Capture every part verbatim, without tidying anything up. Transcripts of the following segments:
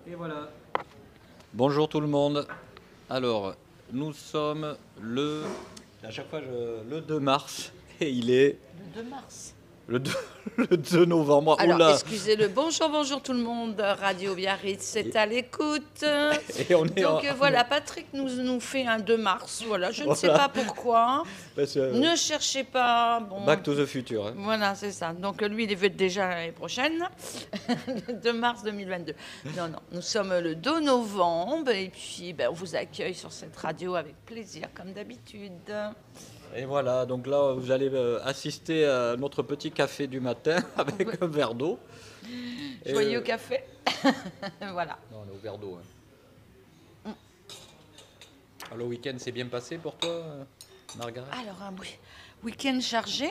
Et voilà. Bonjour tout le monde. Alors, nous sommes le, à chaque fois je- le deux mars et il est Le deux mars. le deux, le deux novembre. Alors, Oula. excusez-le. Bonjour, bonjour tout le monde. Radio Biarritz, c'est à l'écoute. Et on est Donc en- euh, voilà, Patrick nous, nous fait un deux mars. Voilà, je ne sais Voilà. pas pourquoi. Parce que, Ne cherchez pas. Bon, Back to the Future. hein. voilà, c'est ça. Donc lui, il est veut déjà l'année prochaine, le deux mars deux mille vingt-deux. Non, non, nous sommes le deux novembre et puis ben, on vous accueille sur cette radio avec plaisir, comme d'habitude. Et voilà, donc là vous allez euh, assister à notre petit café du matin avec un verre d'eau. Et, Joyeux euh, café. Voilà. Non, on est au verre d'eau. hein. Alors, le week-end s'est bien passé pour toi, euh, Margaret Alors, un wi- week-end chargé.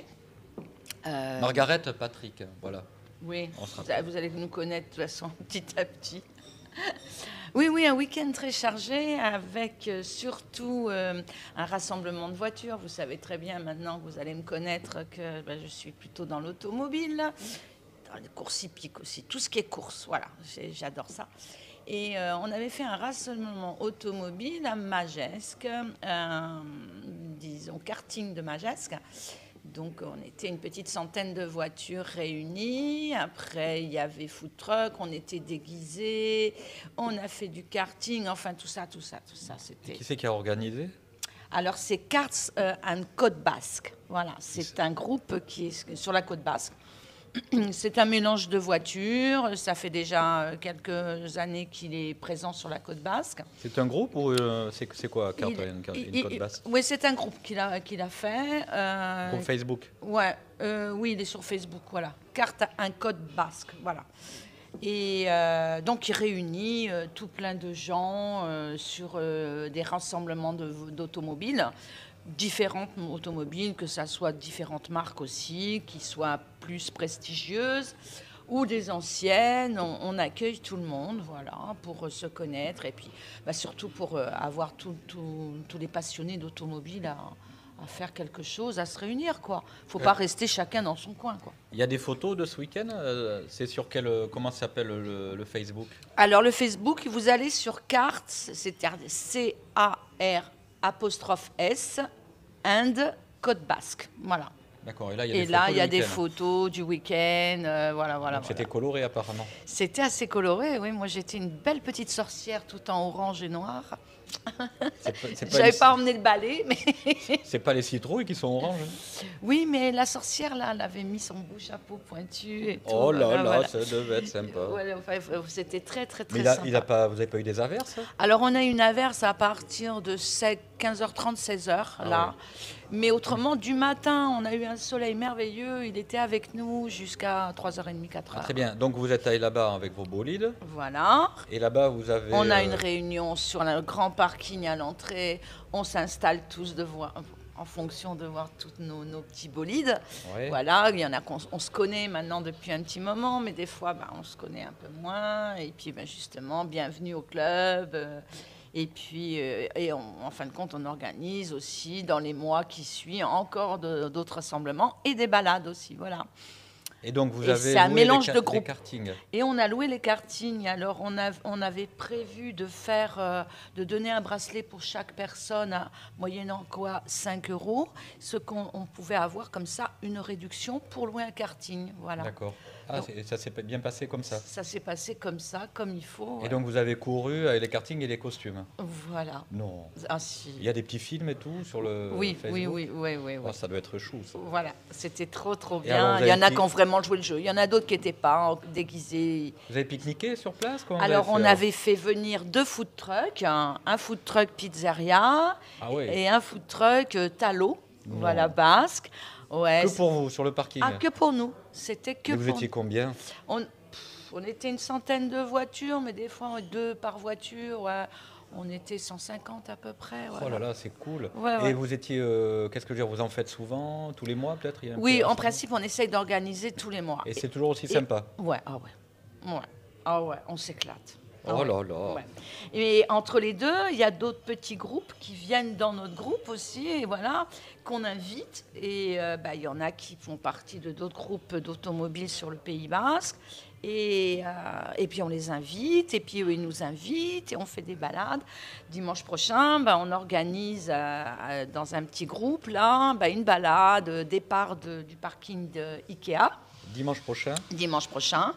Euh, Margaret, Patrick, voilà. Oui, On se vous, a- vous allez nous connaître de toute façon petit à petit. Oui, oui, un week-end très chargé avec euh, surtout euh, un rassemblement de voitures. Vous savez très bien maintenant que vous allez me connaître que ben, je suis plutôt dans l'automobile, dans les courses hippiques aussi, tout ce qui est course, voilà, j'ai- j'adore ça. Et euh, on avait fait un rassemblement automobile à Magesque, un, disons, karting de Magesque. Donc, on était une petite centaine de voitures réunies. Après, il y avait food truck, on était déguisés, on a fait du karting, enfin, tout ça, tout ça, tout ça. C'était... Qui c'est qui a organisé Alors, c'est Karts euh, and Côte Basque. Voilà, c'est un groupe qui est sur la Côte Basque. C'est un mélange de voitures. Ça fait déjà quelques années qu'il est présent sur la Côte Basque. C'est un groupe ou euh, c'est c'est quoi, Carte Il- une, il- une Côte il- Basse Oui, c'est un groupe qu'il a, qu'il a fait. euh, Groupe Facebook. Ouais, euh, oui, il est sur Facebook, voilà. Carte à un code basque, voilà. Et euh, donc, il réunit euh, tout plein de gens euh, sur euh, des rassemblements de- d'automobiles, différentes automobiles, que ça soit différentes marques aussi, qui soient plus prestigieuses ou des anciennes. On, on accueille tout le monde, voilà, pour euh, se connaître et puis bah, surtout pour euh, avoir tout- tout- tous les passionnés d'automobile à à faire quelque chose, à se réunir, quoi. Faut pas Ouais. rester chacun dans son coin, quoi. Il y a des photos de ce week-end euh, C'est sur quel, euh, comment ça s'appelle le, le Facebook Alors, le Facebook, vous allez sur Carts, c'est C A R apostrophe S, and Côte Basque, voilà. D'accord, et là il y a Et des là, photos il y a du des week-end. photos du week-end, euh, voilà, voilà. Donc, voilà. c'était coloré apparemment. C'était assez coloré, oui. Moi, j'étais une belle petite sorcière, tout en orange et noir. C'est pas, c'est pas J'avais les- pas emmené le balai, mais... c'est pas les citrouilles qui sont oranges hein Oui, mais la sorcière, là, elle avait mis son beau chapeau pointu et tout. Oh là voilà, là, voilà. ça devait être sympa. Ouais, enfin, c'était très, très, très Mais il a, sympa. il a pas, vous n'avez pas eu des averses Alors, on a une averse à partir de quinze heures trente, seize heures, Ah là. Mais autrement, du matin, on a eu un soleil merveilleux. Il était avec nous jusqu'à trois heures trente, quatre Ah, heures. très bien, donc vous êtes allé là-bas avec vos bolides. Voilà. Et là-bas, vous avez. On a euh, une réunion sur le grand parking à l'entrée. On s'installe tous de voir, en fonction de voir tous nos, nos petits bolides. ouais. Voilà, il y en a qu'on on se connaît maintenant depuis un petit moment, mais des fois, bah, on se connaît un peu moins. Et puis, bah, justement, bienvenue au club. euh, Et puis, euh, et on- en fin de compte, on organise aussi dans les mois qui suivent encore de- d'autres rassemblements et des balades aussi, voilà. Et donc vous Et avez c'est un loué mélange les, de car- groupes. les kartings. Et on a loué les kartings. Alors, on, a- on avait prévu de faire, euh, de donner un bracelet pour chaque personne, à, moyennant quoi cinq euros, ce qu'on on pouvait avoir comme ça une réduction pour louer un karting. Voilà. D'accord. Ah, Donc- c'est- ça s'est bien passé comme ça. Ça s'est passé comme ça, comme il faut. Et donc vous avez couru avec les kartings et les costumes. Voilà. Non. Ah, si. Il y a des petits films et tout sur le Oui, Facebook. oui, oui, oui, oui, oui. Oh, ça doit être chou. Ça. Voilà, c'était trop, trop Et alors, bien. vous Il y avez en a pi- qui ont vraiment joué le jeu. Il y en a d'autres qui n'étaient pas hein, déguisés. Vous avez pique-niqué sur place comment vous Alors, avez on fait, avait fait venir deux food trucks, un, un food truck pizzeria Ah oui. et un food truck euh, Talo, Non. voilà, basque. Ouais, Que c'est- pour vous sur le parking. ah, que pour nous. C'était que Et vous pour étiez combien on, pff, on était une centaine de voitures, mais des fois deux par voiture. Ouais. On était cent cinquante à peu près. Oh voilà. là là, c'est cool. Ouais, ouais. Et vous étiez, euh, qu'est-ce que je veux dire, vous en faites souvent, tous les mois peut-être il y a un Oui, petit en rassemblement principe, on essaye d'organiser tous les mois. Et c'est toujours aussi et- sympa. Ouais, ah ouais. Ouais. Ah ouais, on s'éclate. Ah Oh ouais. là là. Ouais. Et entre les deux, il y a d'autres petits groupes qui viennent dans notre groupe aussi, et voilà, qu'on invite. Et euh, bah, il y en a qui font partie de d'autres groupes d'automobiles sur le Pays Basque. Et, euh, et puis on les invite, et puis eux ils nous invitent, et on fait des balades. Dimanche prochain, ben, on organise euh, dans un petit groupe là, ben, une balade, euh, départ de, du parking de Ikea. Dimanche prochain. Dimanche prochain.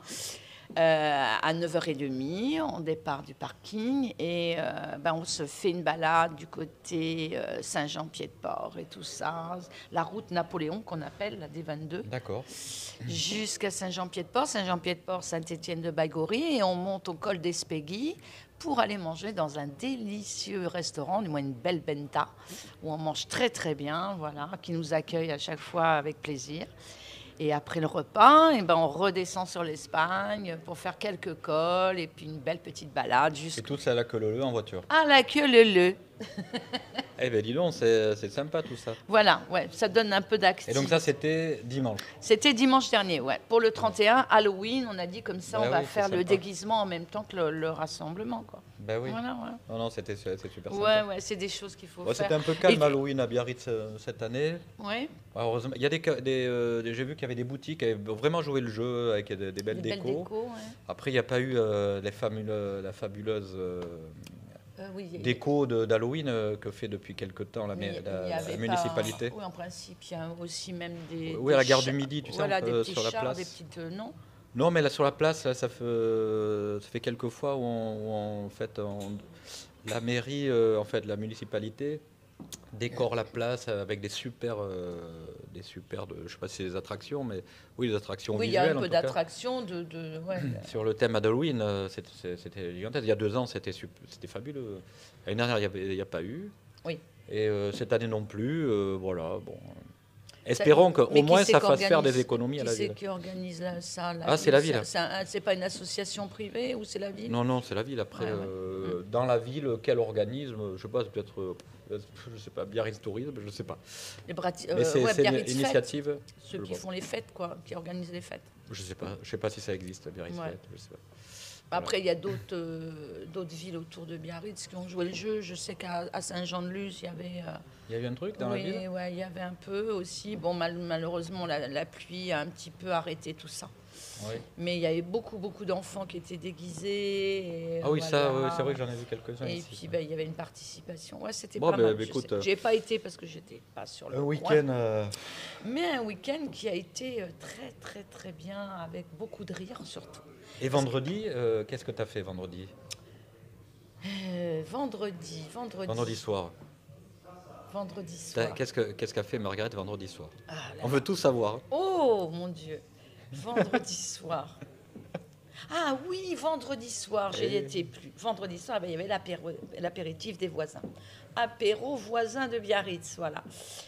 Euh, à neuf heures trente, on départ du parking et euh, ben, on se fait une balade du côté euh, Saint-Jean-Pied-de-Port et tout ça. La route Napoléon qu'on appelle, la D vingt-deux. D'accord. Jusqu'à Saint-Jean-Pied-de-Port, Saint-Jean-Pied-de-Port, Saint-Étienne de Baïgorry et on monte au col d'Espégui pour aller manger dans un délicieux restaurant, du moins une belle benta, où on mange très très bien, voilà, qui nous accueille à chaque fois avec plaisir. Et après le repas, eh ben, on redescend sur l'Espagne pour faire quelques cols et puis une belle petite balade. Et tout ça à la queue leu en voiture. À la queue leu. Eh bien, dis donc, c'est, c'est sympa tout ça. Voilà, ouais, ça donne un peu d'activité. Et donc ça, c'était dimanche. C'était dimanche dernier, ouais. Pour le trente et un, Halloween, on a dit comme ça, bah on va oui, faire le sympa. déguisement en même temps que le, le rassemblement, quoi. Ben oui. Voilà, ouais. Non, non, c'était, c'était super sympa. Ouais, ouais, c'est des choses qu'il faut Bon, faire. c'était un peu calme Et- Halloween à Biarritz euh, cette année. Ouais, Heureusement, il y a des, ca- des, euh, des- j'ai vu qu'il y avait des boutiques qui avaient vraiment joué le jeu avec des, des belles des belles décos. décos, ouais. Après, il n'y a pas eu euh, les famuleux- la fabuleuse euh, Euh, oui, il y a- déco de- d'Halloween euh, que fait depuis quelque temps la, mais mai- il y la- la avait pas- municipalité. Oui, en principe, il y a aussi même des. Oui, des à la gare chars- du Midi, tu sais, voilà, on des peut- petits sur la chars, place. des petites. euh, non. Non, mais là sur la place, là, ça, fait, euh, ça fait quelques fois où, on, où on- en fait, on- la mairie, euh, en fait, la municipalité décore la place avec des super, euh, des super, de, je sais pas si c'est des attractions, mais oui, des attractions Oui, il y a visuelles. un en peu tout cas. d'attraction, de. de ouais. Sur le thème d'Halloween, euh, c'était, c'était gigantesque. Il y a deux ans, c'était, sup- c'était fabuleux. L'année dernière, il n'y a pas eu. Oui. Et euh, cette année non plus. euh, voilà, bon. Espérons qu'au Mais qui moins c'est ça fasse faire qu'organise- des économies à qui la c'est ville. qui organise la- ça la Ah, c'est la ville. C'est un- c'est pas une association privée ou c'est la ville? Non, non, c'est la ville. Après, Ouais, ouais. euh, dans la ville, quel organisme Je sais pas, c'est peut-être, euh, je sais pas, Biarritz Tourisme, je sais pas. Les Brati- Mais euh, c'est, ouais, c'est une Biarritz Fête, initiative. ceux je qui vois. font les fêtes, quoi, qui organisent les fêtes. Je sais pas, je sais pas si ça existe, Biarritz Ouais. Fête, je sais pas. Après, il y a d'autres euh, d'autres villes autour de Biarritz qui ont joué le jeu. Je sais qu'à à Saint-Jean-de-Luz, il y avait. euh, Il y a eu un truc dans oui, la ville ouais, il y avait un peu aussi. Bon, mal- malheureusement, la, la pluie a un petit peu arrêté tout ça. Oui. Mais il y avait beaucoup, beaucoup d'enfants qui étaient déguisés. et Ah oui, ça, voilà. oui, c'est vrai que j'en ai vu quelques-uns Et ici. puis, ben, il y avait une participation. Ouais, c'était Bon, pas ben, mal. ben, je écoute, sais. euh, J'ai pas été parce que j'étais pas sur le Un coin. week-end. euh, Mais un week-end qui a été euh, très, très, très bien, avec beaucoup de rire surtout. Et vendredi, euh, qu'est-ce que tu as fait vendredi Euh, vendredi, vendredi. Vendredi soir. Vendredi T'as- soir. Qu'est-ce que- qu'est-ce qu'a fait Margaret vendredi soir Ah là On veut tout savoir. hein. Oh mon Dieu, vendredi soir. Ah oui, vendredi soir, j'y Eh. étais plus. Vendredi soir, ben, il y avait l'apéro- l'apéritif des voisins. Apéro voisin de Biarritz, voilà.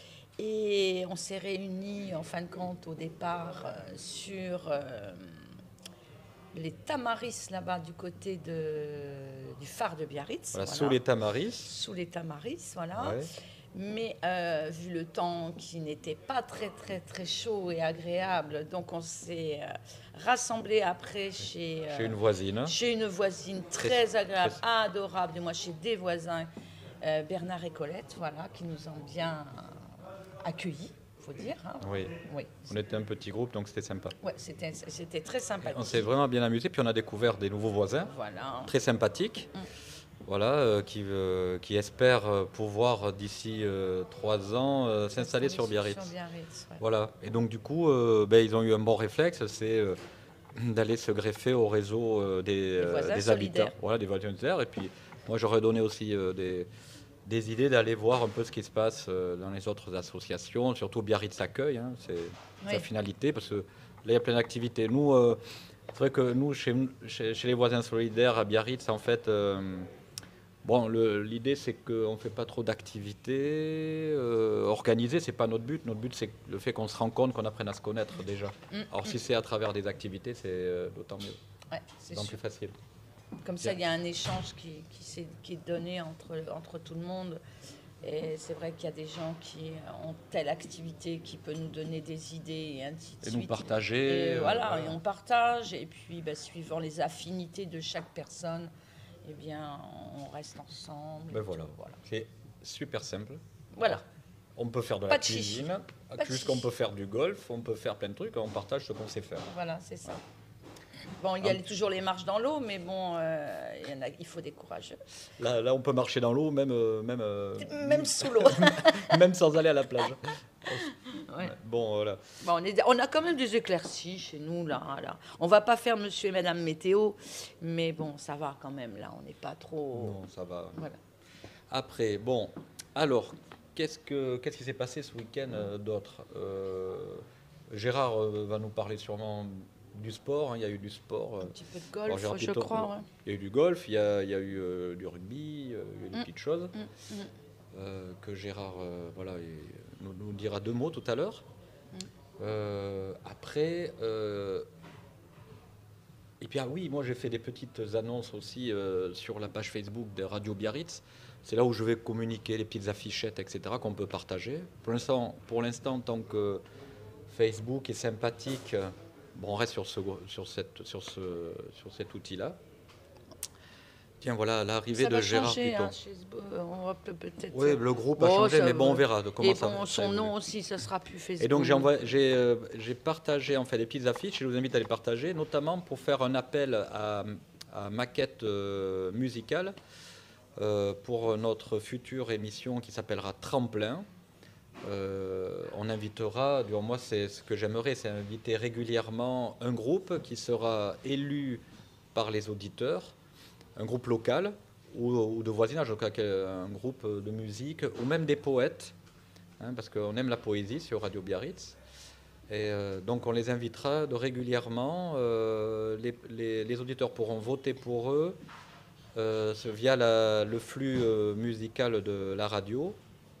Et on s'est réunis, en fin de compte, au départ, euh, sur euh, les Tamaris, là-bas, du côté de, du phare de Biarritz. Voilà, voilà. sous les Tamaris. Sous les Tamaris, voilà. Ouais. Mais euh, vu le temps qui n'était pas très très très chaud et agréable, donc on s'est euh, rassemblés après chez, euh, Chez une voisine. chez une voisine très, Très- agréable, très- adorable, et moi chez des voisins, euh, Bernard et Colette, voilà, qui nous ont bien accueillis, faut dire. Hein. Oui. Oui, On était un petit groupe, donc c'était sympa. ouais, c'était c'était très sympathique. On s'est vraiment bien amusé, puis on a découvert des nouveaux voisins, Voilà. très sympathiques, Mm. voilà, euh, qui, euh, qui espèrent euh, pouvoir d'ici euh, trois ans euh, s'installer sur Biarritz. Sur Biarritz, ouais. Voilà. Et donc du coup, euh, ben, ils ont eu un bon réflexe, c'est euh, d'aller se greffer au réseau euh, des, euh, voisins des habitants, solidaires. voilà, des voisins solidaires. Et puis moi, j'aurais donné aussi euh, des, des idées d'aller voir un peu ce qui se passe euh, dans les autres associations, surtout Biarritz Accueil, hein, c'est sa Oui. finalité, parce que là, il y a plein d'activités. Nous, euh, c'est vrai que nous, chez, chez, chez les voisins solidaires à Biarritz, en fait, euh, bon, le- l'idée, c'est qu'on ne fait pas trop d'activités euh, organisées, c'est pas notre but. Notre but, c'est le fait qu'on se rencontre, qu'on apprenne à se connaître déjà. Mm, Alors, si c'est à travers des activités, c'est euh, d'autant mieux, Ouais, c'est d'autant sûr. plus facile. Comme ça, il y a un échange qui, qui, s'est- qui est donné entre, entre tout le monde. Et c'est vrai qu'il y a des gens qui ont telle activité qui peut nous donner des idées et ainsi de Et suite. nous partager. Et euh, voilà, et on partage. Et puis, ben, suivant les affinités de chaque personne, eh bien, on reste ensemble. Ben et voilà. tout, voilà. C'est super simple. Voilà. On peut faire de Pas la de chichi. cuisine, Pas de puisqu'on chichi. peut faire du golf, on peut faire plein de trucs, on partage ce qu'on sait faire. Voilà, c'est ça. Bon, il y a toujours les marches dans l'eau, mais bon, euh, il, y en a, il faut des courageux. Là, là, on peut marcher dans l'eau, même, euh, même, euh, Même sous l'eau. même sans aller à la plage. Ouais. Bon, voilà. Bon, on, est, on a quand même des éclaircies chez nous, là. là. On va pas faire monsieur et madame météo, mais bon, ça va quand même, là. On n'est pas trop... Non, ça va. Voilà. Après, bon, alors, qu'est-ce, que, qu'est-ce qui s'est passé ce week-end euh, d'autre euh, Gérard euh, va nous parler sûrement du sport. Hein, il y a eu du sport. Un petit peu de golf, Alors, Gérard je Piton, crois. Ouais. Il y a eu du golf, il y a, il y a eu euh, du rugby, euh, il y a eu des Mm. petites choses Mm, mm. euh, que Gérard euh, voilà, et nous, nous dira deux mots tout à l'heure. Mm. Euh, après, euh, et puis ah oui, moi j'ai fait des petites annonces aussi euh, sur la page Facebook de Radio Biarritz. C'est là où je vais communiquer les petites affichettes, et cetera, qu'on peut partager. Pour l'instant, pour l'instant, tant que Facebook est sympathique, bon, on reste sur, ce, sur, cette, sur, ce, sur cet outil-là. Tiens, voilà l'arrivée Ça de va Gérard changer, Piton. hein, chez ce- on va peut- peut-être... Oui, le groupe a Bon, changé, ça mais bon, va. on verra de comment Et ça bon, ça son évolue. nom aussi, ça sera plus Facebook. Et donc j'ai, envoyé, j'ai, euh, j'ai partagé en fait des petites affiches, je vous invite à les partager, notamment pour faire un appel à, à maquette euh, musicale euh, pour notre future émission qui s'appellera Tremplin. Euh, on invitera, du moins moi c'est ce que j'aimerais, c'est inviter régulièrement un groupe qui sera élu par les auditeurs, un groupe local ou, ou de voisinage, donc un groupe de musique, ou même des poètes. Hein, parce qu'on aime la poésie sur Radio Biarritz. Et euh, donc on les invitera de régulièrement. Euh, les, les, les auditeurs pourront voter pour eux euh, via la, le flux euh, musical de la radio.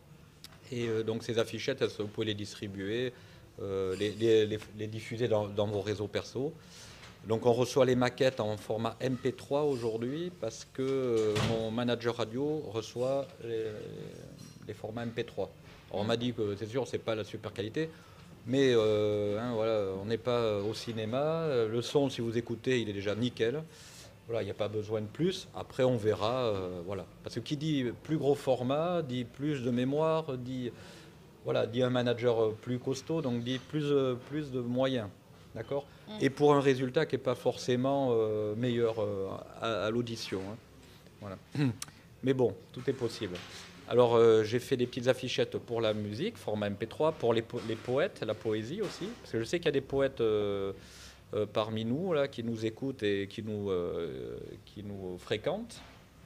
Et euh, donc ces affichettes, elles, vous pouvez les distribuer, euh, les, les, les, les diffuser dans, dans vos réseaux perso. Donc on reçoit les maquettes en format M P trois aujourd'hui parce que euh, mon manager radio reçoit les, les formats M P trois. Alors, on m'a dit que c'est sûr, c'est pas la super qualité, mais euh, hein, voilà, on n'est pas au cinéma. Le son, si vous écoutez, il est déjà nickel. Voilà, il n'y a pas besoin de plus. Après, on verra. Euh, voilà. Parce que qui dit plus gros format, dit plus de mémoire, dit, voilà, dit un manager plus costaud, donc dit plus, plus de moyens. D'accord ? mmh. Et pour un résultat qui n'est pas forcément euh, meilleur euh, à, à l'audition. Hein. Voilà. Mais bon, tout est possible. Alors, euh, j'ai fait des petites affichettes pour la musique, format M P trois, pour les, po- les poètes, la poésie aussi. Parce que je sais qu'il y a des poètes euh, euh, parmi nous là, qui nous écoutent et qui nous, euh, qui nous fréquentent.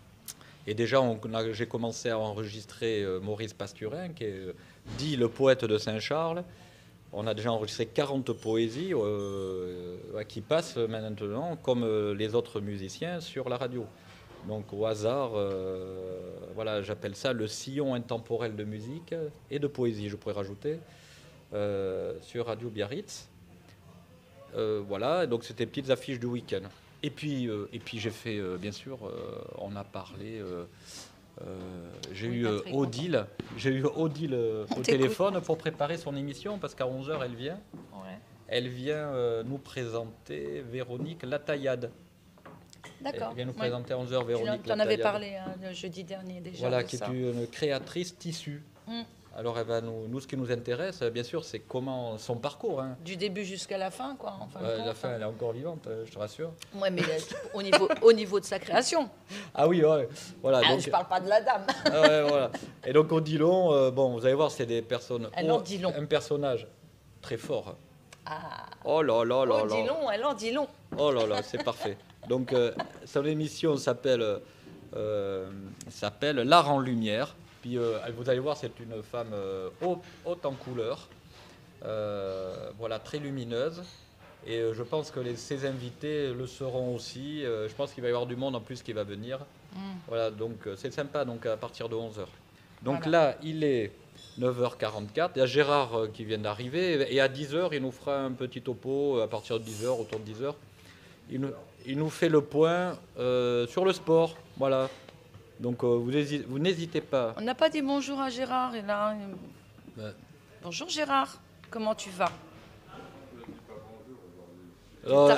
Et déjà, on a, j'ai commencé à enregistrer euh, Maurice Pasturin, qui est euh, dit le poète de Saint-Charles. On a déjà enregistré quarante poésies euh, euh, qui passent maintenant, comme euh, les autres musiciens, sur la radio. Donc au hasard, euh, voilà, j'appelle ça le sillon intemporel de musique et de poésie, je pourrais rajouter, euh, sur Radio Biarritz. Euh, voilà, donc c'était les petites affiches du week-end. Et puis, euh, et puis j'ai fait, euh, bien sûr, euh, on a parlé, euh, euh, j'ai, oui, eu, euh, Odile, j'ai eu Odile euh, au téléphone pour préparer son émission, parce qu'à onze heures, elle vient. Ouais. Elle vient euh, nous présenter Véronique Lataillade. D'accord. Elle vient nous ouais. présenter à onze heures Véronique Tu en avais parlé hein, le jeudi dernier déjà. Voilà, de qui ça. est une créatrice tissu. Mm. Alors, elle va nous, nous, ce qui nous intéresse, bien sûr, c'est comment son parcours. Hein. Du début jusqu'à la fin, quoi. En fin euh, de compte, la fin, hein. elle est encore vivante, je te rassure. Oui, mais au niveau, au niveau de sa création. Ah oui, ouais. Voilà. Ah, donc, je ne parle pas de la dame. Ah ouais, voilà. Et donc, Odilon, euh, bon, vous allez voir, c'est des personnes. Elle en dit long. Un personnage très fort. Ah. Oh là là là là. Odilon, elle en dit long. Oh là là, c'est parfait. Donc, euh, son émission s'appelle, euh, s'appelle L'Art en Lumière. Puis, euh, vous allez voir, c'est une femme euh, haute, haute en couleur, euh, voilà, très lumineuse. Et euh, je pense que les, ses invités le seront aussi. Euh, je pense qu'il va y avoir du monde en plus qui va venir. Mm. Voilà, donc euh, c'est sympa, donc à partir de onze heures. Donc voilà. Là, il est neuf heures quarante-quatre. Il y a Gérard euh, qui vient d'arriver. Et à dix heures, il nous fera un petit topo à partir de dix heures, autour de dix heures. Il nous, il nous fait le point euh, sur le sport. Voilà. Donc euh, vous, hésitez, vous n'hésitez pas. On n'a pas dit bonjour à Gérard. Et là, ouais. Bonjour Gérard, comment tu vas? Oh,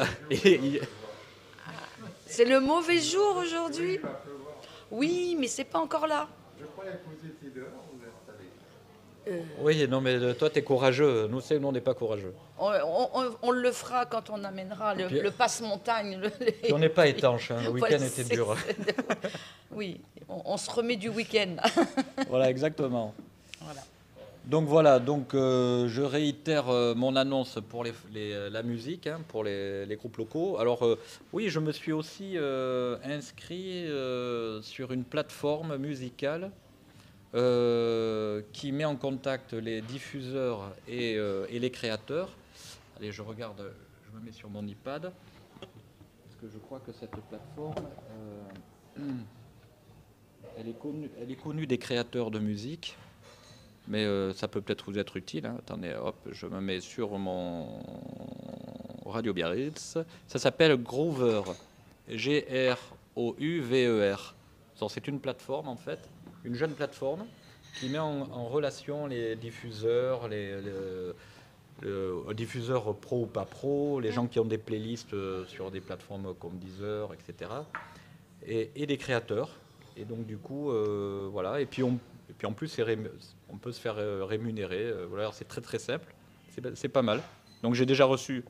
c'est le mauvais jour aujourd'hui. Oui, mais c'est pas encore là. Je croyais que vous étiez dehors, vous êtes installé. Euh, Oui, non, mais euh, toi, tu es courageux. Nous, c'est, nous, on n'est pas courageux. on, on- on le fera quand on amènera le, Puis- le passe-montagne. le- Puis on n'est pas étanche. Hein. Le Voilà, week-end était c'est- dur. c'est- Oui, on, on se remet du week-end. Voilà, exactement. Voilà. Donc voilà, donc euh, je réitère euh, mon annonce pour les, les- euh, la musique, hein, pour les, les groupes locaux. Alors euh, oui, je me suis aussi euh, inscrit euh, sur une plateforme musicale euh, qui met en contact les diffuseurs et, euh, et les créateurs. Allez, je regarde, je me mets sur mon iPad, parce que je crois que cette plateforme, euh, elle est connue, elle est connue des créateurs de musique. Mais euh, ça peut peut-être vous être utile. Hein. Attendez, hop, je me mets sur mon Radio Biarritz. Ça s'appelle Groover. G R O U V E R. Donc, c'est une plateforme, en fait, une jeune plateforme qui met en, en relation les diffuseurs, les, les, les diffuseurs pro ou pas pro, les gens qui ont des playlists sur des plateformes comme Deezer, et cetera. Et, et des créateurs. Et donc, du coup, euh, voilà. Et puis, on Et puis en plus, c'est ré- on peut se faire euh, rémunérer. Euh, Voilà, c'est très très simple. C'est pas- C'est pas mal. Donc j'ai déjà reçu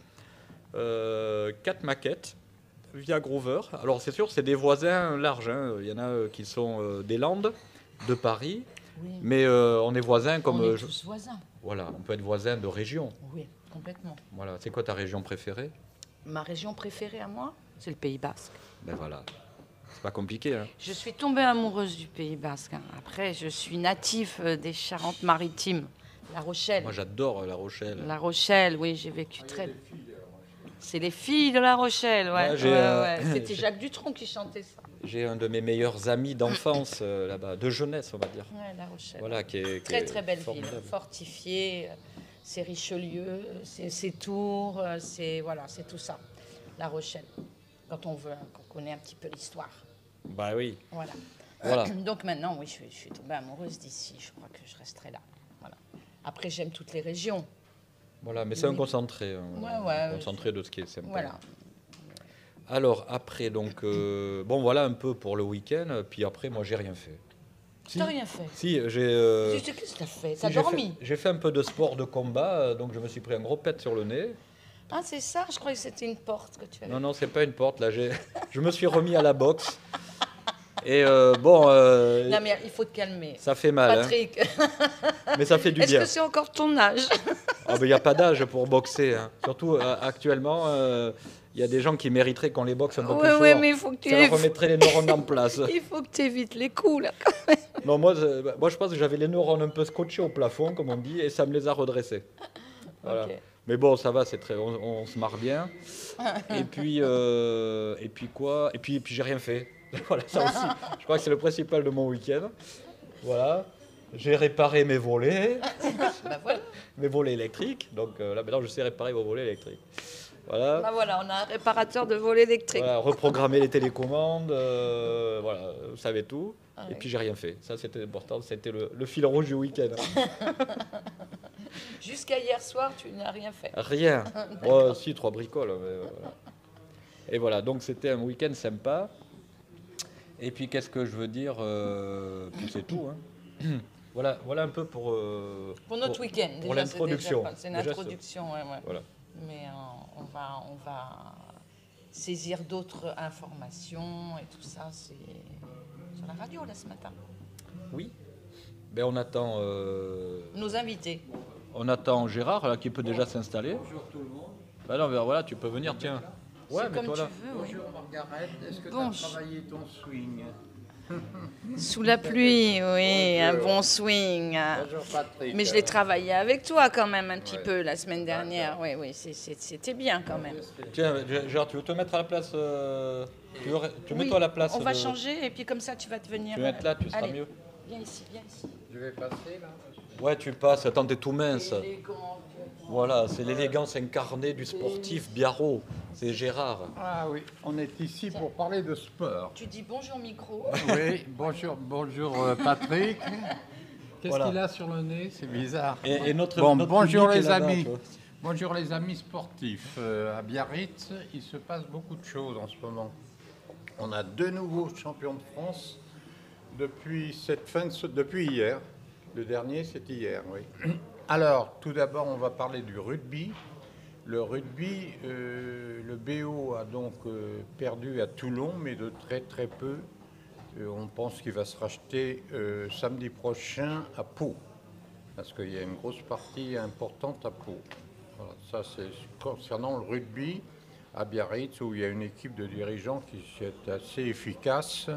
euh, quatre maquettes via Groover. Alors c'est sûr, c'est des voisins larges. Hein. Il y en a euh, qui sont euh, des Landes, de Paris. Oui, Mais euh, on est voisins comme... on euh, est je- tous voisins. Voilà, on peut être voisins de région. Oui, complètement. Voilà. C'est quoi ta région préférée? Ma région préférée à moi, c'est le Pays Basque. Ben voilà. C'est pas compliqué. Hein. Je suis tombée amoureuse du Pays Basque. hein. Après, je suis natif euh, des Charentes-Maritimes, La Rochelle. Moi j'adore euh, La Rochelle. La Rochelle, oui, j'ai vécu très... C'est les filles de La Rochelle, ouais. Ouais, j'ai, ouais, euh, ouais. C'était j'ai- Jacques Dutronc qui chantait ça. J'ai un de mes meilleurs amis d'enfance euh, là-bas, de jeunesse on va dire. Ouais, La Rochelle. Voilà, qui est, qui Très est très belle formidable. ville, fortifiée. euh, C'est Richelieu, c'est c'est Tours, euh, c'est voilà, c'est tout ça. La Rochelle. Quand on veut, qu'on connaît un petit peu l'histoire. Bah oui. Voilà. Voilà. Donc maintenant, oui, je, suis- je suis tombée amoureuse d'ici. Je crois que je resterai là. Voilà. Après, j'aime toutes les régions. Voilà, mais c'est un Oui. concentré. hein, Ouais, ouais, un concentré de ce qui est sympa. Voilà. Alors après, donc, euh, bon voilà un peu pour le week-end. Puis après, moi, j'ai rien fait. Tu n'as rien fait. Si, j'ai. euh, Tu sais, Qu'est-ce que tu as fait si, Tu as j'ai dormi fait- J'ai fait un peu de sport de combat, euh, donc je me suis pris un gros pet sur le nez. Ah, c'est ça. Je croyais que c'était une porte que tu avais. Non, non, c'est pas une porte. Là, j'ai, je me suis remis à la boxe. Et euh, bon, euh, Non, mais il faut te calmer. ça fait mal, hein, Patrick, mais ça fait du est-ce bien. que c'est encore ton âge? Ah, ben, il n'y a pas d'âge pour boxer. hein. Surtout euh, actuellement, euh, il y a des gens qui mériteraient qu'on les boxe un peu Oui, plus fort. oui, mais il faut que tu Ça leur remettrait les neurones en place. il faut que tu évites les coups, là. Non, moi, je- moi, je pense que j'avais les neurones un peu scotchés au plafond, comme on dit, et ça me les a redressés. Voilà. Ok. Mais bon, ça va, c'est très, on, on se marre bien. Et puis, euh, et puis quoi Et puis, et puis j'ai rien fait. Voilà, ça aussi. Je crois que c'est le principal de mon week-end. Voilà. J'ai réparé mes volets, Bah voilà. mes volets électriques. Donc euh, là, maintenant, je sais réparer vos volets électriques. Voilà. Bah voilà, on a un réparateur de volets électriques. Voilà, reprogrammer les télécommandes, euh, voilà, vous savez tout. Ah Et oui. puis j'ai rien fait. Ça, c'était important, c'était le, le fil rouge du week-end. Jusqu'à hier soir, tu n'as rien fait. Rien. Oh, si, trois bricoles. Mais voilà. Et voilà, donc c'était un week-end sympa. Et puis qu'est-ce que je veux dire euh, Puis c'est tout. Hein. Voilà, voilà un peu pour. euh, Pour notre pour- week-end, pour déjà, c'est l'introduction. déjà pas- C'est une Déjà, introduction, ouais, ouais. Voilà. Mais euh, on, va, on va saisir d'autres informations et tout ça. C'est sur la radio, là, ce matin. Oui. Ben, on attend. euh, Nos invités. On attend Gérard là, qui peut déjà s'installer. Bonjour tout le monde. Ben non, ben voilà, tu peux venir, tiens. Ouais, C'est comme mets-toi tu là. veux, oui. Bonjour Margaret, est-ce que tu Bon, as je- travaillé ton swing? Sous la pluie, oui, un bon swing. hein. Bonjour Patrick. Mais je l'ai travaillé avec toi quand même un petit Ouais. peu la semaine dernière. Oui, oui, c'est- c'est- c'était bien quand même. Tiens, Gérard, tu veux te mettre à la place euh, Tu, veux, tu Oui, mets-toi à la place. on va de- changer et puis comme ça tu vas devenir. Tu vas être là, tu seras Allez, mieux. Viens ici, viens ici. Je vais passer là. Ouais, tu passes. Attends, t'es tout mince. Élégant. Voilà, c'est l'élégance incarnée du sportif Biarrot. C'est Gérard. Ah oui, on est ici pour parler de sport. Tu dis bonjour micro. Oui, bonjour, bonjour euh, Patrick. Qu'est-ce Voilà. qu'il a sur le nez? C'est bizarre. Et, et notre, Bon, notre bonjour public est les là-bas, amis. tu vois. Bonjour les amis sportifs. Euh, à Biarritz, il se passe beaucoup de choses en ce moment. On a deux nouveaux champions de France depuis, cette fin de ce- depuis hier. Le dernier, c'était hier, oui. Alors, tout d'abord, on va parler du rugby. Le rugby, euh, le B O a donc euh, perdu à Toulon, mais de très très peu. Euh, on pense qu'il va se racheter euh, samedi prochain à Pau, parce qu'il y a une grosse partie importante à Pau. Voilà, ça, c'est concernant le rugby à Biarritz, où il y a une équipe de dirigeants qui est assez efficace,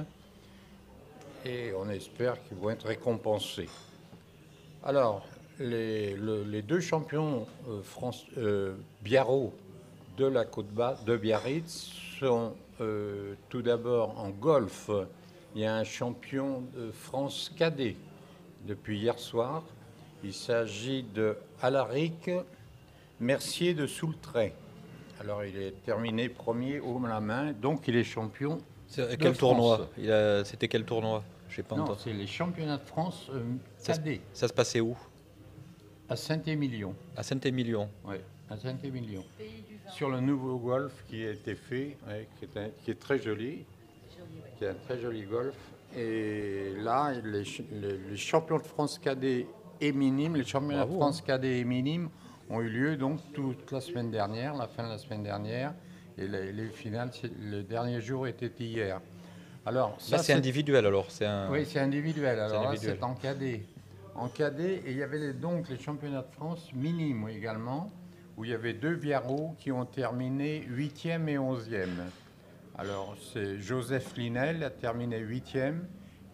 et on espère qu'ils vont être récompensés. Alors, les, le, les deux champions euh, France, euh, Biarro de la Côte-Basse, de Biarritz, sont euh, tout d'abord en golf. Il y a un champion de France cadet depuis hier soir. Il s'agit de Alaric Mercier de Soultray. Alors, il est terminé premier haut la main, donc il est champion. C'est, quel tournoi il a, C'était quel tournoi? J'ai pas Non, entendu. c'est les championnats de France euh, cadets. Ça, ça se passait où? À Saint-Émilion. À Saint-Émilion. Oui, à Saint-Émilion. Sur le nouveau golf qui a été fait, ouais, qui, est un, qui est très joli, qui est un très joli golf. Et là, les, les, les champions de France cadets et minimes, les championnats Bravo, de France hein. cadets et minimes ont eu lieu donc toute la semaine dernière, la fin de la semaine dernière, et les, les finales, le dernier jour était hier. Alors, ça, c'est individuel alors c'est un... Oui, c'est individuel. Alors c'est individuel. Là, c'est en cadet. En cadet, et il y avait les, donc les championnats de France minimes également, où il y avait deux Biarros qui ont terminé huitième et onzième. Alors, c'est Joseph Linel a terminé huitième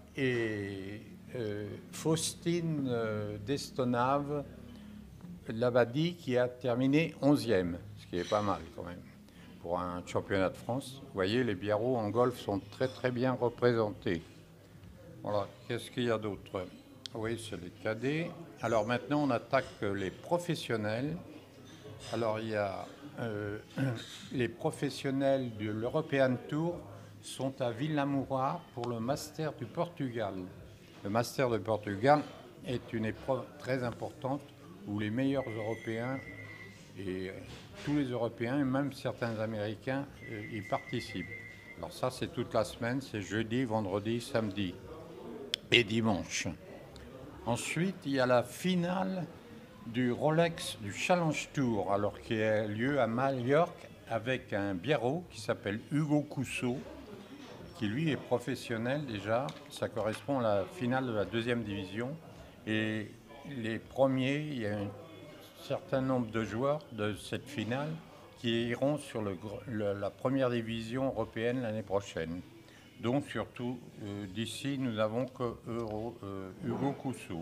et euh, Faustine euh, Destonave Labadie qui a terminé onzième, ce qui est pas mal quand même pour un championnat de France. Vous voyez, les Biarros en golf sont très très bien représentés. Voilà, qu'est-ce qu'il y a d'autre? Oui, c'est les cadets. Alors maintenant, on attaque les professionnels. Alors il y a euh, les professionnels de l'European Tour sont à Villamoura pour le Master du Portugal. Le Master du Portugal est une épreuve très importante où les meilleurs Européens et euh, tous les Européens et même certains Américains euh, y participent. Alors ça, c'est toute la semaine, c'est jeudi, vendredi, samedi et dimanche. Ensuite, il y a la finale du Rolex du Challenge Tour, alors qui a lieu à Majorque avec un Biarro qui s'appelle Hugo Cousseau, qui lui est professionnel déjà. Ça correspond à la finale de la deuxième division. Et les premiers, il y a un certain nombre de joueurs de cette finale qui iront sur le, le, la première division européenne l'année prochaine. Donc surtout euh, d'ici, nous n'avons que Euro, euh, Hugo Cousseau.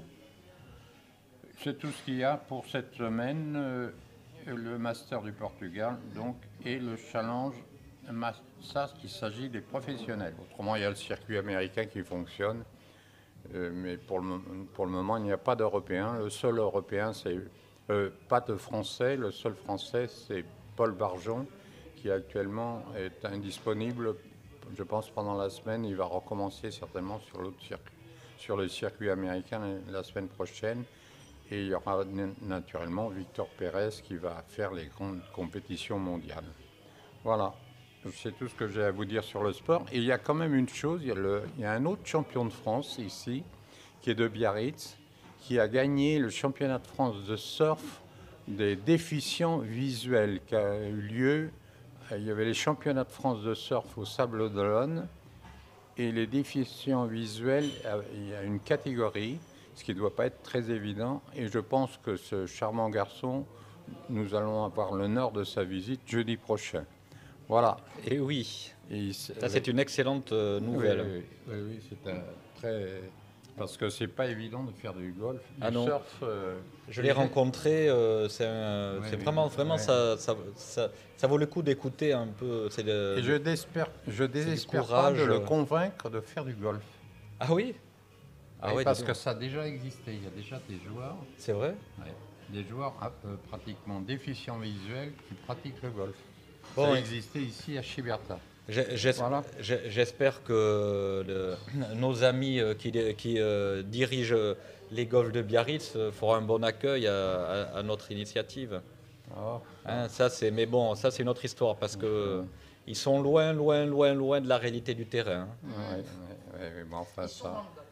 C'est tout ce qu'il y a pour cette semaine. Euh, le Master du Portugal, donc, et le Challenge. Ça, il s'agit des professionnels. Autrement, il y a le circuit américain qui fonctionne. Euh, mais pour le, pour le moment, il n'y a pas d'Européen. Le seul Européen, c'est euh, pas de Français. Le seul Français, c'est Paul Barjon, qui actuellement est indisponible. Je pense pendant la semaine, il va recommencer certainement sur l'autre circuit, sur le circuit américain la semaine prochaine. Et il y aura naturellement Victor Pérez qui va faire les grandes compétitions mondiales. Voilà, c'est tout ce que j'ai à vous dire sur le sport. Et il y a quand même une chose, il y a, le, il y a un autre champion de France ici, qui est de Biarritz, qui a gagné le championnat de France de surf des déficients visuels, qui a eu lieu. Il y avait les championnats de France de surf au Sable d'Olonne et les déficients visuels, il y a une catégorie, ce qui ne doit pas être très évident. Et je pense que ce charmant garçon, nous allons avoir l'honneur de sa visite jeudi prochain. Voilà. Et oui, et ça c'est une excellente nouvelle. Oui, oui, oui, oui c'est un très... Parce que c'est pas évident de faire du golf, du ah non. surf. Euh, je l'ai rencontré, euh, c'est un, ouais, vraiment, vraiment, ouais. ça, ça, ça, ça vaut le coup d'écouter un peu. C'est le, Et je désespère, je désespère pas de le convaincre de faire du golf. Ah oui, ah oui, parce que ça a déjà existé. Il y a déjà des joueurs. C'est vrai. Ouais, des joueurs euh, pratiquement déficients visuels qui pratiquent le golf. Bon, ça a ouais. existé ici à Chiberta. J'espère voilà. que le, nos amis qui, qui euh, dirigent les golfs de Biarritz feront un bon accueil à, à, à notre initiative. Oh. Hein, ça c'est, mais bon, ça c'est une autre histoire parce que mmh. ils sont loin, loin, loin, loin de la réalité du terrain. Oui, oui, oui, bon, enfin ça.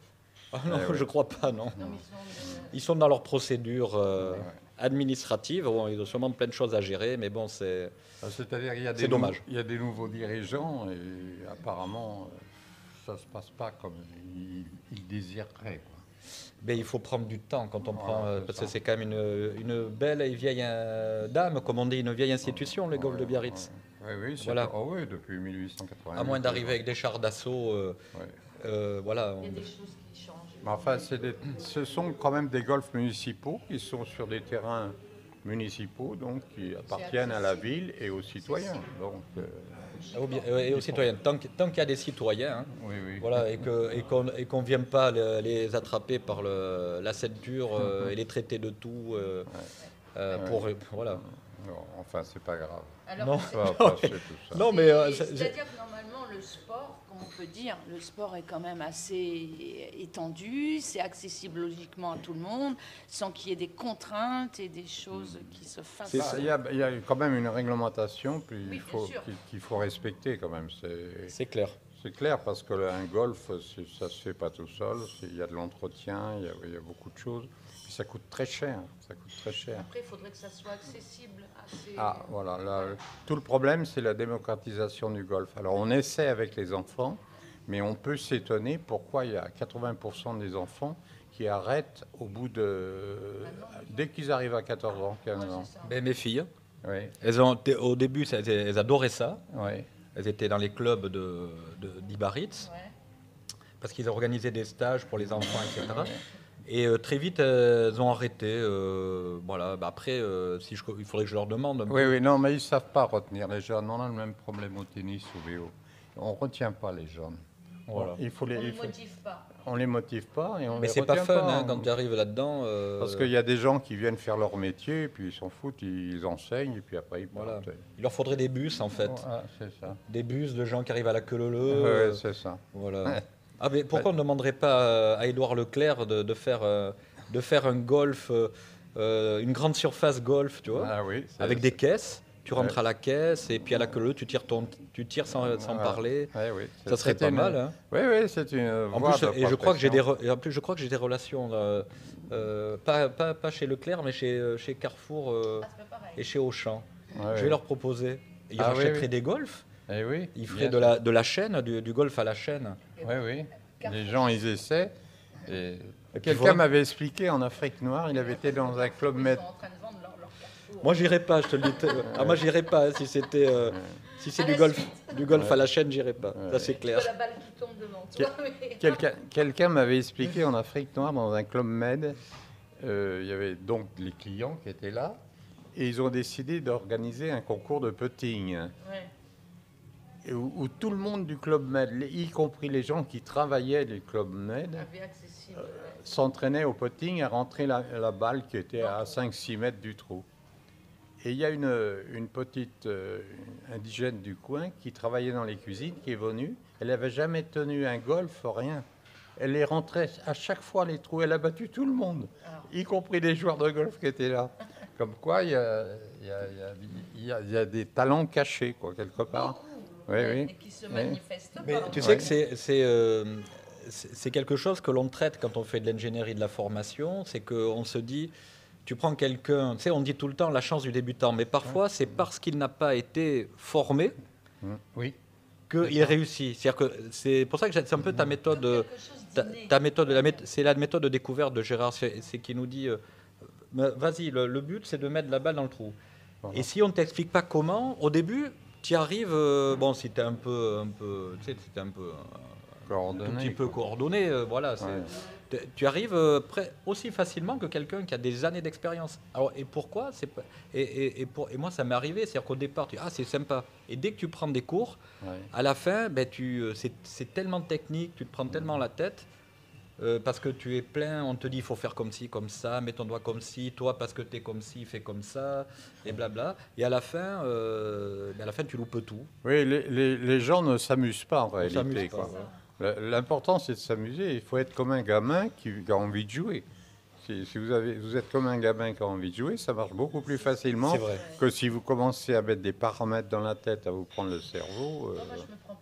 Ah non, Eh ouais. je crois pas, non. Non, mais ils sont, euh, Ils sont dans leur procédure euh, Ouais. administrative. Bon, ils ont sûrement plein de choses à gérer, mais bon, c'est. Ah, c'est-à-dire qu'il y a des C'est nou- dommage. il y a des nouveaux dirigeants et apparemment euh, ça se passe pas comme ils, ils désireraient, quoi. Mais il faut prendre du temps quand on Voilà, prend. euh, c'est parce ça. que c'est quand même une, une belle et vieille euh, dame, comme on dit, une vieille institution, le golf Ouais, de Biarritz. ouais. Oui, oui, c'est Voilà. pas- oh oui, depuis mille huit cent quatre-vingt-huit. À moins d'arriver avec des chars d'assaut. euh, Ouais. euh, voilà. il y a on- des choses qui changent. Mais enfin, c'est des- ce sont quand même des golfs municipaux qui sont sur des terrains municipaux, donc qui appartiennent à la ville et aux citoyens. Donc, euh, Au bi- Et aux citoyens. Tant que- tant qu'il y a des citoyens, hein, oui, oui. voilà, et que- et qu'on et qu'on ne vienne pas le- les attraper par le, la ceinture euh, et les traiter de tout. euh, euh, Ouais. pour, voilà. Non, enfin, c'est pas grave. Alors Non. que Ça va passer tout ça. Non, c'est- mais. euh, c'est- c'est-à-dire que normalement, le sport, comme on peut dire, le sport est quand même assez étendu, c'est accessible logiquement à tout le monde, sans qu'il y ait des contraintes et des choses qui se fassent. C'est Bah, ça. Il y, a- il y a quand même une réglementation puis Oui, il bien faut, sûr. qu'il qu'il faut respecter quand même. C'est C'est clair. c'est clair parce que le- un golf, c'est- ça se fait pas tout seul. C'est- Il y a de l'entretien, il y a, il y a beaucoup de choses. Puis ça coûte très cher. Ça coûte très cher. Après, il faudrait que ça soit accessible à ces... Ah, voilà. là, tout le problème, c'est la démocratisation du golf. Alors, on essaie avec les enfants, mais on peut s'étonner pourquoi il y a quatre-vingts pour cent des enfants qui arrêtent au bout de... dès qu'ils arrivent à quatorze ans, quinze Ouais, ans. c'est ça. Ben, mes filles, Oui, elles ont, au début, ça- elles adoraient ça. oui. Elles étaient dans les clubs de, de, d'Ibaritz, Ouais. parce qu'ils organisaient des stages pour les enfants, et cetera. Et euh, très vite, elles ont arrêté. euh, voilà. Bah, après, euh, si je, il faudrait que je leur demande. un peu. Oui, oui, non, mais ils ne savent pas retenir les jeunes. On a le même problème au tennis, au vélo. On ne retient pas les jeunes. Voilà. Il faut les, On ne il faut- motive pas. on les motive pas et on Mais les c'est pas retient fun hein, hein. quand tu arrives là-dedans. euh, Parce qu'il y a des gens qui viennent faire leur métier, et puis ils s'en foutent, ils enseignent, et puis après ils Voilà. partent. Il leur faudrait des bus, en fait. Ah, c'est ça. Des bus de gens qui arrivent à la queue leu leu. Ouais, euh, c'est ça. Voilà. Ah, mais pourquoi on ne demanderait pas euh, à Édouard Leclerc de, de faire, euh, de faire un golf, euh, euh, une grande surface golf, tu vois, Ah oui. c'est- avec des caisses. Tu rentres Ouais. à la caisse et puis à la queue leu, tu tires, ton, tu tires sans, sans Voilà. parler. Ouais, oui. Ça serait C'est pas une- mal. Hein. Oui, oui, c'est une En voie plus, de et je crois que j'ai des, protection. re- et en plus, je crois que j'ai des relations, euh, euh, pas, pas, pas chez Leclerc, mais chez, euh, chez Carrefour euh, Ah, c'est pas pareil. et chez Auchan. Ouais, Je vais ouais. leur proposer. Ils Ah oui, rachèteraient oui. des golfs. Eh oui. Ils bien feraient de sûr. la, de la chaîne, du, du golf à la chaîne. Oui, oui. Carrefour. Les gens, ils essaient. Et Et puis quelqu'un voilà. m'avait expliqué en Afrique noire, il avait été dans un club Ils med. sont en train de vendre leur, leur Carrefour. Moi, j'irais pas, je te le dis. Ah, moi, j'irais pas. Si c'était, euh, si c'est À du la golf, suite. du golf Ouais. à la chaîne, j'irais pas. Ouais. Ça, c'est Tu clair. vois la balle qui tombe devant toi. mais- Quelqu'un quelqu'un m'avait expliqué en Afrique noire, dans un club med, euh, il y avait donc les clients qui étaient là, et ils ont décidé d'organiser un concours de putting, Ouais. et où, où tout le monde du club med, les- y compris les gens qui travaillaient du club med, Avait accessible. ouais. s'entraînaient au putting à rentrer la, la balle qui était à cinq six mètres du trou. Et il y a une, une petite euh, indigène du coin qui travaillait dans les cuisines, qui est venue. Elle n'avait jamais tenu un golf, rien. Elle est rentrée à chaque fois les trous. Elle a battu tout le monde, Ah. y compris les joueurs de golf qui étaient là. Comme quoi, il y a, il y a- il y a- il y a- il y a des talents cachés, quoi, quelque part. Oui, Ouais, oui. Et qui se Oui. manifestent Mais pas. tu sais Ouais. que c'est, c'est, euh, c'est c'est quelque chose que l'on traite quand on fait de l'ingénierie de la formation. C'est qu'on se dit, tu prends quelqu'un, tu sais, on dit tout le temps la chance du débutant, mais parfois c'est parce qu'il n'a pas été formé Mmh. Oui. qu'il réussit. C'est-à-dire que c'est pour ça que j'ai- c'est un peu ta méthode. euh, Quelque chose Ta, d'inné. ta méthode, la méth- c'est la méthode de découverte de Gérard, c'est c'est qui nous dit, euh, Mais vas-y, le, le but c'est de mettre la balle dans le trou. Voilà. Et si on ne t'explique pas comment, au début, tu y arrives, euh, bon, si tu es un peu, un peu, tu sais, si t'es un peu, euh, un tout Coordonné, petit peu quoi. coordonné, euh, voilà, c'est- Ouais. tu- tu arrives euh, près- aussi facilement que quelqu'un qui a des années d'expérience. Alors, et pourquoi c'est pas- et, et, et, pour, et moi, ça m'est arrivé, c'est-à-dire qu'au départ, tu dis, ah, c'est sympa. Et dès que tu prends des cours, Ouais. à la fin, ben, tu, euh, c'est, c'est tellement technique, tu te prends tellement la tête, euh, parce que tu es plein, on te dit, il faut faire comme ci, comme ça, mets ton doigt comme ci, toi, parce que tu es comme ci, fais comme ça, et blabla. Et à la fin, euh, ben, à la fin tu loupes tout. Oui, les, les- les gens ne s'amusent pas en réalité. s'amuse pas, quoi. ouais. Le- L'important, c'est de s'amuser. Il faut être comme un gamin qui, qui a envie de jouer. Si, si vous, avez, vous êtes comme un gamin qui a envie de jouer, ça marche beaucoup plus facilement C'est vrai. que si vous commencez à mettre des paramètres dans la tête, à vous prendre le cerveau. euh, Non, moi, je me prends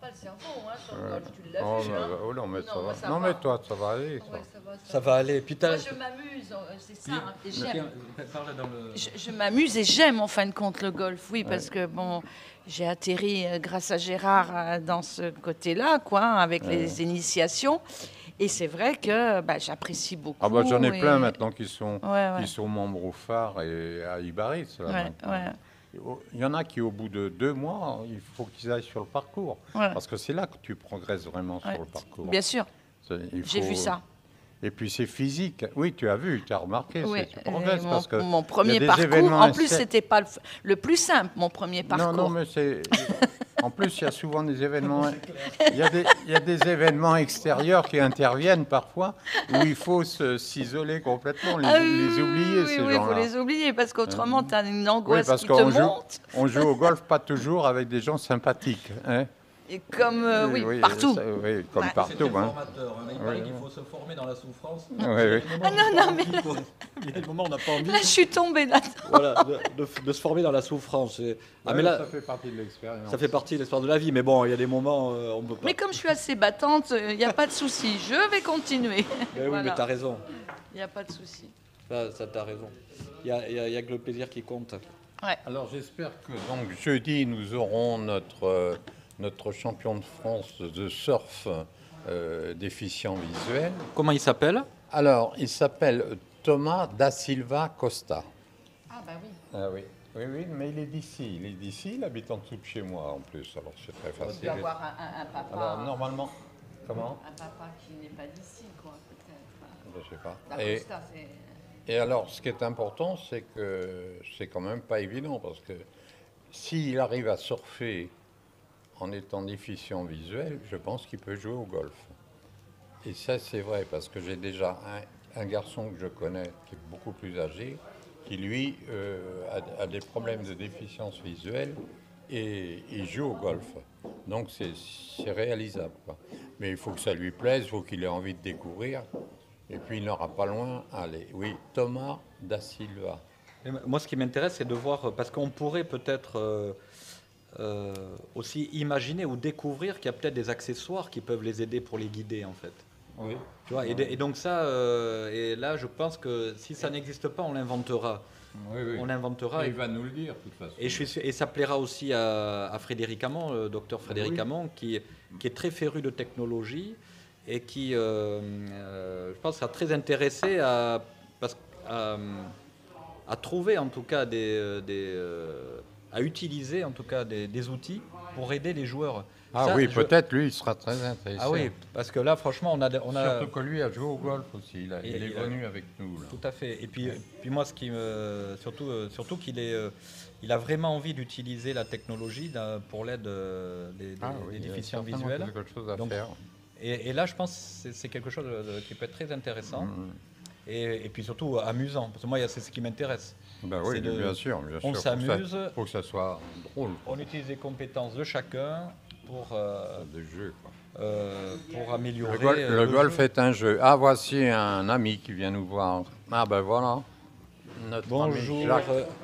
pas le cerveau, hein, sur le golf, tu l'as Oh, vu. mais, Hein. oh non, mais Non, ça moi, va. ça non, va. mais toi, ça va aller. Ça. Ouais, ça va, ça Ça va. va aller. Puis t'as- Moi, je m'amuse, euh, c'est ça. hein, et j'aime. Parle dans le- Je, je m'amuse et j'aime en fin de compte le golf, oui, parce que bon, j'ai atterri euh, grâce à Gérard euh, dans ce côté-là, quoi, avec les initiations. Et c'est vrai que bah, j'apprécie beaucoup. Ah bah j'en ai et- plein maintenant qui sont, Ouais, ouais. qui sont membres au phare et à Ibaris. Là, Ouais, maintenant. ouais. Il y en a qui, au bout de deux mois, il faut qu'ils aillent sur le parcours. Ouais. Parce que c'est là que tu progresses vraiment Ouais. sur le parcours. Bien sûr, C'est- il j'ai faut- vu ça. Et puis c'est physique. Oui, tu as vu, tu as remarqué. Oui, c'est- tu euh, progresses mon, parce que mon il y a premier des parcours, événements en plus, incer- c'était pas le, f- le plus simple, mon premier parcours. Non, non, mais c'est. En plus, il y a souvent des événements. Il y a des, il y a des événements extérieurs qui interviennent parfois où il faut se- s'isoler complètement, les, Ah oui, les oui, oublier, oui, ces oui, il faut gens-là. les oublier parce qu'autrement, tu as une Oui, angoisse parce qui qu'on te joue, monte. on joue au golf pas toujours avec des gens sympathiques. Hein. Et comme, euh, oui, partout. ça- oui, comme Ouais. partout. Hein. formateur. hein. Il Oui, paraît oui. qu'il faut se former dans la souffrance. Oui, oui. Ah non, non, mais là, Il y a des moments où on n'a pas envie là, je suis tombée là-dedans. voilà, de, de- de se former dans la souffrance. Et- ah, Ouais, mais là, ça fait partie de l'expérience. ça fait partie de l'histoire de la vie. Mais bon, il y a des moments euh, on ne peut pas. Mais comme je suis assez battante, il n'y a pas de souci. Je vais continuer. Mais oui, Voilà. mais t'as raison. Il n'y a pas de souci. Ça, ça t'as raison. Il y a, il y a- il y a que le plaisir qui compte. Ouais. Alors j'espère que donc jeudi nous aurons notre, euh, notre champion de France de surf euh, déficient visuel. Comment il s'appelle? Alors il s'appelle Thomas da Silva Costa. Ah bah oui. Ah oui. Oui, oui, mais il est d'ici. Il est d'ici, il habite en dessous de chez moi en plus, alors c'est très Il facile. doit avoir un, un- un papa. Alors normalement, comment? Un papa qui n'est pas d'ici, quoi, peut-être. Je ne sais pas. Da Et, Costa, c'est... et alors ce qui est important, c'est que c'est quand même pas évident parce que s'il arrive à surfer en étant déficient visuel, je pense qu'il peut jouer au golf. Et ça, c'est vrai, parce que j'ai déjà un, un garçon que je connais qui est beaucoup plus âgé, qui lui euh, a, a des problèmes de déficience visuelle et il joue au golf. Donc c'est c'est réalisable, quoi. Mais il faut que ça lui plaise, il faut qu'il ait envie de découvrir. Et puis il n'aura pas loin à aller. Oui, Thomas da Silva. Et moi, ce qui m'intéresse, c'est de voir, parce qu'on pourrait peut-être euh, euh, aussi imaginer ou découvrir qu'il y a peut-être des accessoires qui peuvent les aider pour les guider, en fait. Oui. Tu vois, et, de- et donc ça, euh, et là, je pense que si ça n'existe pas, on l'inventera. Oui, oui. On l'inventera. Et Et, il va nous le dire, de toute façon. et je suis sûr- et ça plaira aussi à, à Frédéric Hamon, le docteur Frédéric Oui. Hamon, qui, qui est très féru de technologie et qui, euh, euh, je pense, sera très intéressé à, parce, à, à trouver en tout cas des, euh, des euh, à utiliser en tout cas des, des outils pour aider les joueurs. Ah Ça, oui, je- peut-être lui, il sera très intéressé. Ah oui, parce que là, franchement, on a, on a Surtout que lui a joué au golf aussi. Il, a- Et- il est il a- venu avec nous. Là. tout à fait. Et puis, puis moi, ce qui me, surtout, euh, surtout qu'il est, euh, il a vraiment envie d'utiliser la technologie d'un- pour l'aide euh, des, des- Ah des oui, il y a déficients certainement visuels. quelque chose à Donc, faire. Et, et là, je pense que c'est- c'est quelque chose de- qui peut être très intéressant. Mm. Et, et puis surtout amusant. Parce que moi, il y a- c'est ce qui m'intéresse. Ben oui, c'est de- bien sûr. Bien on sûr. s'amuse. Il faut que ça soit drôle. On utilise les compétences de chacun pour, euh, De jeu, quoi. euh, pour améliorer. Le, gol- euh, le le golf jeu. est un jeu. Ah, voici un ami qui vient nous voir. Ah ben voilà. Notre Bonjour. ami Jacques. euh,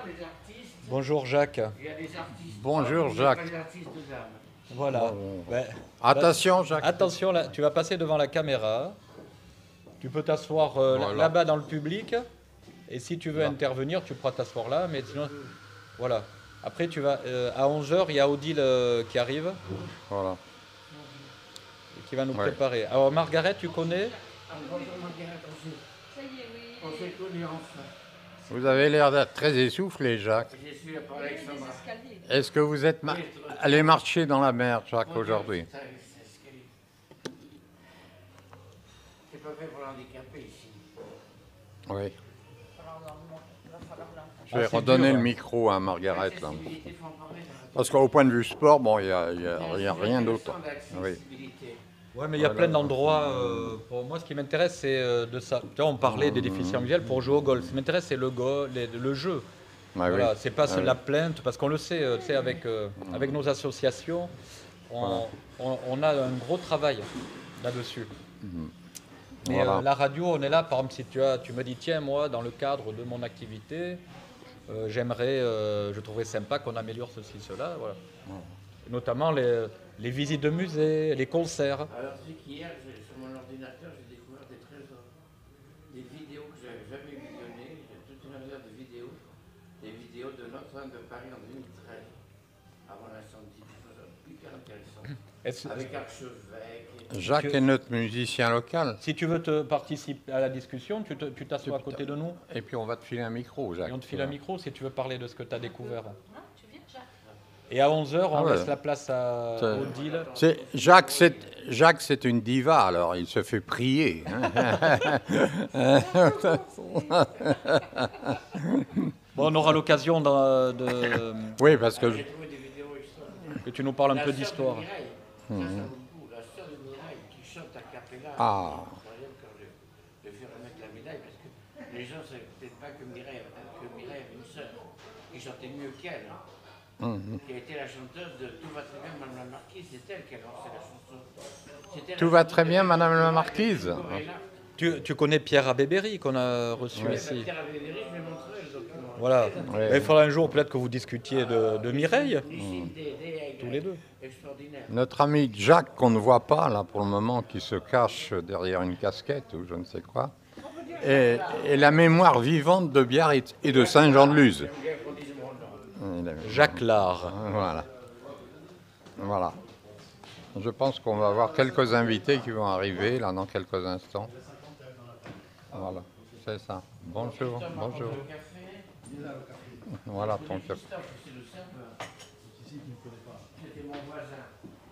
bonjour Jacques. Il y a des artistes. Bonjour, il y a Jacques. pas des artistes d'âme. Voilà. Bon. Ben, Attention, Jacques. attention, là, tu vas passer devant la caméra. Tu peux t'asseoir euh, là- Voilà. là-bas dans le public. Et si tu veux Là. intervenir, tu pourras t'asseoir là. Mais sinon, voilà. Après, tu vas euh, à onze heures, il y a Odile euh, qui arrive Voilà. et qui va nous Ouais. préparer. Alors, Margaret, tu connais? Ah, bonjour Marguerite, on s'est- on s'est connus enfin. Vous avez l'air d'être très essoufflé, Jacques. Je suis à parler avec Sandra. Est-ce que vous êtes ma- allé marcher dans la mer, Jacques, aujourd'hui? Ça, c'est escalier. C'est pas fait pour l'handicapé ici. Oui. Je Ah, vais c'est redonner dur, le hein. micro à Margaret. Là. L'accessibilité, faut en parler dans la- Parce qu'au point de vue sport, bon, il n'y a, il y a- il y a rien d'autre. Sans Oui. d'accessibilité. Ouais, mais il y a Voilà. plein d'endroits. euh, pour moi, ce qui m'intéresse, c'est euh, de ça. Tu vois, on parlait des déficients visuels pour jouer au golf. Ce qui m'intéresse, c'est le, go- les- le jeu. Ah, Voilà, oui. c'est pas Ah, seule oui. la plainte, parce qu'on le sait, euh, tu sais, avec, euh, avec nos associations, on, on- on a un gros travail là-dessus. Mais Voilà. euh, la radio, on est là, par exemple, si tu, as, tu me dis, tiens, moi, dans le cadre de mon activité, euh, j'aimerais, euh, je trouverais sympa qu'on améliore ceci, cela, voilà. notamment les, les visites de musées, les concerts. Alors, tu sais qu'hier, j'ai- sur mon ordinateur, j'ai découvert des trésors. Des vidéos que j'avais jamais visionnées. J'ai toute une réserve de vidéos. Des vidéos de Notre-Dame de Paris en deux mille treize, avant l'incendie. Des choses hyper intéressantes. Est-ce- Avec Archevêque. et- Jacques Que- est notre musicien local. Si tu veux te participer à la discussion, tu te- tu t'assois à côté de nous Et puis on va te filer un micro, Jacques. et on te file un micro si tu veux parler de ce que tu as découvert. Non, tu viens, Jacques. Et à onze heures, on Ah ouais. laisse la place à Ça- Odile. C'est- Jacques, c'est Jacques, c'est une diva, alors il se fait prier. hein. Bon, on aura l'occasion de, de- Oui, parce que J'ai trouvé des vidéos extraordinaires. que tu nous parles un La peu sœur de d'histoire. Mireille, ça, ça vaut le coup. La sœur de Mireille qui chante à cappella. Ah. C'est incroyable quand je, je fais remettre la médaille parce que les gens ne savaient peut-être pas que Mireille, que Mireille avait une sœur qui chantait mieux qu'elle, hein, qui a été la chanteuse de Tout va très bien, Madame la Marquise. C'est elle qui a lancé la chanson. C'était la Tout va chanteuse très de bien, Madame la Mireille Marquise. avec Hugo Reinhardt. Tu, tu connais Pierre Abébéry qu'on a reçu Ouais, ici. Pierre Abébéry, je vais montrer le document. Voilà. Ouais. Mais il faudra un jour peut-être que vous discutiez de, de Mireille, Ici, des, des, tous les deux. Extraordinaire. notre ami Jacques, qu'on ne voit pas là pour le moment, qui se cache derrière une casquette ou je ne sais quoi, est, est la mémoire vivante de Biarritz et de Saint-Jean-de-Luz. Jacques Lard. Voilà. Voilà. Je pense qu'on va avoir quelques invités qui vont arriver là dans quelques instants. Voilà, c'est ça. Bonjour, bonjour. Voilà ton café. C'est le serveur. C'était mon voisin.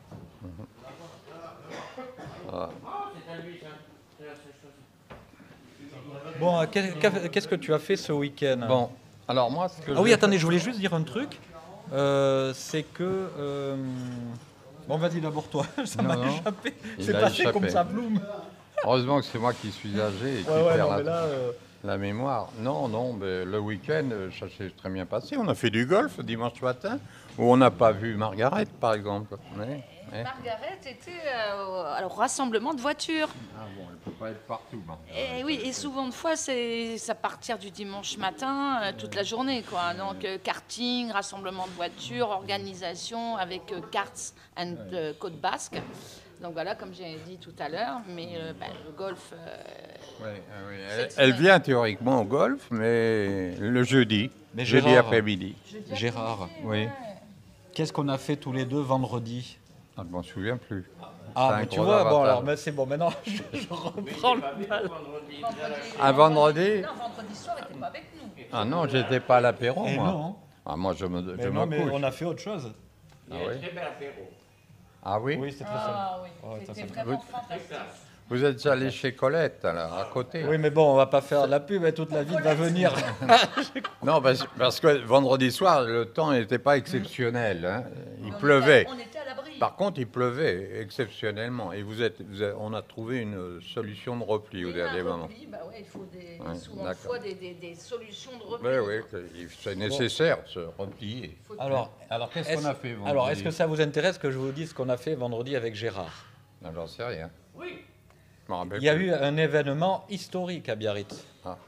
Voilà. Oh, c'est à lui, ça. C'est la seule chose. Bon, euh, qu'est- qu'a- qu'est-ce que tu as fait ce week-end? Bon, alors moi, ce que Ah oui, je- attendez, je voulais juste dire un truc. Euh, c'est que... euh, Bon, vas-y d'abord toi, ça Non, m'a non. échappé. Il C'est a passé échappé. comme ça, bloum. Heureusement que c'est moi qui suis âgé et qui Ouais, ouais, perds non, la, mais là... euh, la mémoire. Non, non, mais le week-end, euh, ça s'est très bien passé. On a fait du golf dimanche matin, où on n'a pas vu Margaret, par exemple. Ouais, ouais. Margaret était euh, au alors, rassemblement de voitures. Ah bon, elle ne peut pas être partout. bon. Et oui, et souvent de fois, c'est à partir du dimanche matin, euh, toute la journée, quoi. Donc, euh, karting, rassemblement de voitures, organisation avec euh, Karts and euh, Côte Basque. Donc voilà, comme j'ai dit tout à l'heure, mais euh, bah, le golf, euh, Ouais, ah oui, Cette Elle, semaine. elle vient théoriquement au golf, mais le jeudi, Mais jeudi Gérard. après-midi. Gérard, Oui. qu'est-ce qu'on a fait tous les deux vendredi? Ah, je m'en souviens plus. Ah, C'est un mais tu gros vois, bon avantage. alors, mais c'est bon, maintenant je, je reprends le bal. Vendredi, Un vendredi non, vendredi soir, il n'était pas avec nous. Ah non, j'étais pas à l'apéro, Eh moi. non, Ah, moi, je me, mais, je non, me mais couche. on a fait autre chose. il y a Ah un oui. très bel apéro. Ah oui, Oui, c'était très simple. Ah oui, Ouais, ça, c'était c'est vraiment Vous- fantastique. Vous êtes allé chez Colette, alors, à côté. Oui, mais bon, on va pas faire de la pub, et toute la ville va venir. Non, parce, parce que vendredi soir, le temps n'était pas exceptionnel. hein. Il pleuvait. On était à l'abri. Par contre, il pleuvait exceptionnellement. Et vous êtes, vous êtes- on a trouvé une solution de repli au Il y a un dernier moment. repli, bah ouais, il faut des, Ouais, souvent d'accord. fois des, des, des solutions de repli. Oui, oui, que- c'est nécessaire de se replier. Faut- Alors, Alors, qu'est-ce est-ce- qu'on a fait vendredi alors, est-ce que ça vous intéresse que je vous dise ce qu'on a fait vendredi avec Gérard? Non, j'en sais rien. Oui. Je m'en rappelle Il y a plus. eu un événement historique à Biarritz.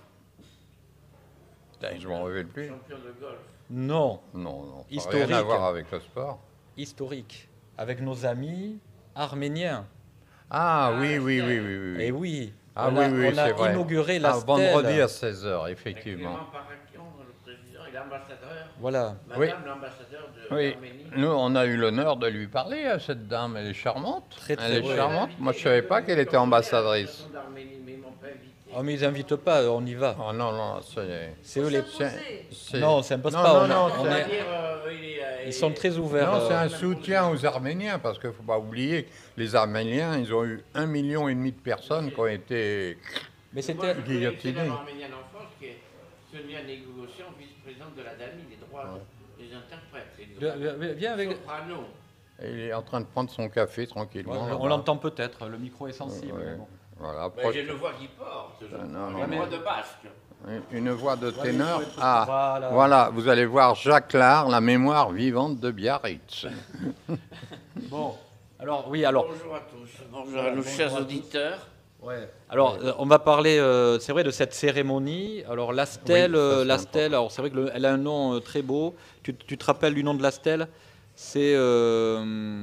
Putain, je m'en rappelle plus. Champion de golf. Non, Non, non. Ça n'a Historique. rien à voir avec le sport. historique, avec nos amis arméniens. Ah oui, oui, oui, oui, oui. Et oui, Ah on oui, a, oui, on a c'est vrai. inauguré la Ah, stèle. vendredi à seize heures, Avec effectivement. Clément Parakian, le président et l'ambassadeur. Voilà. Oui. Madame l'ambassadeur de Oui, l'Arménie. nous, on a eu l'honneur de lui parler à cette dame. Elle est charmante. Très, très Elle est ouais. charmante. Moi, je savais pas qu'elle était ambassadrice. d'Arménie, mais ils m'ont pas invité. Oh, mais ils n'invitent pas, on y va. Oh non, non, c'est... C'est eux les. S'imposer. c'est- Non, ça impose Non, pas. non, on a- non, on c'est- est- C'est-à-dire, euh, il est, euh, Ils sont très ouverts. Non, c'est euh, un soutien aux Arméniens, parce qu'il ne faut pas oublier que les Arméniens, ils ont eu un million et demi de personnes qui ont été... Mais Moi, c'était. je connais guillotiné. une arménienne en France qui est Sonia Négociant, vice-présidente de la D A M I, des droits des interprètes. et des Viens- droits viens- Viens avec. soprano. Il est en train de prendre son café Ouais, tranquillement. on là-bas. l'entend peut-être, le micro est sensible. Ouais. mais bon. Voilà, Ben, proche- j'ai une voix qui porte. Je Ah, non, j'ai non, une mais- voix de basque. une voix de Ouais, ténor. il faut être- Ah, voilà. voilà, vous allez voir Jacques Lard, la mémoire vivante de Biarritz. Bon, alors oui, alors. Bonjour à tous. Bonjour à nos chers auditeurs. Ouais. Alors, euh, on va parler, euh, c'est vrai, de cette cérémonie. Alors, la stèle, Oui, ça, euh, c'est la important. stèle. Alors, c'est vrai qu'elle a un nom euh, très beau. Tu, tu te rappelles du nom de la stèle? C'est... Euh,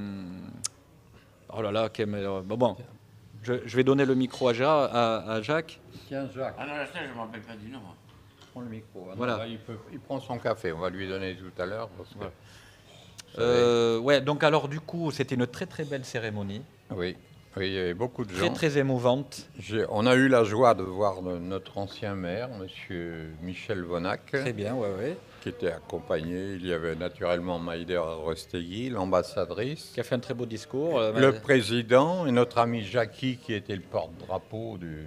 oh là là, okay, mais, euh, bon, bon. Je, je vais donner le micro à, Gérard, à, à Jacques. Tiens, Jacques. Ah non, là, ça, je ne me rappelle pas du nom. Prends le micro. Voilà. Là, il, peut, il prend son café, on va lui donner tout à l'heure. Parce que, voilà. euh, ouais, donc alors du coup, c'était une très très belle cérémonie. Oui, oui, il y avait beaucoup de très, gens. Très très émouvante. On a eu la joie de voir le, notre ancien maire, M. Michel Vonac. Très bien, ouais, ouais. Qui était accompagné. Il y avait naturellement Maïder Rostegui, l'ambassadrice. Qui a fait un très beau discours. Euh, le président et notre ami Jackie, qui était le porte-drapeau du...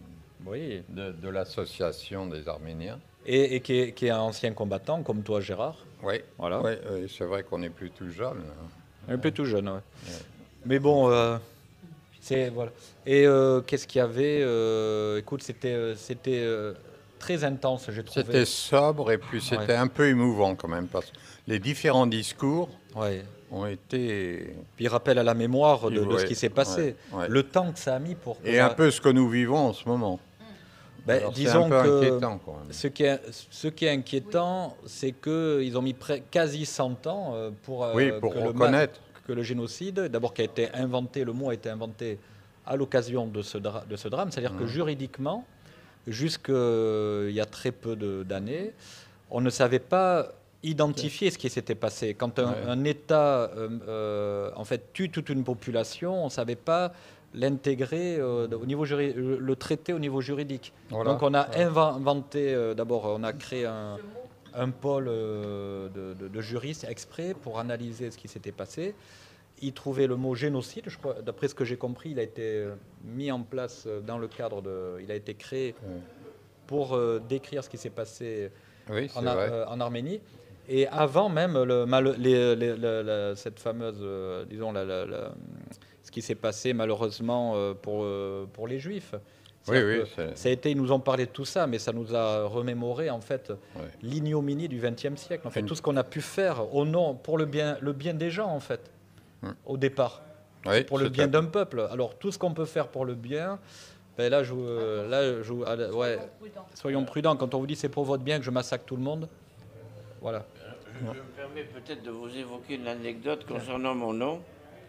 Oui. De, de l'association des Arméniens. Et, et qui, est, qui est un ancien combattant, comme toi, Gérard. Oui, voilà. oui, oui, c'est vrai qu'on n'est plus tout jeune. On n'est plus tout jeune, oui. Ouais. Mais bon, euh, c'est... Voilà. Et euh, qu'est-ce qu'il y avait euh, Écoute, c'était, c'était euh, très intense, j'ai trouvé. C'était sobre et puis c'était ouais. un peu émouvant quand même, parce que les différents discours ouais. ont été... Puis rappel à la mémoire de, de ouais. ce qui s'est passé. Ouais. Ouais. Le temps que ça a mis pour... Et un peu ce que nous vivons en ce moment. Ben, Alors, disons un peu que ce qui, est, ce qui est inquiétant, oui. c'est qu'ils ont mis près, quasi cent ans pour, oui, pour que, reconnaître. Le, que le génocide, d'abord qui a été inventé, le mot a été inventé à l'occasion de ce, dra de ce drame, c'est-à-dire mmh. que juridiquement, jusqu'il y a très peu d'années, on ne savait pas identifier okay. ce qui s'était passé. Quand un, ouais. un État euh, euh, en fait, tue toute une population, on ne savait pas l'intégrer euh, au niveau le traité au niveau juridique. Voilà. Donc on a ouais. inventé, euh, d'abord on a créé un, un pôle euh, de, de, de juristes exprès pour analyser ce qui s'était passé. Ils trouvaient le mot génocide, je crois, d'après ce que j'ai compris, il a été mis en place dans le cadre de... Il a été créé ouais. pour euh, décrire ce qui s'est passé oui, en, euh, en Arménie. Et avant même le, les, les, les, la, cette fameuse, euh, disons, la, la, la, ce qui s'est passé malheureusement euh, pour, euh, pour les Juifs. Oui, oui, ça a été, ils nous ont parlé de tout ça, mais ça nous a remémoré en fait oui. l'ignominie du vingtième siècle. En fait, tout ce qu'on a pu faire au nom, pour le bien, le bien des gens en fait, hum. au départ, oui, pour le bien d'un peuple. Alors tout ce qu'on peut faire pour le bien, ben là, je, euh, là, je, euh, ouais, soyons prudents. Quand on vous dit c'est pour votre bien que je massacre tout le monde, voilà. Je, je me permets peut-être de vous évoquer une anecdote concernant mon nom.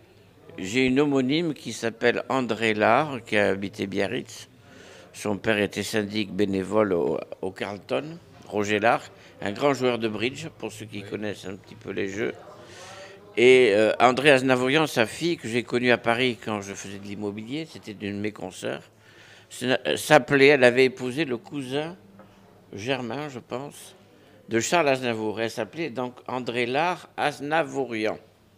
J'ai une homonyme qui s'appelle André Lard, qui a habité Biarritz. Son père était syndic bénévole au, au Carlton, Roger Lard, un grand joueur de bridge, pour ceux qui connaissent un petit peu les jeux. Et euh, André Aznavourian, sa fille, que j'ai connue à Paris quand je faisais de l'immobilier, c'était une de mes consoeurs, s'appelait, elle avait épousé le cousin Germain, je pense, de Charles Aznavour. Elle s'appelait donc André Lard Aznavourian.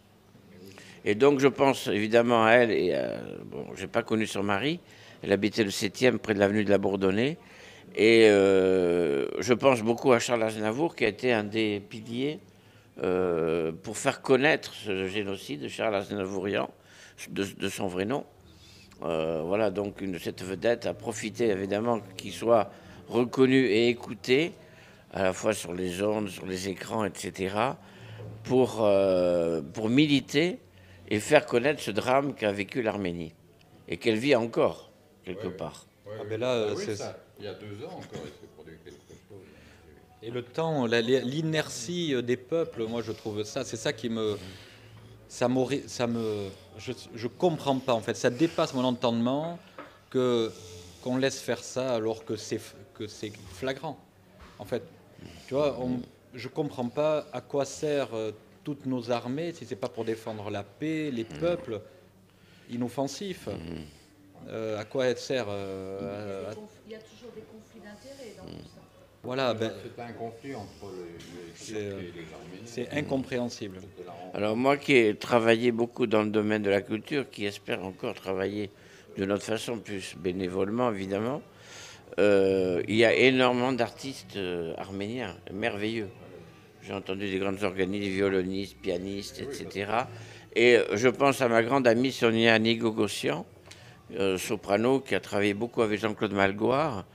Et donc je pense évidemment à elle, et à, bon, je n'ai pas connu son mari, elle habitait le septième près de l'avenue de la Bourdonnais, et euh, je pense beaucoup à Charles Aznavour qui a été un des piliers euh, pour faire connaître ce génocide, Charles Aznavourian, de, de son vrai nom. Euh, voilà, donc une, cette vedette a profité évidemment qu'il soit reconnu et écouté, à la fois sur les ondes, sur les écrans, et cetera, pour, euh, pour militer et faire connaître ce drame qu'a vécu l'Arménie et qu'elle vit encore, quelque ouais, part. Ouais, ouais, ah, mais là, ah, oui, ça, il y a deux ans encore, il s'est produit quelque chose. Et le temps, l'inertie des peuples, moi je trouve ça, c'est ça qui me... Ça, ça me je ne comprends pas, en fait, ça dépasse mon entendement que, qu'on laisse faire ça alors que c'est, que c'est flagrant. En fait, tu vois, on, je ne comprends pas à quoi sert... toutes nos armées, si ce n'est pas pour défendre la paix, les peuples inoffensifs. Euh, à quoi elles servent euh, à... Il y a toujours des conflits d'intérêts dans tout ça. Voilà, ben, c'est un conflit entre les, les, les, les Arméniens. C'est incompréhensible. Alors moi qui ai travaillé beaucoup dans le domaine de la culture, qui espère encore travailler de notre façon, plus bénévolement évidemment, euh, il y a énormément d'artistes euh, arméniens, merveilleux. J'ai entendu des grandes organismes, des violonistes, pianistes, et cetera. Et je pense à ma grande amie Sonia Nigogossian, euh, soprano, qui a travaillé beaucoup avec Jean-Claude Malgoire,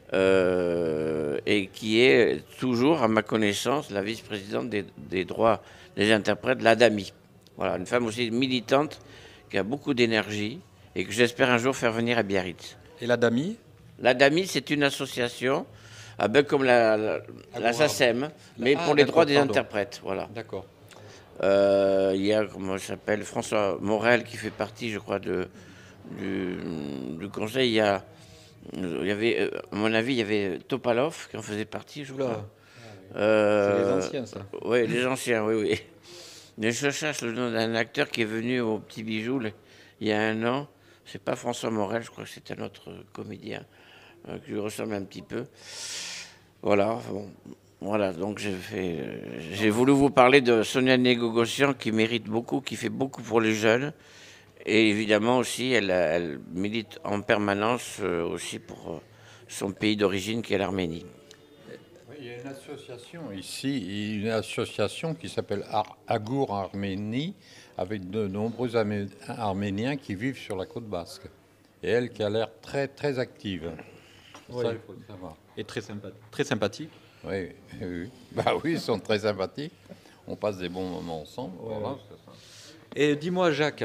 euh, et qui est toujours, à ma connaissance, la vice-présidente des, des droits des interprètes, l'A D A M I. Voilà, une femme aussi militante, qui a beaucoup d'énergie, et que j'espère un jour faire venir à Biarritz. Et l'A D A M I ? L'A D A M I, c'est une association... Ah ben comme la, la, la S A C E M, mais ah, pour les droits des pardon. interprètes, voilà. D'accord. Euh, il y a, comment il s'appelle, François Morel qui fait partie, je crois, de, du, du conseil. Il y, a, il y avait, à mon avis, il y avait Topalov qui en faisait partie, je crois. Euh, C'est les anciens, ça. Oui, les anciens, oui, oui. Mais je cherche le nom d'un acteur qui est venu au Petit Bijou là, il y a un an. C'est pas François Morel, je crois que c'est un autre comédien euh, qui lui ressemble un petit peu. Voilà, bon, voilà. Donc j'ai fait, euh, j'ai voulu vous parler de Sonia Négogossian qui mérite beaucoup, qui fait beaucoup pour les jeunes, et évidemment aussi, elle, elle milite en permanence euh, aussi pour euh, son pays d'origine qui est l'Arménie. Il y a une association ici, une association qui s'appelle Ar Agour Arménie, avec de nombreux Armé Arméniens qui vivent sur la côte basque. Et elle qui a l'air très très active. Oui. Ça, il faut le savoir. Et très, sympa très sympathique. Oui, oui. Bah oui, ils sont très sympathiques. On passe des bons moments ensemble. Ouais. Voilà, et dis-moi, Jacques,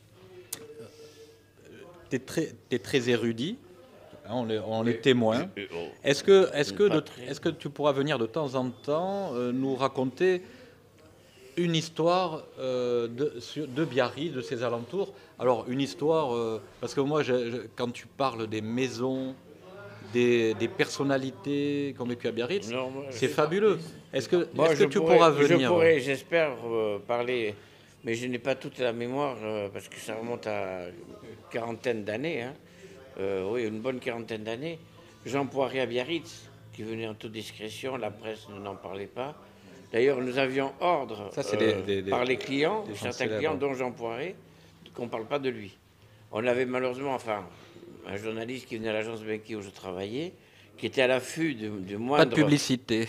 tu es très, t'es très érudit. On est, on est témoins. Est-ce que, est-ce que, de, est-ce que tu pourras venir de temps en temps euh, nous raconter une histoire euh, de, sur, de Biarritz, de ses alentours? Alors, une histoire, euh, parce que moi, je, je, quand tu parles des maisons, des, des personnalités qui ont vécu à Biarritz, c'est fabuleux. Est-ce que, bon, est-ce que tu pourrais, pourras venir? Je pourrais, j'espère, euh, parler, mais je n'ai pas toute la mémoire, euh, parce que ça remonte à une quarantaine d'années, hein. Euh, oui, une bonne quarantaine d'années. Jean Poiré à Biarritz, qui venait en toute discrétion, la presse n'en parlait pas. D'ailleurs, nous avions ordre Ça, c'est euh, des, des, par les clients, des certains célèbres. clients, dont Jean Poiré, qu'on ne parle pas de lui. On avait malheureusement, enfin, un journaliste qui venait à l'agence Becky où je travaillais, qui était à l'affût de, de moindre... Pas de publicité.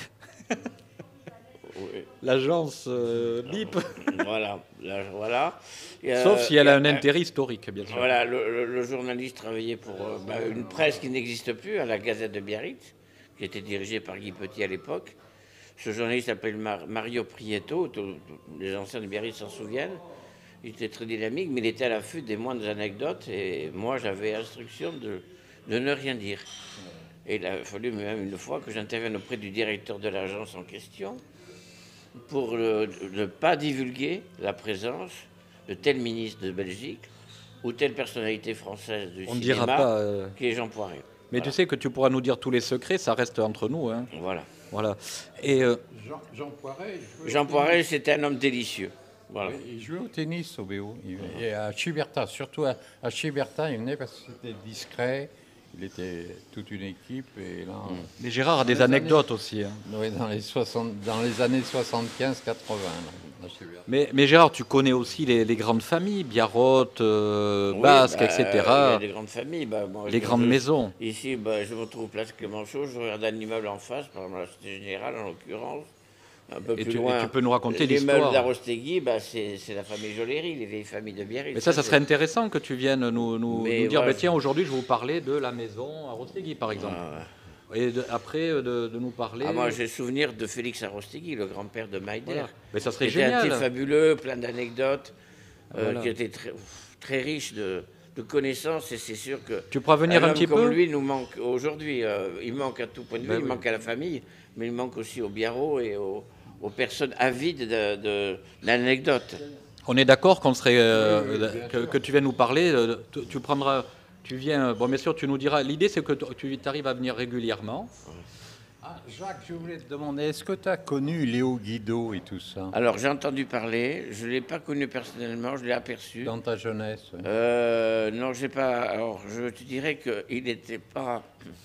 Oui. L'agence euh, Bip. Voilà, là, voilà. Et, Sauf euh, si elle a un euh, intérêt historique, bien sûr. Voilà, le, le, le journaliste travaillait pour euh, bah, une presse qui n'existe plus, à la Gazette de Biarritz, qui était dirigée par Guy Petit à l'époque. Ce journaliste s'appelle Mar Mario Prieto, tout, tout, les anciens de Biarritz s'en souviennent. Il était très dynamique, mais il était à l'affût des moindres anecdotes. Et moi, j'avais instruction de, de ne rien dire. Et il a fallu même une fois que j'intervienne auprès du directeur de l'agence en question pour ne pas divulguer la présence de tel ministre de Belgique ou telle personnalité française du On ne cinéma dira pas, euh... qui est Jean Poiré. Mais voilà. Tu sais que tu pourras nous dire tous les secrets, ça reste entre nous. Hein. Voilà. Voilà. Et euh... Jean, Jean Poiré, Jean Poiré, c'était un homme délicieux. Voilà. Il jouait au tennis au B O. Il, et à Chiberta, surtout à, à Chiberta, il venait parce que c'était discret. Il était toute une équipe. Et là, mmh. Mais Gérard a des anecdotes années, aussi. Hein. Oui, dans les, soixante, dans les années soixante-quinze quatre-vingts. Mais, mais Gérard, tu connais aussi les, les grandes familles, Biarrothe, euh, oui, Basque, bah, et cetera. Il y a des grandes familles. Bah, bon, les grandes je, maisons. Ici, bah, je me trouve place Clémenceau, je regarde un immeuble en face, par exemple la Cité Générale en l'occurrence. Un peu et, plus tu, loin, et tu peux nous raconter l'histoire. L'immeuble d'Arostegui, bah, c'est la famille Joléry, les vieilles familles de Biarritz. Mais ça, ça serait intéressant que tu viennes nous, nous, nous dire, voilà, bah, tiens, aujourd'hui, je vais vous parler de la maison Arostegui, par exemple. Ah, ouais. Et de, après, de, de nous parler... Ah, moi, j'ai souvenir de Félix Arostegui, le grand-père de Maïder. Voilà. Mais ça serait qui génial. Était un type fabuleux, plein d'anecdotes, ah, euh, voilà. qui était très, très riche de, de connaissances. Et c'est sûr que... Tu pourras venir un, un petit comme peu lui nous manque aujourd'hui. Euh, il manque à tout point de vue, ben il oui. manque à la famille, mais il manque aussi au Biarrot et au... aux personnes avides d'anecdotes. On est d'accord qu'on serait euh, oui, oui, que, que tu viennes nous parler. Euh, tu, tu prendras, tu viens. Bon, bien sûr, tu nous diras. L'idée, c'est que tu arrives à venir régulièrement. Ah, Jacques, je voulais te demander, est-ce que tu as connu Léo Guido et tout ça? Alors, j'ai entendu parler. Je ne l'ai pas connu personnellement. Je l'ai aperçu. Dans ta jeunesse? Oui. Euh, non, j'ai pas. Alors, je te dirais qu'il n'était pas.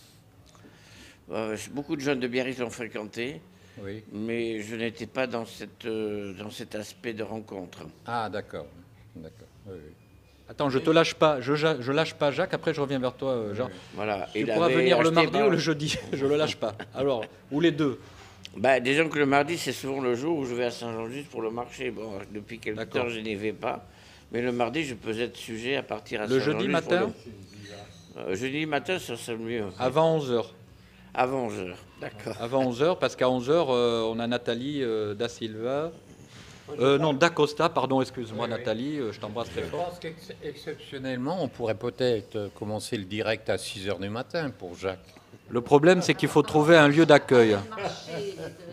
Euh, beaucoup de jeunes de Biarritz l'ont fréquenté. Oui. Mais je n'étais pas dans, cette, euh, dans cet aspect de rencontre. Ah, d'accord. D'accord. Oui, oui. Attends, je te lâche pas. Je, je lâche pas Jacques. Après, je reviens vers toi, Jean. Oui. Voilà. Tu pourras venir le mardi par... ou le jeudi. Je le lâche pas. Alors, ou les deux. Bah, disons que le mardi, c'est souvent le jour où je vais à Saint-Jean-Juste pour le marché. Bon, depuis quelque temps, je n'y vais pas. Mais le mardi, je peux être sujet à partir à le jeudi matin. Le... Euh, jeudi matin, ça serait mieux. Avant onze heures. Avant onze heures, d'accord. Avant onze heures, parce qu'à onze heures, euh, on a Nathalie euh, Da Silva. Euh, non, d'Acosta, pardon, excuse-moi oui, Nathalie, euh, je t'embrasse très fort. Je pense qu'exceptionnellement, on pourrait peut-être commencer le direct à six heures du matin pour Jacques. Le problème, c'est qu'il faut trouver un lieu d'accueil. Le marché de, de Saint-Jean.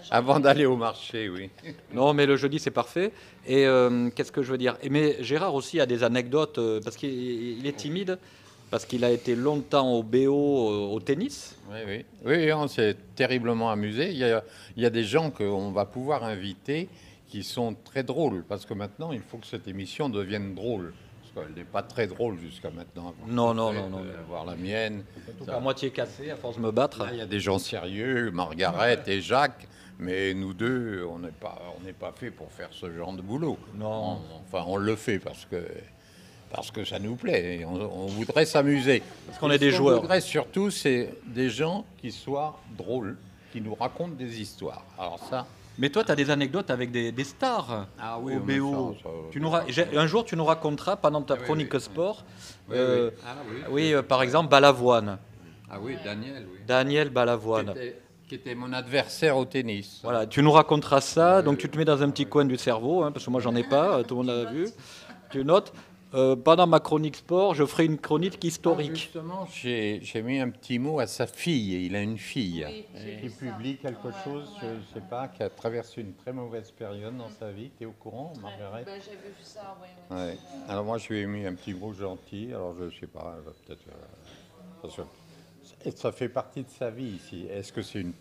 Avant d'aller au marché, oui. Non, mais le jeudi, c'est parfait. Et euh, qu'est-ce que je veux dire? Et mais Gérard aussi a des anecdotes, euh, parce qu'il il est timide, parce qu'il a été longtemps au B O, euh, au tennis. Oui, oui. Oui, on s'est terriblement amusé. Il y a, il y a des gens qu'on va pouvoir inviter qui sont très drôles, parce que maintenant, il faut que cette émission devienne drôle. Parce qu'elle n'est pas très drôle jusqu'à maintenant. Non, non, non, non. Voir la mienne. Surtout Ça- qu'à moitié cassé, à force de me battre. Là, il y a des gens sérieux, Margaret et Jacques, mais nous deux, on n'est pas, on n'est pas fait pour faire ce genre de boulot. Non. On- enfin, on le fait parce que, parce que ça nous plaît. Et on, on voudrait s'amuser. Parce qu'on est des Ce qu'on joueurs. voudrait surtout, c'est des gens qui soient drôles, qui nous racontent des histoires. Alors ça. Mais toi, tu as des anecdotes avec des, des stars Ah oui, au mais B O. ça, ça, Tu nous ra- j'ai- Un jour, tu nous raconteras pendant ta Ah oui, chronique oui. sport. Oui, euh, oui. Ah oui. oui, euh, par exemple, Balavoine. Ah oui, Daniel, oui. Daniel Qui Balavoine. était, qui était mon adversaire au tennis. Voilà, tu nous raconteras ça. Donc, tu te mets dans un petit coin du cerveau, hein, parce que moi, j'en ai pas. Tout le monde l'a vu. Tu notes. Euh, pendant ma chronique sport, je ferai une chronique historique. Justement, j'ai j'ai mis un petit mot à sa fille. Il a une fille Oui, j'ai qui vu ça. publie quelque Ouais, chose, je ouais. ne sais pas, qui a traversé une très mauvaise période dans sa vie. Tu es au courant, Margaret? Ben, j'ai vu ça, oui. oui. Ouais. Alors moi, je lui ai mis un petit mot gentil. Alors je ne sais pas, elle va peut-être... euh, parce que ça- ça fait partie de sa vie ici. Est-ce que c'est une...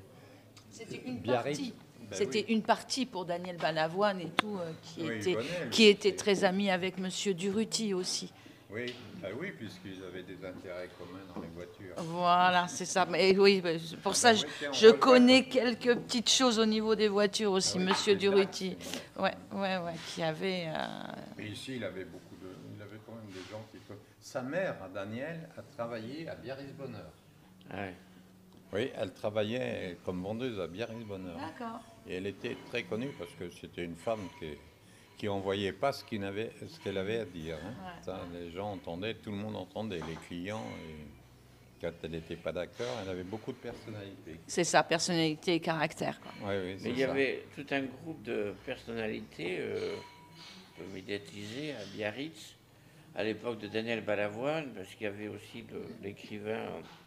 C'était une Biarritz. partie. Ben C'était oui. une partie pour Daniel Balavoine et tout, euh, qui, Oui, il était, connaît, lui. qui était très ami avec Monsieur Durutti aussi. Oui, ah oui, puisqu'ils avaient des intérêts communs dans les voitures. Voilà, c'est ça. Mais oui, ben, pour ça, je, oui, tiens, on je voit le connais quelques petites choses au niveau des voitures aussi, Ah oui, Monsieur c'est Durutti. Ouais, ouais, ouais, qui avait. euh, Et ici, il avait beaucoup de... Il avait quand même des gens qui... Sa mère, Daniel, a travaillé à Biarritz-Bonheur. Ah ouais. Oui, elle travaillait comme vendeuse à Biarritz-Bonheur. D'accord. Et elle était très connue parce que c'était une femme qui qui envoyait pas ce qu'il avait, ce qu'elle avait à dire. hein. Ouais. Ça, les gens entendaient, tout le monde entendait, les clients. Et quand elle n'était pas d'accord, elle avait beaucoup de personnalité. C'est ça, personnalité et caractère. Quoi. Oui, oui, c'est Mais il y ça. avait tout un groupe de personnalités euh, un peu médiatisées à Biarritz, à l'époque de Daniel Balavoine, parce qu'il y avait aussi le- l'écrivain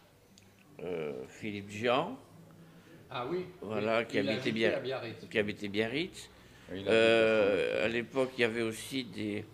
euh, Philippe Jean, Ah oui. voilà, oui, qui il habitait, habitait Biar- à Biarritz. qui habitait Biarritz. Oui, il habitait Euh, à l'époque, il y avait aussi des...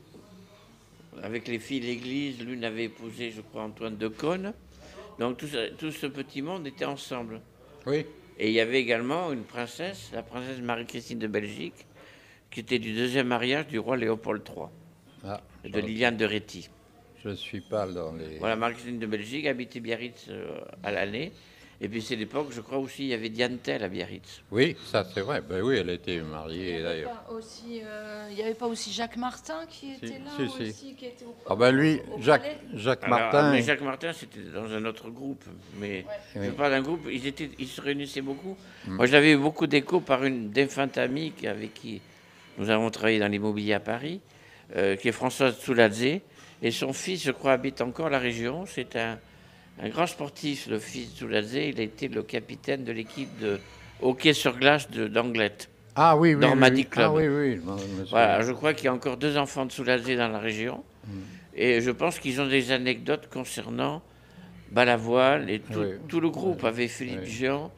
Avec les filles de l'Église, l'une avait épousé, je crois, Antoine de Caunes. Donc tout, ça- tout ce petit monde était ensemble. Oui. Et il y avait également une princesse, la princesse Marie-Christine de Belgique, qui était du deuxième mariage du roi Léopold trois, Ah, de Liliane de Réty. je ne suis pas dans les... Voilà, Marie-Christine de Belgique habitait Biarritz euh, à l'année. Et puis c'est l'époque, je crois aussi, il y avait Diane Tell à Biarritz. Oui, ça c'est vrai. Ben oui, elle était Il mariée n'y avait, d'ailleurs. pas aussi, euh, il y avait pas aussi Jacques Martin qui était là si, si. aussi, qui était au, Ah ben lui, au Jacques, palais. Jacques Alors, Martin. mais Jacques Martin, c'était dans un autre groupe. Mais Oui. je parle d'un groupe, ils, étaient, ils se réunissaient beaucoup. Mm. Moi, j'avais eu beaucoup d'échos par une défunte amie qui- avec qui nous avons travaillé dans l'immobilier à Paris, euh, qui est Françoise Souladze. Et son fils, je crois, habite encore la région. C'est un, un grand sportif, le fils de Souladze. Il a été le capitaine de l'équipe de hockey sur glace de- d'Anglette. Ah oui, oui. Normandy oui. Club. Ah oui, oui. je m'en- je me souviens. Voilà, je crois qu'il y a encore deux enfants de Souladze dans la région. Et je pense qu'ils ont des anecdotes concernant Balavoine et tout, Oui. tout le groupe avait Philippe Oui. Jean,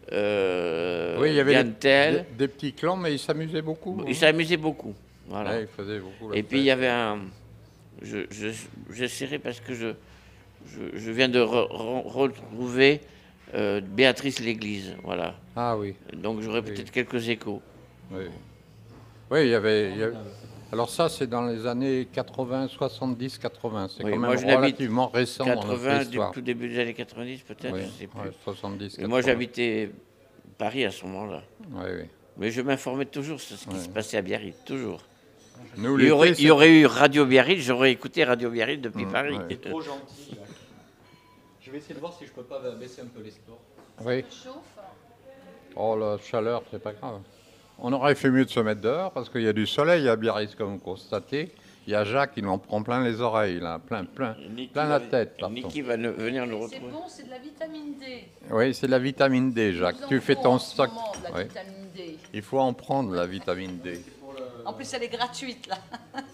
euh, Oui, il y avait Diane des, Tell. des- des petits clans, mais ils s'amusaient beaucoup. hein. Ils s'amusaient beaucoup. Voilà. Ouais, ils faisaient beaucoup la Et puis il fête. y avait un. Je, je, j'essaierai parce que je, je, je viens de re- re- retrouver euh, Béatrice L'Église. Voilà. Ah oui, Donc j'aurai Oui. peut-être quelques échos. oui. Oui, il y avait... il y avait- Alors ça, c'est dans les années quatre-vingts, soixante-dix, quatre-vingts. C'est Oui, quand moi, même je n'habite relativement récent dans notre quatre-vingts, du histoire. tout début des années quatre-vingt-dix peut-être, Oui, je sais plus. ouais, soixante-dix, Et moi quatre-vingts. j'habitais Paris à ce moment-là. Oui, oui. Mais je m'informais toujours sur ce qui Ouais. se passait à Biarritz, toujours. Nous, Il y, aurait, l'été, il y aurait eu Radio Biarritz, j'aurais écouté Radio Biarritz depuis Mm, Paris. ouais. Trop gentil. Jacques. Je vais essayer de voir si je peux pas baisser un peu les scores. c'est- Oui. Chauffe. Oh, la chaleur, c'est pas grave. On aurait fait mieux de se mettre dehors parce qu'il y a du soleil à Biarritz, comme vous constatez. Il y a Jacques, il en prend plein les oreilles, là, plein, plein, Niki plein la va- tête. pardon. Niki va ne- venir nous C'est retrouver. bon, c'est de la vitamine D. Oui, c'est de la vitamine D, Jacques. Il vous en Tu fais faut ton en ce stock. moment, de la Oui. vitamine D. Il faut en prendre, la vitamine D. En plus, elle est gratuite là.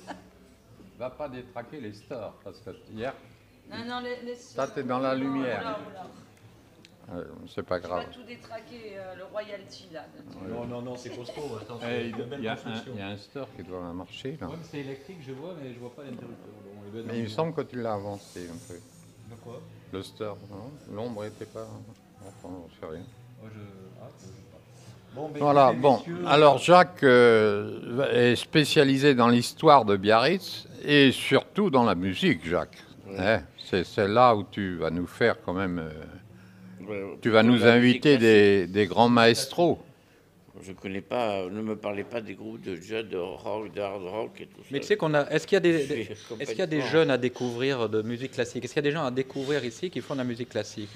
Va pas détraquer les stores, parce que hier, Non, non, les, les- Ça, t'es dans la lumière. Oula, oula. euh, c'est pas Tu grave. vas tout détraquer, euh, le royalty, là. Non, non, non, c'est costaud. Attends, Eh, Il y, a un- il y a un store qui doit marcher là. Ouais, mais c'est électrique, je vois, mais je vois pas l'interrupteur. Bon, il doit être Mais dans il me le- semble que tu l'as avancé un peu. De quoi? Le store, non? L'ombre était pas. Enfin, je sais rien. Moi, je... Ah, je sais pas. Bon, ben, Voilà, écoutez, bon. messieurs, Alors Jacques euh, est spécialisé dans l'histoire de Biarritz et surtout dans la musique, Jacques. Ouais. Hein, c'est c'est là où tu vas nous faire quand même. euh, Ouais, tu vas de nous la musique inviter des, des grands maestros. classique. Je connais pas, ne me parlez pas des groupes de jazz, de rock, de hard rock et tout ça. Mais tu sais qu'on a. Est-ce qu'il y a des, Je des- suis est-ce qu'il y a des complètement- jeunes à découvrir de musique classique? Est-ce qu'il y a des gens à découvrir ici qui font de la musique classique?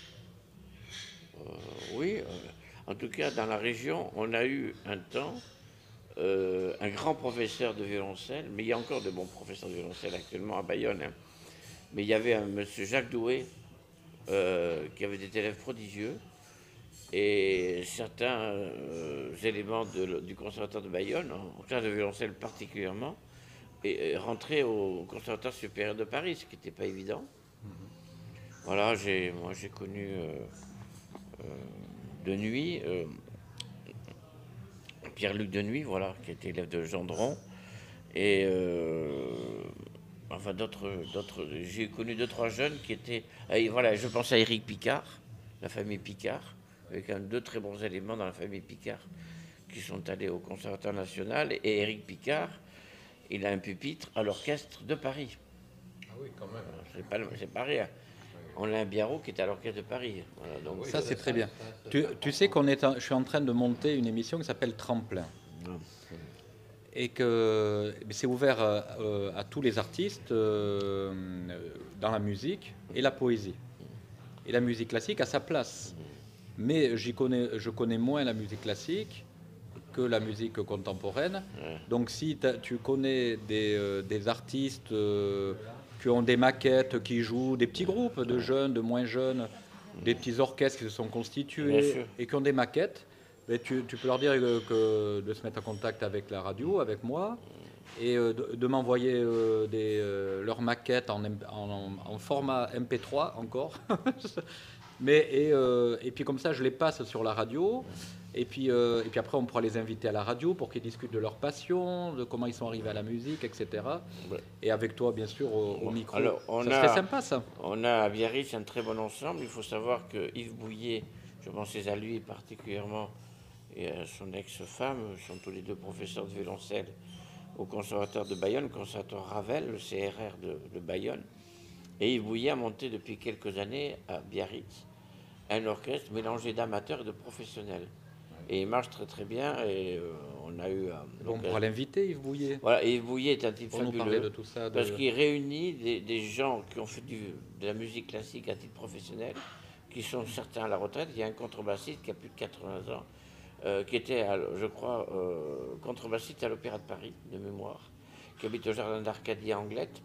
Euh, oui, euh, en tout cas, dans la région, on a eu un temps euh, un grand professeur de violoncelle, mais il y a encore de bons professeurs de violoncelle actuellement à Bayonne. Hein. Mais il y avait un monsieur Jacques Doué euh, qui avait des élèves prodigieux et certains euh, éléments de- du conservatoire de Bayonne, en classe de violoncelle particulièrement, et, et rentraient au conservatoire supérieur de Paris, ce qui n'était pas évident. Voilà, j'ai, moi j'ai connu euh, euh, de nuit. Euh, Pierre-Luc Denuy, voilà, qui était élève de Gendron. Et euh, enfin d'autres, d'autres. J'ai connu deux, trois jeunes qui étaient. Et voilà, je pense à Éric Picard, la famille Picard, avec un, deux très bons éléments dans la famille Picard, qui sont allés au Conservatoire national. Et Éric Picard, il a un pupitre à l'orchestre de Paris. Ah oui, quand même. C'est pas, c'est pas rien. On a un Biarrot qui est à l'orchestre de Paris. Voilà, donc, Ça, c'est très bien. Tu, tu sais qu'on est, en- je suis en train de monter une émission qui s'appelle Tremplin. Et que mais c'est ouvert à, euh, à tous les artistes euh, dans la musique et la poésie. Et la musique classique a sa place. Mais j'y connais, je connais moins la musique classique que la musique contemporaine. Ouais. Donc si t'as- tu connais des, euh, des artistes euh, qui ont des maquettes, qui jouent, des petits groupes de jeunes, de moins jeunes, des petits orchestres qui se sont Bien constitués sûr. et qui ont des maquettes, mais tu, tu peux leur dire que, que de se mettre en contact avec la radio, avec moi, et euh, de, de m'envoyer euh, des, euh, leurs maquettes en, M- en- en format M P trois encore. Mais, et, euh, et puis comme ça, je les passe sur la radio. Et puis, euh, et puis après, on pourra les inviter à la radio pour qu'ils discutent de leur passion, de comment ils sont arrivés à la musique, et cetera. Ouais. Et avec toi, bien sûr, au, au micro. Alors, on ça a- serait sympa, ça. On a à Biarritz un très bon ensemble. Il faut savoir que Yves Bouillet, je pensais à lui particulièrement, et à son ex-femme, sont tous les deux professeurs de violoncelle au conservatoire de Bayonne, le conservatoire Ravel, le C R R de, de Bayonne. Et Yves Bouillet a monté depuis quelques années à Biarritz un orchestre mélangé d'amateurs et de professionnels. Et il marche très très bien. Et euh, on a eu. euh, On donc, pourra euh, l'inviter, Yves Bouillet, voilà, et Yves Bouillet est un type pour nous parler fabuleux. de tout ça. de- Parce qu'il réunit des, des gens qui ont fait du- de la musique classique à titre professionnel, qui sont certains à la retraite. Il y a un contrebassiste qui a plus de quatre-vingts ans, euh, qui était, à- je crois, euh, contrebassiste à l'Opéra de Paris, de mémoire, qui habite au Jardin d'Arcadie à Anglette.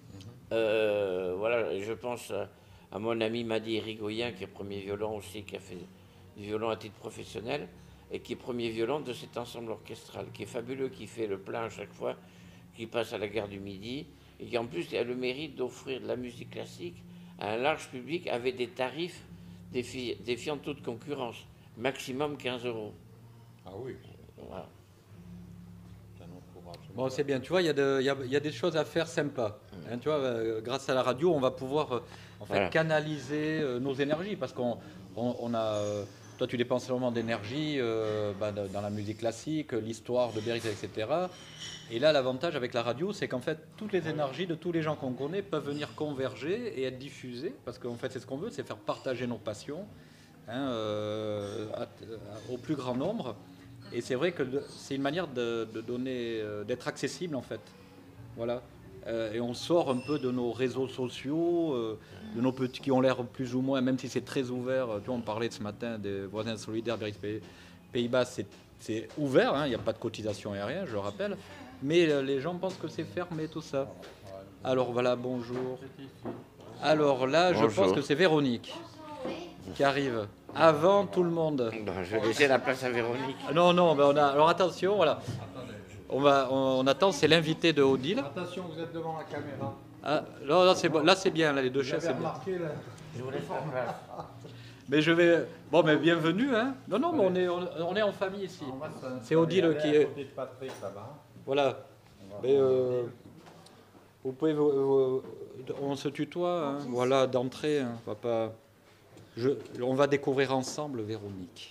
Euh, voilà, et je pense à, à mon ami Madi Rigoyen, qui est premier violon aussi, qui a fait du violon à titre professionnel, et qui est premier violon de cet ensemble orchestral, qui est fabuleux, qui fait le plein à chaque fois, qui passe à la gare du Midi, et qui en plus a le mérite d'offrir de la musique classique à un large public avec des tarifs défi- défiant toute concurrence, maximum quinze euros. Ah oui, Voilà. c'est un encouragement. Bon, c'est bien. Tu vois, il y, a de- il y a- il y a des choses à faire sympas. Hein, tu vois, euh, grâce à la radio, on va pouvoir euh, en fait, Voilà. canaliser euh, nos énergies parce qu'on on, on a. euh, toi, tu dépenses énormément d'énergie euh, bah, de- dans la musique classique, l'histoire de Biarritz, et cetera. Et là, l'avantage avec la radio, c'est qu'en fait, toutes les énergies de tous les gens qu'on connaît peuvent venir converger et être diffusées parce qu'en fait, c'est ce qu'on veut, c'est faire partager nos passions hein, euh, à- à- au plus grand nombre. Et c'est vrai que de- c'est une manière de, de donner, euh, d'être accessible en fait. Voilà. Euh, et on sort un peu de nos réseaux sociaux, euh, de nos petits qui ont l'air plus ou moins, même si c'est très ouvert. Tu vois, on parlait ce matin des voisins solidaires Biarritz Pays- Pays-Bas, c'est, c'est ouvert, hein, il n'y a pas de cotisation et rien, je le rappelle. Mais euh, les gens pensent que c'est fermé tout ça. Alors voilà, bonjour. Alors là, je Bonjour. pense que c'est Véronique qui arrive avant tout le monde. Bon, je vais laisser la place à Véronique. Non, non, ben on a. Alors attention, voilà. On va, on, on attend, c'est l'invité de Odile. Attention, vous êtes devant la caméra. Ah, non, non, c'est bon. Là, c'est bien. Là, les deux chefs, c'est bien. remarqué là. Je vous laisse la place. Mais je vais. Bon, mais bienvenue, hein. Non, non, mais on est, on, on est en famille ici. C'est Odile qui est. côté de Patrick là-bas. Voilà. Mais euh, vous pouvez. vous- vous- on se tutoie, hein. Voilà, d'entrée. Hein. On va pas. Je, on va découvrir ensemble Véronique.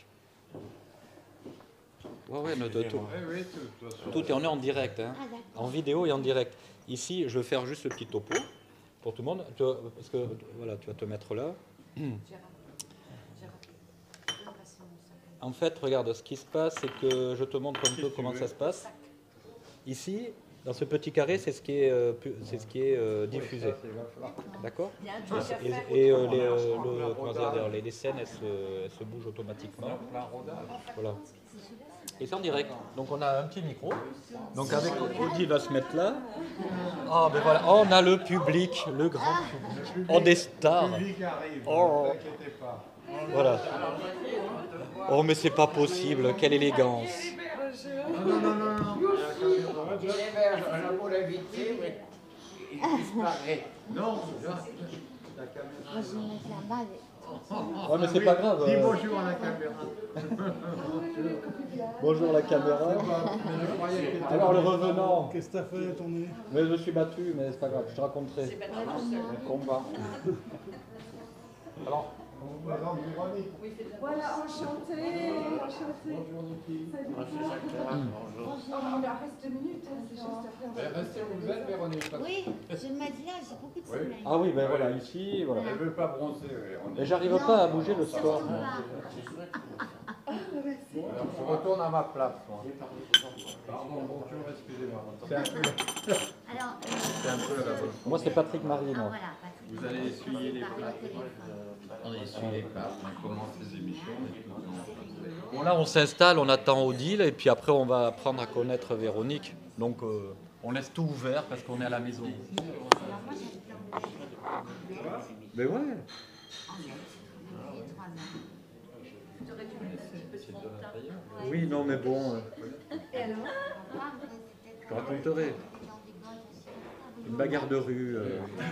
Ouais, ouais, notre, tout, Oui, oui, tout, tout, tout. tout est, on est en direct, hein. En vidéo et en direct. Ici, je vais faire juste le petit topo pour tout le monde. Tu vois, parce que voilà, tu vas te mettre là. En fait, regarde, ce qui se passe, c'est que je te montre un peu comment ça se passe. Ici, dans ce petit carré, c'est ce qui est, euh, pu- c'est ce qui est euh, diffusé. D'accord. Et, et, et, euh, les, euh, le- comment dire, d'ailleurs, les, les scènes, elles se, elles se bougent automatiquement. Voilà. Et c'est en direct. Donc on a un petit micro. Donc avec Audi va se mettre là. Ah ben voilà. Oh, on a le public, le grand public. Oh, des stars. Le public arrive, Oh. ne vous inquiétez pas. Voilà. Oh, mais c'est pas possible. Quelle élégance. Non, non, non, non, non. Il est vert, on a beau l'inviter, mais il disparaît. Non, la caméra. Moi, je vais mettre là-bas. Ouais, mais c'est pas grave. Dis euh. bonjour à la caméra. Bonjour la caméra. Mais je croyais que t'étais- Alors le revenant. Qu'est-ce que t'as fait, ton nez? Mais je me suis battu, mais c'est pas grave. Je te raconterai. Le combat. Alors. On vous présente Véronique. Voilà, enchanté, enchanté. Moi, c'est Jacques Ferrat, bonjour. Oh, mais reste deux minutes, hein, c'est juste après. Ben, restez où vous êtes, Véronique. parce que Oui, je me dis là, j'ai beaucoup de Oui. soleil. Ah oui, ben voilà, ici, voilà. Elle ne veut pas bronzer, Véronique. Mais j'arrive pas à bouger le surtout score. pas. Alors, je retourne à ma place, moi. Pardon, bonjour, excusez-moi. C'est un peu, Alors, euh, c'est un peu là-bas. Moi, c'est Patrick Marie, ah moi. voilà, Patrick. Vous allez essuyer les Par plats. le téléphone. On essuie les plats, on commence les émissions. et tout, on- Bon, là, on s'installe, on attend Odile, et puis après, on va apprendre à connaître Véronique. Donc, euh, on laisse tout ouvert parce qu'on est à la maison. Alors, moi, j'habite en Belgique. Mais ouais. En Belgique. J'ai trois ans. Oui, non, mais bon, euh, Et alors Moi, après, c'était je te raconterai. Une bagarre de rue. euh.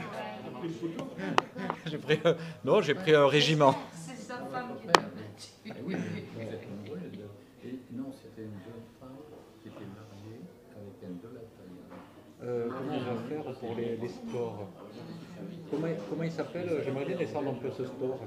J'ai pris, un- non, j'ai pris un régiment. C'est sa femme qui Ah oui, vous êtes nombreux. Et non, c'était une jeune femme qui était mariée avec un de la taille. Euh, comment on va faire pour les, les stores? Comment, comment il s'appelle? J'aimerais bien descendre un peu ce store.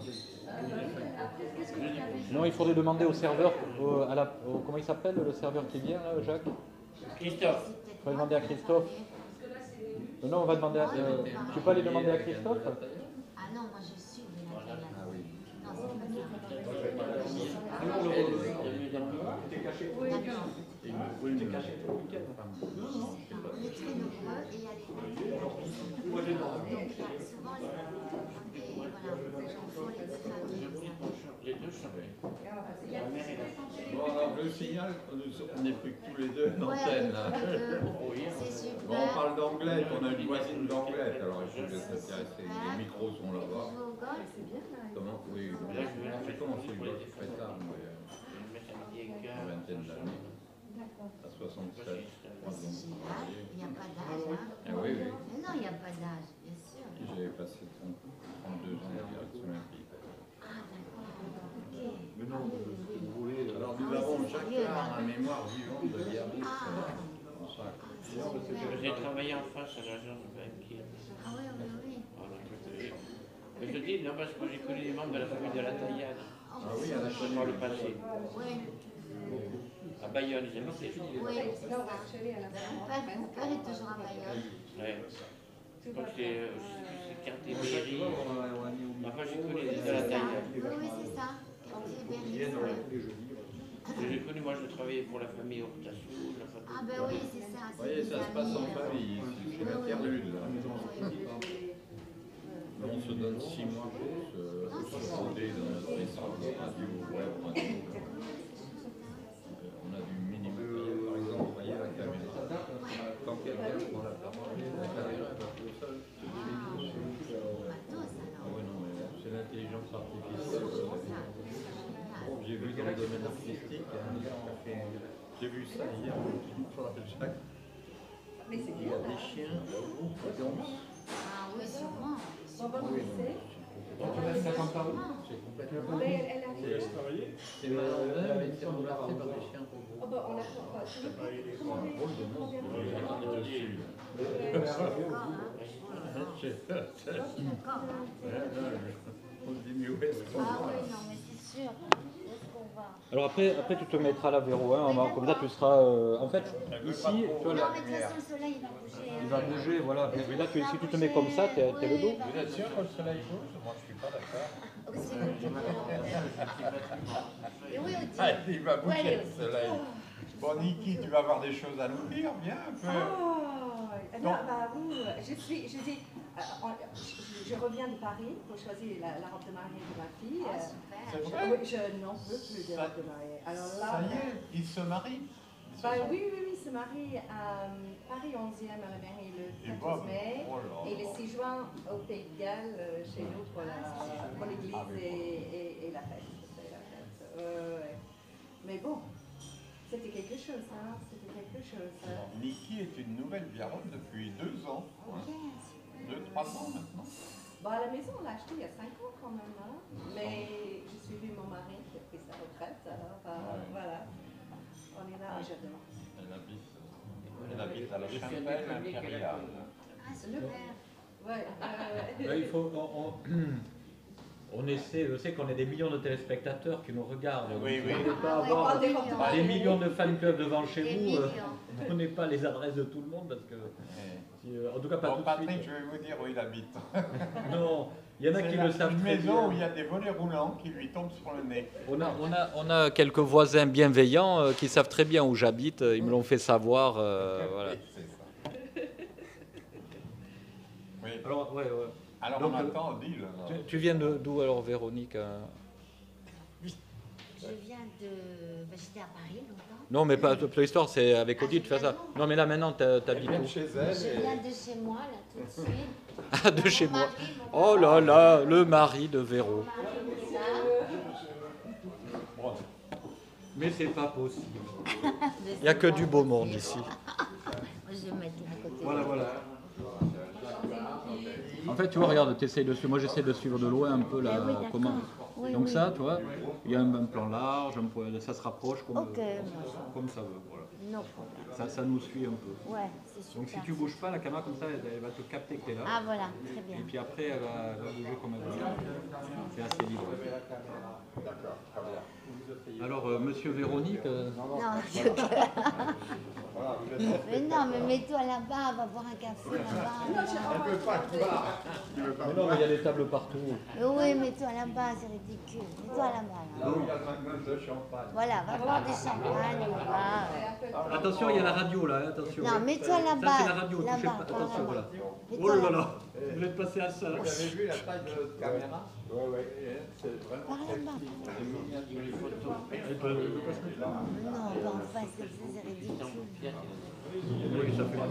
Non, il faudrait demander au serveur, au- à la, au- comment il s'appelle le serveur qui vient là, Jacques? Christophe, Il faut demander à Christophe. Non, non, on va demander à... euh, tu peux aller demander à Christophe? Ah non, moi, je suis de la Thaïlande. Ah oui. Non, c'est pas ça. elle est devenue dans le On est très nombreux et il y a des souvent les et voilà, les enfants, les petites familles. Les deux sont belles. La mère et la fille. Bon, alors je signale qu'on n'est plus que tous les deux en Ouais, antenne. Là. euh, Oui, c'est Bon, on super. parle d'anglais, on a une voisine d'anglais, alors il faut que s'intéresser. Les micros sont là-bas. Jouer au golf, Comment oui, Là, je vais la j'ai mettre commencé le pour les golf très tard, moi, il y a Je vais mettre un petit une écart. vingtaine d'années, à soixante-sept. c'est génial. Il n'y a pas d'âge, hein. Ah oui, oui. Mais non, il n'y a pas d'âge, bien sûr. J'ai passé trente, trente-deux ans en direction olympique. Ah, d'accord. Alors nous avons chacun la mémoire vivante de Biarritz. euh, en chaque. J'ai travaillé en face à l'agence banquier. Ah oui, oui, oui. Voilà. Mais je dis, non, parce que j'ai connu des membres de la famille de la Taillade. Ah oui, à la Par le passé. Oui, À Bayonne, ils habitaient. oui, c'est ça. Mon père, mon père est toujours à Bayonne. Ouais. Je crois que c'est euh, je sais plus, c'est quartier Berry. Enfin, j'ai connu des de la C'est ça. Taillade. Oui, oui, c'est ça. Quartier Berry, oui. J'ai connu, moi, je travaillais pour la famille Hortassou. la famille- Ah ben oui, c'est ça. Vous voyez, ça se passe en famille, ici, chez la Terlude. On se donne six mois pour se pour se fonder dans notre essor de radio, web, radio. Euh, On a du minimum. Par exemple, vous voyez la caméra. Quand quelqu'un prend la parole, la caméra va tout seul. Matos, Ah alors. ouais, non, mais c'est l'intelligence artificielle. Bon, j'ai vu dans le domaine artistique, un gars a fait. J'ai vu ça hier, sur la Jacques. Il y a des chiens qui dansent. Ah oui, sûrement. Oui, non, c'est complètement- c'est complètement. C'est la émission remplacée par des chiens robots. Oh bah, on a pas. Tu veux pas commander commander un peu? On dit mieux est-ce qu'on Ah va. oui, non, mais c'est sûr. Où est-ce qu'on va? Alors après, après tu te mettras là Véro, hein, on va- comme ça tu seras... euh, en fait, ici, tu vois, Non, là, mais de toute façon, le soleil, il va bouger. il va bouger, voilà. Mais là, tu- si tu te mets comme ça, t'es t'es le dos. Vous êtes sûr que le soleil bouge? Moi, je suis pas d'accord. Aussi, le Et oui, Odile. Ah, il va Ouais, bouger allez, le soleil. Bon, Niki, tu vas avoir des choses à nous dire, viens un peu. Oh, non, bah vous, je suis, je dis, euh, en- je, je reviens de Paris pour choisir la, la robe de mariée de ma fille. Ah, Euh, super. C'est je, vrai? oui, je n'en peux plus de Ça- robe de mariée. Alors là, Ça y est, ils se marient. Ils se bah, sont- oui, oui, oui, se marie à euh, Paris onzième à la mairie le Et quatorze bam. mai Oh là et le là. six juin au Pays de Galles euh, chez nous pour la- pour l'église Ah, mais et, et, et la fête. C'est la fête. Euh, ouais. Mais bon, c'était quelque chose, hein, c'était quelque chose. hein. Niki est une nouvelle Biarronne depuis deux ans. hein. Deux, trois ans maintenant. Bon, à la maison, on l'a acheté il y a cinq ans quand même, hein. Mais j'ai suivi mon mari qui a pris sa retraite, alors euh, Ouais. voilà. On est là, j'adore. Elle habite, elle habite à la Chapelle impériale. Ah, super. Ouais, euh, Là, il faut, on, on, on essaie, je sais qu'on a des millions de téléspectateurs qui nous regardent. Oui, Donc, oui. Vous n'allez pas on avoir parle des robes de des mariée. millions de fan clubs devant chez Des vous. millions. Euh, donnez pas les adresses de tout le monde parce que, Et- si, euh, en tout cas pas Bon, tout de Patrick, suite. je vais vous dire où il habite. Non, il y en a C'est qui la le savent petite très maison bien. où il y a des volets roulants qui lui tombent sur le nez. On a, on, a, on a quelques voisins bienveillants euh, qui savent très bien où j'habite. Ils me l'ont fait savoir. euh, voilà. Oui, c'est ça. Oui. Alors, ouais, ouais. Alors Donc, on attend Odile. Tu, tu viens de- d'où alors, Véronique hein Je viens de. Bah, j'étais à Paris longtemps. Non, mais pas toute l'histoire, c'est avec Ah, Odile, tu fais ça. Non, mais là maintenant, t'as- Elle t'habites vient où de chez Je elle. viens de chez moi, là, tout de suite. Ah, de Mon chez moi. mari, mon Oh là mari, là, le mari de Véro. mon mari, est là. Mais c'est pas possible. Mais Il n'y a c'est que pas du beau monde possible. ici. Moi, je vais me mettre là à côté. Voilà, voilà. En fait, tu vois, regarde, t'essayes de suivre. Moi, j'essaie de suivre de loin un peu Eh la oui, d'accord. comment. Oui, Donc oui. ça, tu vois, il y a un, un plan large, un point- ça se rapproche comme, Ok, comme ça veut. Voilà. no problème. Ça, ça nous suit un peu. Ouais, c'est super. Donc si tu bouges pas, la caméra comme ça, elle, elle va te capter que tu es là. Ah, voilà, très bien. Et puis après, elle va, elle va bouger comme elle veut. C'est assez libre. Alors, euh, monsieur Véronique, euh, Non, c'est ok. Mais non, mais mets-toi là-bas, va boire un café là-bas. mais non, mais il y a des tables partout. Mais oui, mets-toi là-bas, c'est ridicule. Mets-toi là-bas. Là. Il y a un de champagne. Voilà, va boire des champagnes là-bas. Attention, il y a la radio là, hein, attention. Non, mets-toi là-bas. Ça, c'est la radio, touchez là-bas, pas. toi, Attention, là-bas. voilà. Oh Mets-toi là là-bas. là, vous êtes passé à ça. Vous avez vu la taille de notre caméra? Oui, oui. C'est vraiment Par là-bas. Elle peut- elle peut pas se mettre là. Non, pas en face, comme ça, c'est ridicule. Oui, ça fait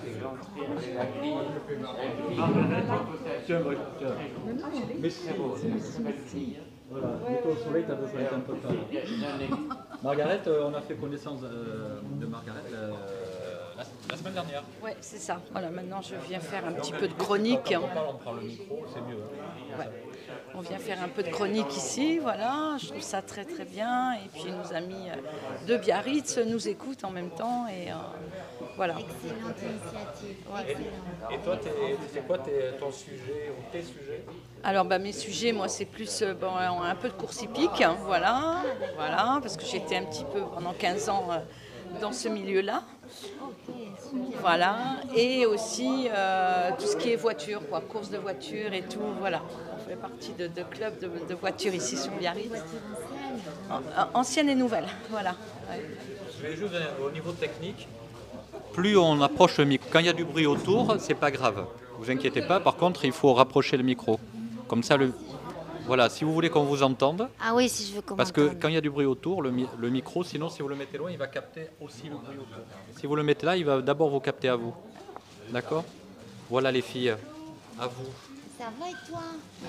Tiens, ouais, tiens. Mais c'est beau. Voilà, mets-toi au soleil, t'as besoin d'être un peu tard. Margaret, euh, on a fait connaissance euh, de Margaret euh, la, la semaine dernière. Ouais, c'est ça. Voilà, maintenant je viens faire un petit Donc, peu de l'idée, c'est chronique. quand on parle, on prend le micro, c'est mieux. hein. Ouais. On vient faire un peu de chronique ici, voilà, je trouve ça très très bien. Et puis nos amis euh, de Biarritz nous écoutent en même temps. Et euh, voilà. Excellente initiative. Excellent. Et toi, t'es- c'est quoi tes- ton sujet ou tes sujets? Alors bah, mes sujets, moi c'est plus euh, bon, un peu de course hippique, hein, voilà, voilà, parce que j'étais un petit peu pendant quinze ans euh, dans ce milieu-là. Ok, super. Voilà, et aussi euh, tout ce qui est voiture, quoi, course de voiture et tout, voilà. On fait partie de, de clubs de, de voitures ici sur Biarritz. Voiture ancienne. An- Ancienne et nouvelle, voilà. Ouais. Je vais juste euh, au niveau technique. Plus on approche le micro, quand il y a du bruit autour, c'est pas grave. Vous inquiétez pas. Par contre, il faut rapprocher le micro. Comme ça, le voilà. Si vous voulez qu'on vous entende, Ah oui, si je veux qu'on parce que m'entende. quand il y a du bruit autour, le, mi- le micro, sinon, si vous le mettez loin, il va capter aussi le bruit autour. Si vous le mettez là, il va d'abord vous capter à vous. D'accord? Voilà les filles. À vous. Ça va et toi?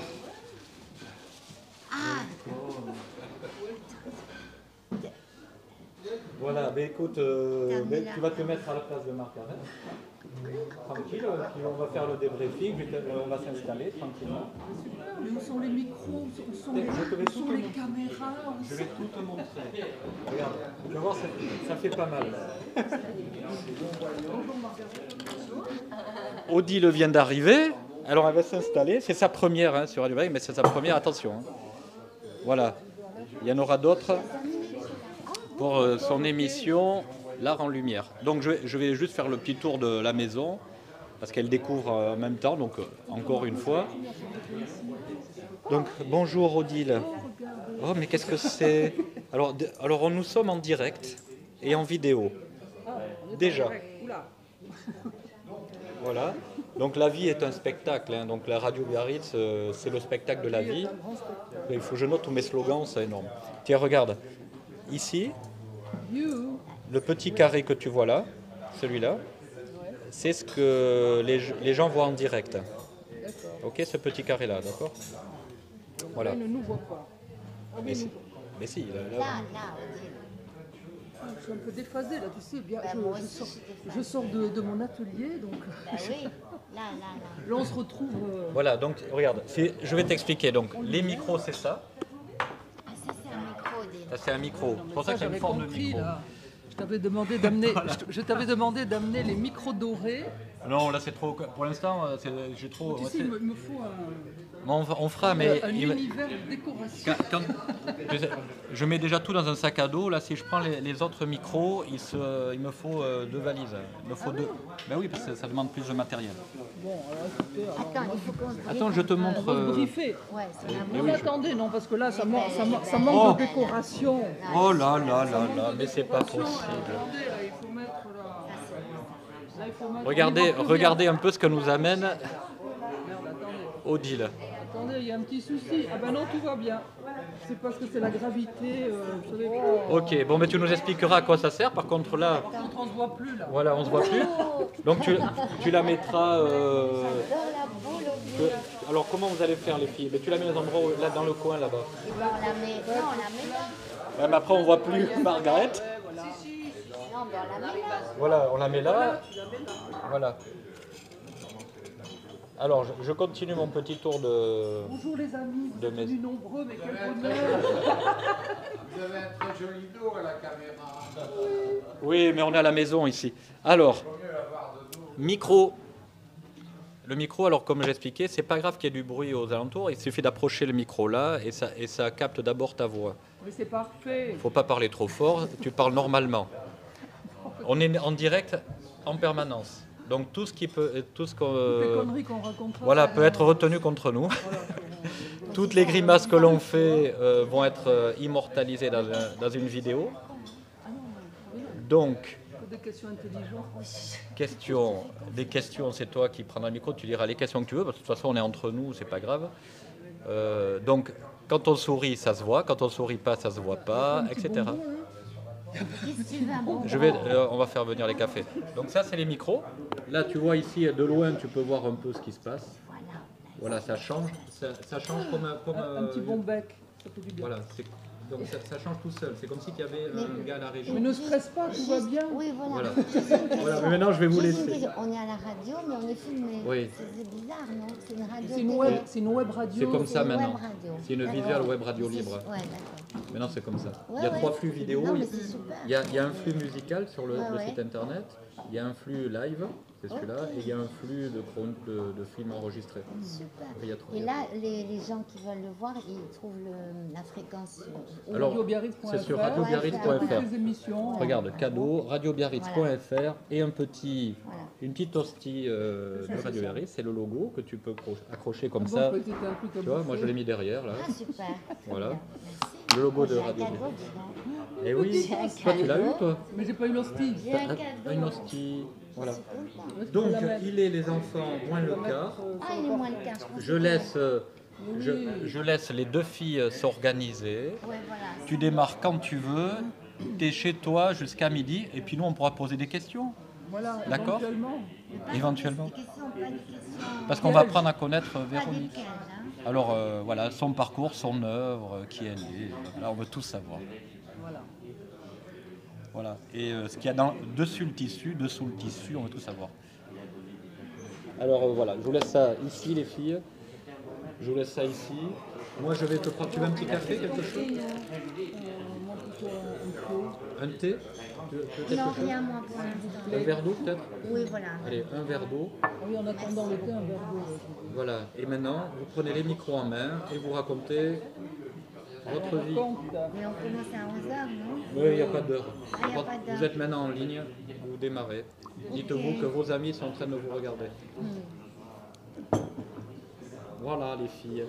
Ah, Voilà, ben écoute, euh, T'as mis ben, la- tu vas te mettre à la place de Margaret. Tranquille, euh, puis on va faire le débriefing, puis, euh, on va s'installer tranquillement. Mais où sont les micros? micros, où sont les, Je te vais où tout sont te les montrer. caméras, où Je vais sont- tout te montrer. Regarde, tu vas voir, ça, ça fait pas mal. Odile vient d'arriver. Alors elle va s'installer. C'est sa première hein, sur Radio Vague, mais c'est sa première, attention. hein. Voilà. Il y en aura d'autres pour euh, son émission L'Art en Lumière. Donc je vais, je vais juste faire le petit tour de la maison, parce qu'elle découvre euh, en même temps, donc euh, encore une fois. Donc bonjour Odile. Oh mais qu'est-ce que c'est alors, de- alors nous sommes en direct et en vidéo. Déjà. Voilà. Donc la vie est un spectacle. hein. Donc la radio Biarritz, euh, c'est le spectacle de la vie. Il faut que je note tous mes slogans, c'est énorme. Tiens, regarde. Ici, le petit carré que tu vois là, celui-là, c'est ce que les, les gens voient en direct. Ok, ce petit carré-là, d'accord. Voilà. Là, il ne nous voit pas. Ah oui, Mais, nous- si- mais si, là, là- Là, là, Odile. je suis un peu déphasée là, tu sais bien. Bah, je, moi je aussi, sors, je suis déphasée. je sors de, de mon atelier, donc Bah oui, là, là, là. là on se retrouve. euh, Voilà, donc regarde, c'est- je vais t'expliquer. Donc les micros, c'est ça. Ah, ça, c'est un micro, Odile. Ça, c'est un micro. C'est pour ça ça, qu'il y a une j'avais forme de compris micro. là. Je t'avais demandé d'amener, je, je t'avais demandé d'amener les micros dorés. Non, là c'est trop. Pour l'instant, euh, c'est- j'ai trop. Tu ouais, sais, c'est- il me, il me faut un, Bon, on, va- on fera, mais un il me- univers de décoration. quand- quand- je, je mets déjà tout dans un sac à dos. Là, si je prends les, les autres micros, il, se, il me faut euh, deux valises. Il me faut deux. Ben oui, parce que ça demande plus de matériel. Bon, alors écoutez, alors, Attends, il faut qu'on se Attends, je te montre. on va se euh, briefer. Ouais, c'est la Non, oui, mais je- attendez, non, parce que là, ça, man- ça, man- ça Oh. manque de décoration. Oh là là là là, mais c'est pas Décoration, possible. Attendez, là, il faut mettre là. Là, il faut mettre- Regardez, on y voit plus regardez un peu ce que nous amène rien. Merde, attendez. Odile. Attendez, il y a un petit souci. Ah ben non, tout va bien. C'est parce que c'est la gravité, euh, vous savez. Ok, bon, mais tu nous expliqueras à quoi ça sert. Par contre, là, Par contre, on se voit plus là. voilà, on se voit plus. Donc tu, tu la mettras. euh, Dans la boule, Odile. que- alors comment vous allez faire les filles? Mais tu la mets dans, l'endroit où- là, dans le coin là-bas. Et ben, on la met. Non, on la met là. Ouais, mais après on voit plus Margaret. Non, ben, on la met là. Voilà, on la met là. Voilà. Alors je, je continue mon petit tour de. Bonjour les amis, vous De êtes mes- venus nombreux, mais quel bonheur. Vous avez un très joli dos à la caméra. Oui, mais on est à la maison ici. Alors, micro. Le micro, alors comme j'expliquais, c'est pas grave qu'il y ait du bruit aux alentours. Il suffit d'approcher le micro là et ça, et ça capte d'abord ta voix. Mais c'est parfait. Faut pas parler trop fort, tu parles normalement. On est en direct en permanence. Donc tout ce qui peut, tout ce qu'on, Toutes les euh, conneries qu'on raconte. voilà, peut être retenu contre nous. Toutes les grimaces que l'on fait euh, vont être euh, immortalisées dans, un- dans une vidéo. Donc, Des questions intelligentes. question, des questions, c'est toi qui prendras le micro, tu diras les questions que tu veux, parce que de toute façon on est entre nous, c'est pas grave. Euh, donc, quand on sourit, ça se voit, quand on sourit pas, ça se voit pas, et cetera. Qu'est-ce que tu veux, un bonbon? Je vais, euh, on va faire venir les cafés. Donc ça, c'est les micros. Là, tu vois ici, de loin, tu peux voir un peu ce qui se passe. Voilà. Voilà, ça change, ça, ça change comme, un- comme Un, un petit euh, bon bec, ça fait du bien. Voilà, c'est- donc ça, ça change tout seul. C'est comme si il y avait un gars à la région. Mais ne stresse pas, tout va bien. Oui, voilà. Voilà. Voilà, mais maintenant, je vais vous Juste une laisser. question. On est à la radio, mais on est filmé. Oui. C'est c'est bizarre, non? C'est une radio. C'est une télé. web, c'est une web radio. C'est comme ça une web maintenant. radio. C'est une D'accord. visual web radio C'est- libre. Ouais, d'accord. Maintenant, c'est comme ça. Ouais, Il y a ouais. trois flux vidéo. Non, mais Il c'est super. il y, a, il y a un flux musical sur le, Ouais, le ouais. site internet. Il y a un flux live, c'est celui-là. Et il y a un flux de, chron- de, de films enregistrés. Super. Il y a trois- Et là, les, les gens qui veulent le voir, ils trouvent le- la fréquence. sur- Alors, radiobiarritz point F R. c'est sur radio radiobiarritz point Toutes F R. les émissions. Regarde, cadeau, radiobiarritz point F R et un petit, Voilà. une petite hostie euh, de Radio Biarritz, c'est le logo que tu peux cro- accrocher comme Ah bon, ça. je croyais que c'était un truc à Tu vois, moi bouffer. je l'ai mis derrière là. Ah, super. Voilà. Merci. Le logo de J'ai un Radio cadeau Biarritz. dedans. Et oui, J'ai un toi tu l'as eu cadeau. toi. Mais j'ai pas eu l'hostie. J'ai un T'as cadeau. une hostie. Voilà. Je suis contente. Ouais, tu Donc peux la mettre. il est les enfants moins le quart. Euh, Ah, il est moins le quart. je pense Je que- laisse, euh, Oui. je, je laisse les deux filles s'organiser. Ouais, voilà. Tu démarres quand tu veux. Tu es chez toi jusqu'à midi et puis nous on pourra poser des questions. Voilà, D'accord. éventuellement. Éventuellement. Des questions, pas des questions. Parce qu'on va apprendre à connaître Pas Véronique. desquelles, hein. Alors euh, voilà, son parcours, son œuvre, euh, qui elle est, voilà, on veut tout savoir. Voilà. Voilà. Et euh, ce qu'il y a dans, dessus le tissu, dessous le tissu, on veut tout savoir. Alors euh, voilà, je vous laisse ça ici les filles. Je vous laisse ça ici. Moi, je vais te prendre. Tu veux un petit café, quelque chose? Moi, plutôt un, un peu. Un thé? Tu veux- tu veux Non, quelque chose? rien moi pour l'instant. Un verre d'eau, peut-être? Oui, voilà. Allez, un verre d'eau. Ah oui, en attendant le thé, un verre d'eau. ouais, je dis. Voilà. Et maintenant, vous prenez les micros en main et vous racontez votre vie. Compte. Mais on commence à onze heures, non? Oui, il n'y a pas d'heure. Ah, il y a pas d'heure. Vous êtes maintenant en ligne, vous démarrez. Dites-vous que vos amis sont en train de vous regarder. Voilà les filles.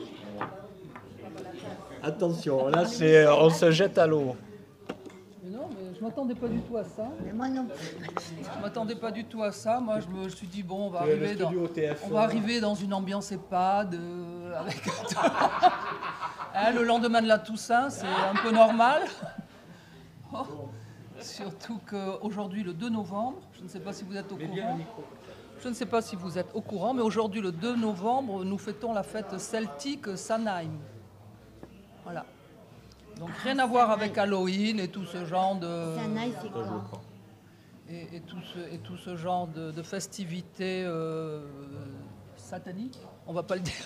Attention, là c'est, on se jette à l'eau. Mais non, mais je m'attendais pas du tout à ça. Mais moi non plus. Je m'attendais pas du tout à ça. Moi, je me suis dit, bon, on va, Tu es le arriver dans, studio T F un. on va arriver dans une ambiance EHPAD, euh, avec... Hein, le lendemain de la Toussaint, c'est un peu normal. Oh. Surtout qu'aujourd'hui, le deux novembre, je ne sais pas si vous êtes au courant, je ne sais pas si vous êtes au courant, mais aujourd'hui, le deux novembre, nous fêtons la fête celtique Samhain. Voilà. Donc rien à voir avec Halloween et tout ce genre de... Sanaï, c'est quoi? Et, et, tout ce, et tout ce genre de, de festivités euh, sataniques, on va pas le dire.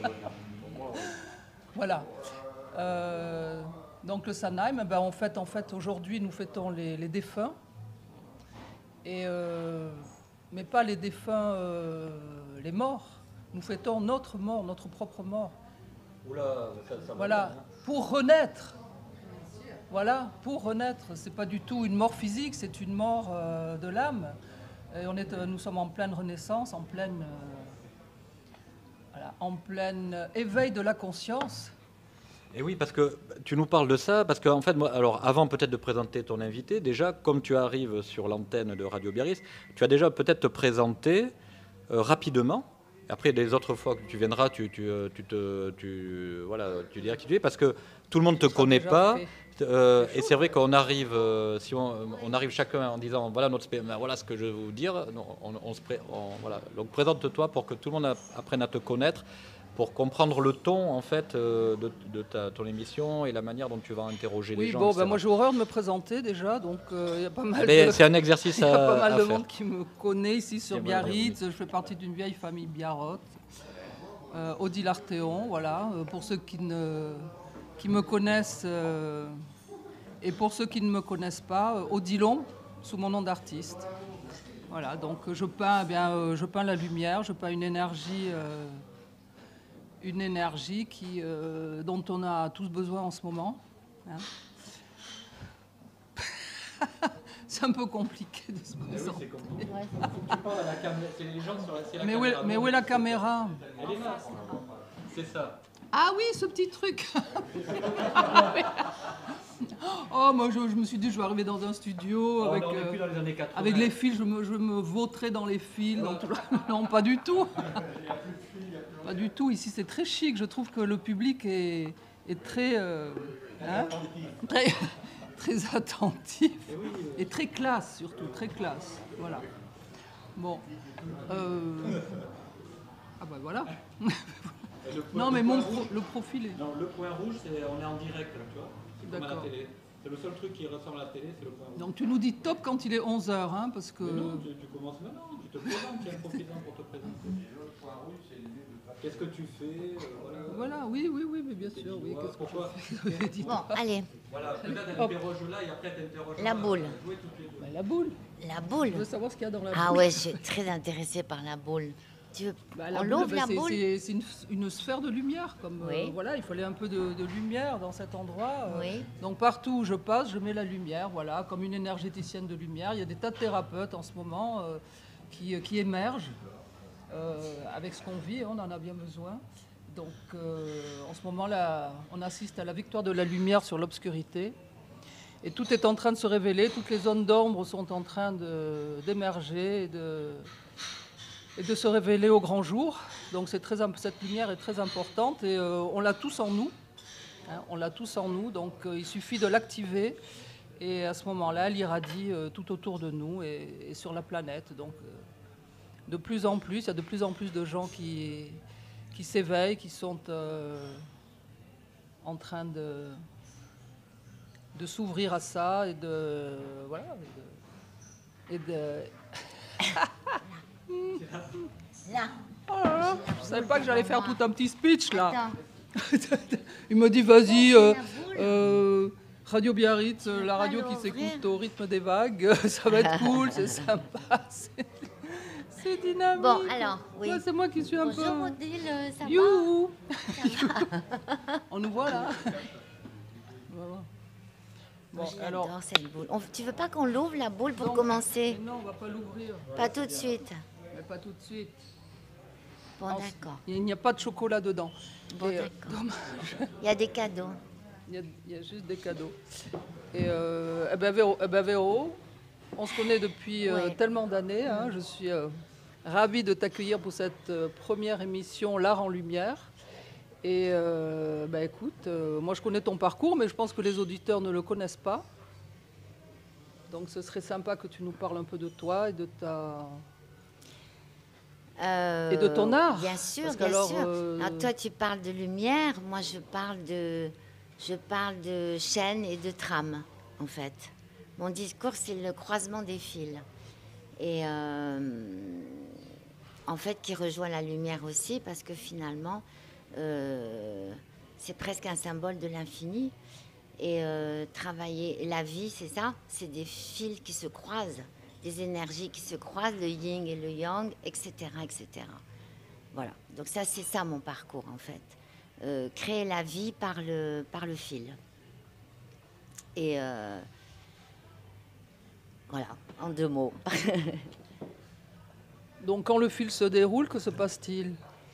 Voilà. Euh, donc le Samhain, ben on fête en fait aujourd'hui, nous fêtons les, les défunts, et euh, mais pas les défunts, euh, les morts. Nous fêtons notre mort, notre propre mort. Oula, ça, ça va Voilà, bien, hein. pour renaître. Voilà, pour renaître. C'est pas du tout une mort physique, c'est une mort euh, de l'âme. Et on est, euh, nous sommes en pleine renaissance, en pleine, euh, voilà, en plein éveil de la conscience. Et oui, parce que tu nous parles de ça, parce qu'en fait, moi, alors avant peut-être de présenter ton invité, déjà, comme tu arrives sur l'antenne de Radio Biarritz, tu as déjà peut-être te présenter euh, rapidement. Après, les autres fois que tu viendras, tu, tu, euh, tu, te, tu, voilà, tu diras qui tu es, parce que tout le monde ne te Ce sera connaît déjà pas. fait. Euh, et c'est vrai qu'on arrive, euh, si on, on arrive chacun en disant voilà notre spé- ben, voilà ce que je vais vous dire. Non, on, on se pré- on- voilà. Donc présente-toi pour que tout le monde a- apprenne à te connaître, pour comprendre le ton en fait euh, de, de ta, ton émission et la manière dont tu vas interroger les Oui, gens. bon, et cetera. ben moi j'ai horreur de me présenter déjà, donc euh, il y a pas mal Mais de... c'est un exercice Il y a à, pas mal à de faire. monde qui me connaît ici sur Et voilà, Biarritz. Je fais partie d'une vieille famille biarrotte. Euh, Odile Arthéon, voilà. Euh, pour ceux qui, ne, qui me connaissent euh, et pour ceux qui ne me connaissent pas, euh, Odilon, sous mon nom d'artiste. Voilà, donc euh, je peins, eh bien, euh, je peins la lumière, je peins une énergie, euh, une énergie qui, euh, dont on a tous besoin en ce moment. Hein. C'est un peu compliqué de se présenter. Ouais, Tu parles à la caméra, c'est les gens sur la, c'est la Mais où est, caméra. mais où est la caméra? Elle est là. C'est ça. Ah oui, ce petit truc. Oh, moi je, je me suis dit, je vais arriver dans un studio avec, on est euh, plus dans les années quatre-vingts. avec les fils, je me, je me vautrais dans les fils. dans tout le- Non, pas du tout. Pas du tout. Ici, c'est très chic. Je trouve que le public est, est très, euh, hein, très, très attentif et très classe, surtout, très classe. Voilà. Bon. Euh, Ah ben voilà. Non, mais mon pro- le profil est... Non, le point rouge, c'est on est en direct, là, tu vois. C'est comme à la D'accord. télé. C'est le seul truc qui ressemble à la télé, c'est le point rouge. Donc tu nous dis top quand il est onze heures, hein, parce que... Mais non, tu, tu commences maintenant, tu te présentes, tiens, profite-en pour te présenter. Qu'est-ce que tu fais euh, voilà. Voilà, oui, oui, oui, mais bien sûr, oui. Voilà, Qu'est-ce que pourquoi je fais Dites- Bon, allez, Voilà, peut-être interroge là et après t'interroges la là. boule. Jouez toutes les deux. Ben, la boule. La boule. Je veux savoir ce qu'il y a dans la Ah boule. ouais, je suis très intéressée par la boule. Tu veux... Bah, la On boule, l'ouvre ben, la c'est- boule? c'est- C'est une, une sphère de lumière. Comme, euh, Oui. voilà, il fallait un peu de, de lumière dans cet endroit. euh. Oui. Donc partout où je passe, je mets la lumière, voilà, comme une énergéticienne de lumière. Il y a des tas de thérapeutes en ce moment euh, qui, qui émergent euh, avec ce qu'on vit, on en a bien besoin. Donc euh, en ce moment là, on assiste à la victoire de la lumière sur l'obscurité. Et tout est en train de se révéler, toutes les zones d'ombre sont en train de- d'émerger et de, et de se révéler au grand jour. Donc c'est très, imp- cette lumière est très importante et euh, on l'a tous en nous. Hein, on l'a tous en nous, donc euh, il suffit de l'activer et à ce moment-là, elle irradie euh, tout autour de nous et, et sur la planète. Donc euh, de plus en plus, il y a de plus en plus de gens qui, qui s'éveillent, qui sont euh, en train de, de s'ouvrir à ça et de voilà et de, et de- Là. Oh là là, je ne savais pas que j'allais faire tout un petit speech là. Attends. Il me dit vas-y, euh, La boule. euh, Radio Biarritz, euh, la pas radio qui l'ouvrir. s'écoute au rythme des vagues, ça va être cool, c'est sympa, c'est, c'est dynamique. Bon, alors, oui. Ouais, c'est moi qui suis un Bonjour peu... Odile, ça va? Youhou. Ça va? On nous voit là. Voilà. Bon, J'adore alors, cette boule. On- tu veux pas qu'on l'ouvre la boule pour donc, commencer? mais non, on va pas l'ouvrir. Pas tout de suite. Mais pas tout de suite. Bon, Alors, d'accord. Il n'y a pas de chocolat dedans. Bon, Et, euh, d'accord. dommage. Il y a des cadeaux. Il y, a, il y a juste des cadeaux. Et euh, eh ben Véro, eh ben Véro, on se connaît depuis euh, Ouais. tellement d'années. Hein, je suis euh, ravie de t'accueillir pour cette euh, première émission L'Art en Lumière. Et euh, bah, écoute, euh, moi je connais ton parcours, mais je pense que les auditeurs ne le connaissent pas. Donc ce serait sympa que tu nous parles un peu de toi et de ta... Euh, Et de ton art. Bien sûr, Parce bien qu'alors, sûr. euh, Alors, toi, tu parles de lumière. Moi, je parle de, je parle de chaîne et de trame, en fait. Mon discours, c'est le croisement des fils. Et euh, en fait, qui rejoint la lumière aussi, parce que finalement, euh, c'est presque un symbole de l'infini. Et euh, travailler la vie, c'est ça, c'est des fils qui se croisent, des énergies qui se croisent, le yin et le yang, et cetera, et cetera. Voilà. Donc ça, c'est ça mon parcours en fait. Euh, créer la vie par le par le fil. Et euh, voilà, en deux mots. Donc quand le fil se déroule, que se passe-t-il?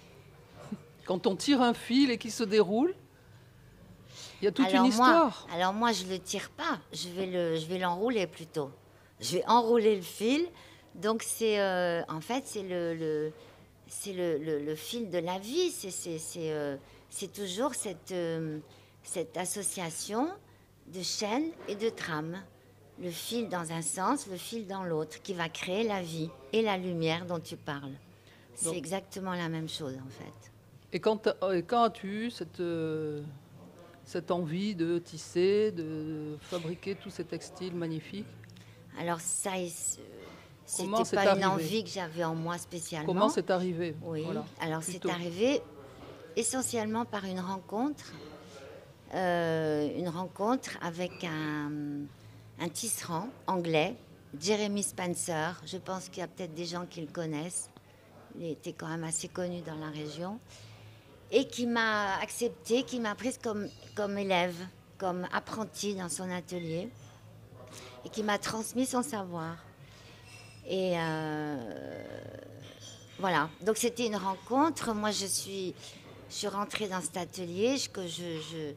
Quand on tire un fil et qu'il se déroule, il y a toute alors une moi, histoire. alors moi, je le tire pas. Je vais le, je vais l'enrouler plutôt. Je vais enrouler le fil. Donc c'est, euh, en fait, c'est le, le c'est le, le, le fil de la vie. C'est, c'est, c'est, euh, c'est toujours cette, euh, cette association de chaînes et de trames. Le fil dans un sens, le fil dans l'autre, qui va créer la vie et la lumière dont tu parles. C'est Donc- exactement la même chose, en fait. Et quand, t'as- et quand as-tu eu cette, euh, cette envie de tisser, de fabriquer tous ces textiles magnifiques? Alors ça, il- Comment c'était c'est pas une arrivé envie que j'avais en moi spécialement. Comment c'est arrivé? Oui, Voilà, alors c'est plutôt. arrivé essentiellement par une rencontre, euh, une rencontre avec un, un tisserand anglais, Jeremy Spencer. Je pense qu'il y a peut-être des gens qui le connaissent. Il était quand même assez connu dans la région. Et qui m'a acceptée, qui m'a prise comme, comme élève, comme apprentie dans son atelier. Et qui m'a transmis son savoir. Et euh, voilà, donc c'était une rencontre. Moi, je suis, je suis rentrée dans cet atelier. Je, que je, je,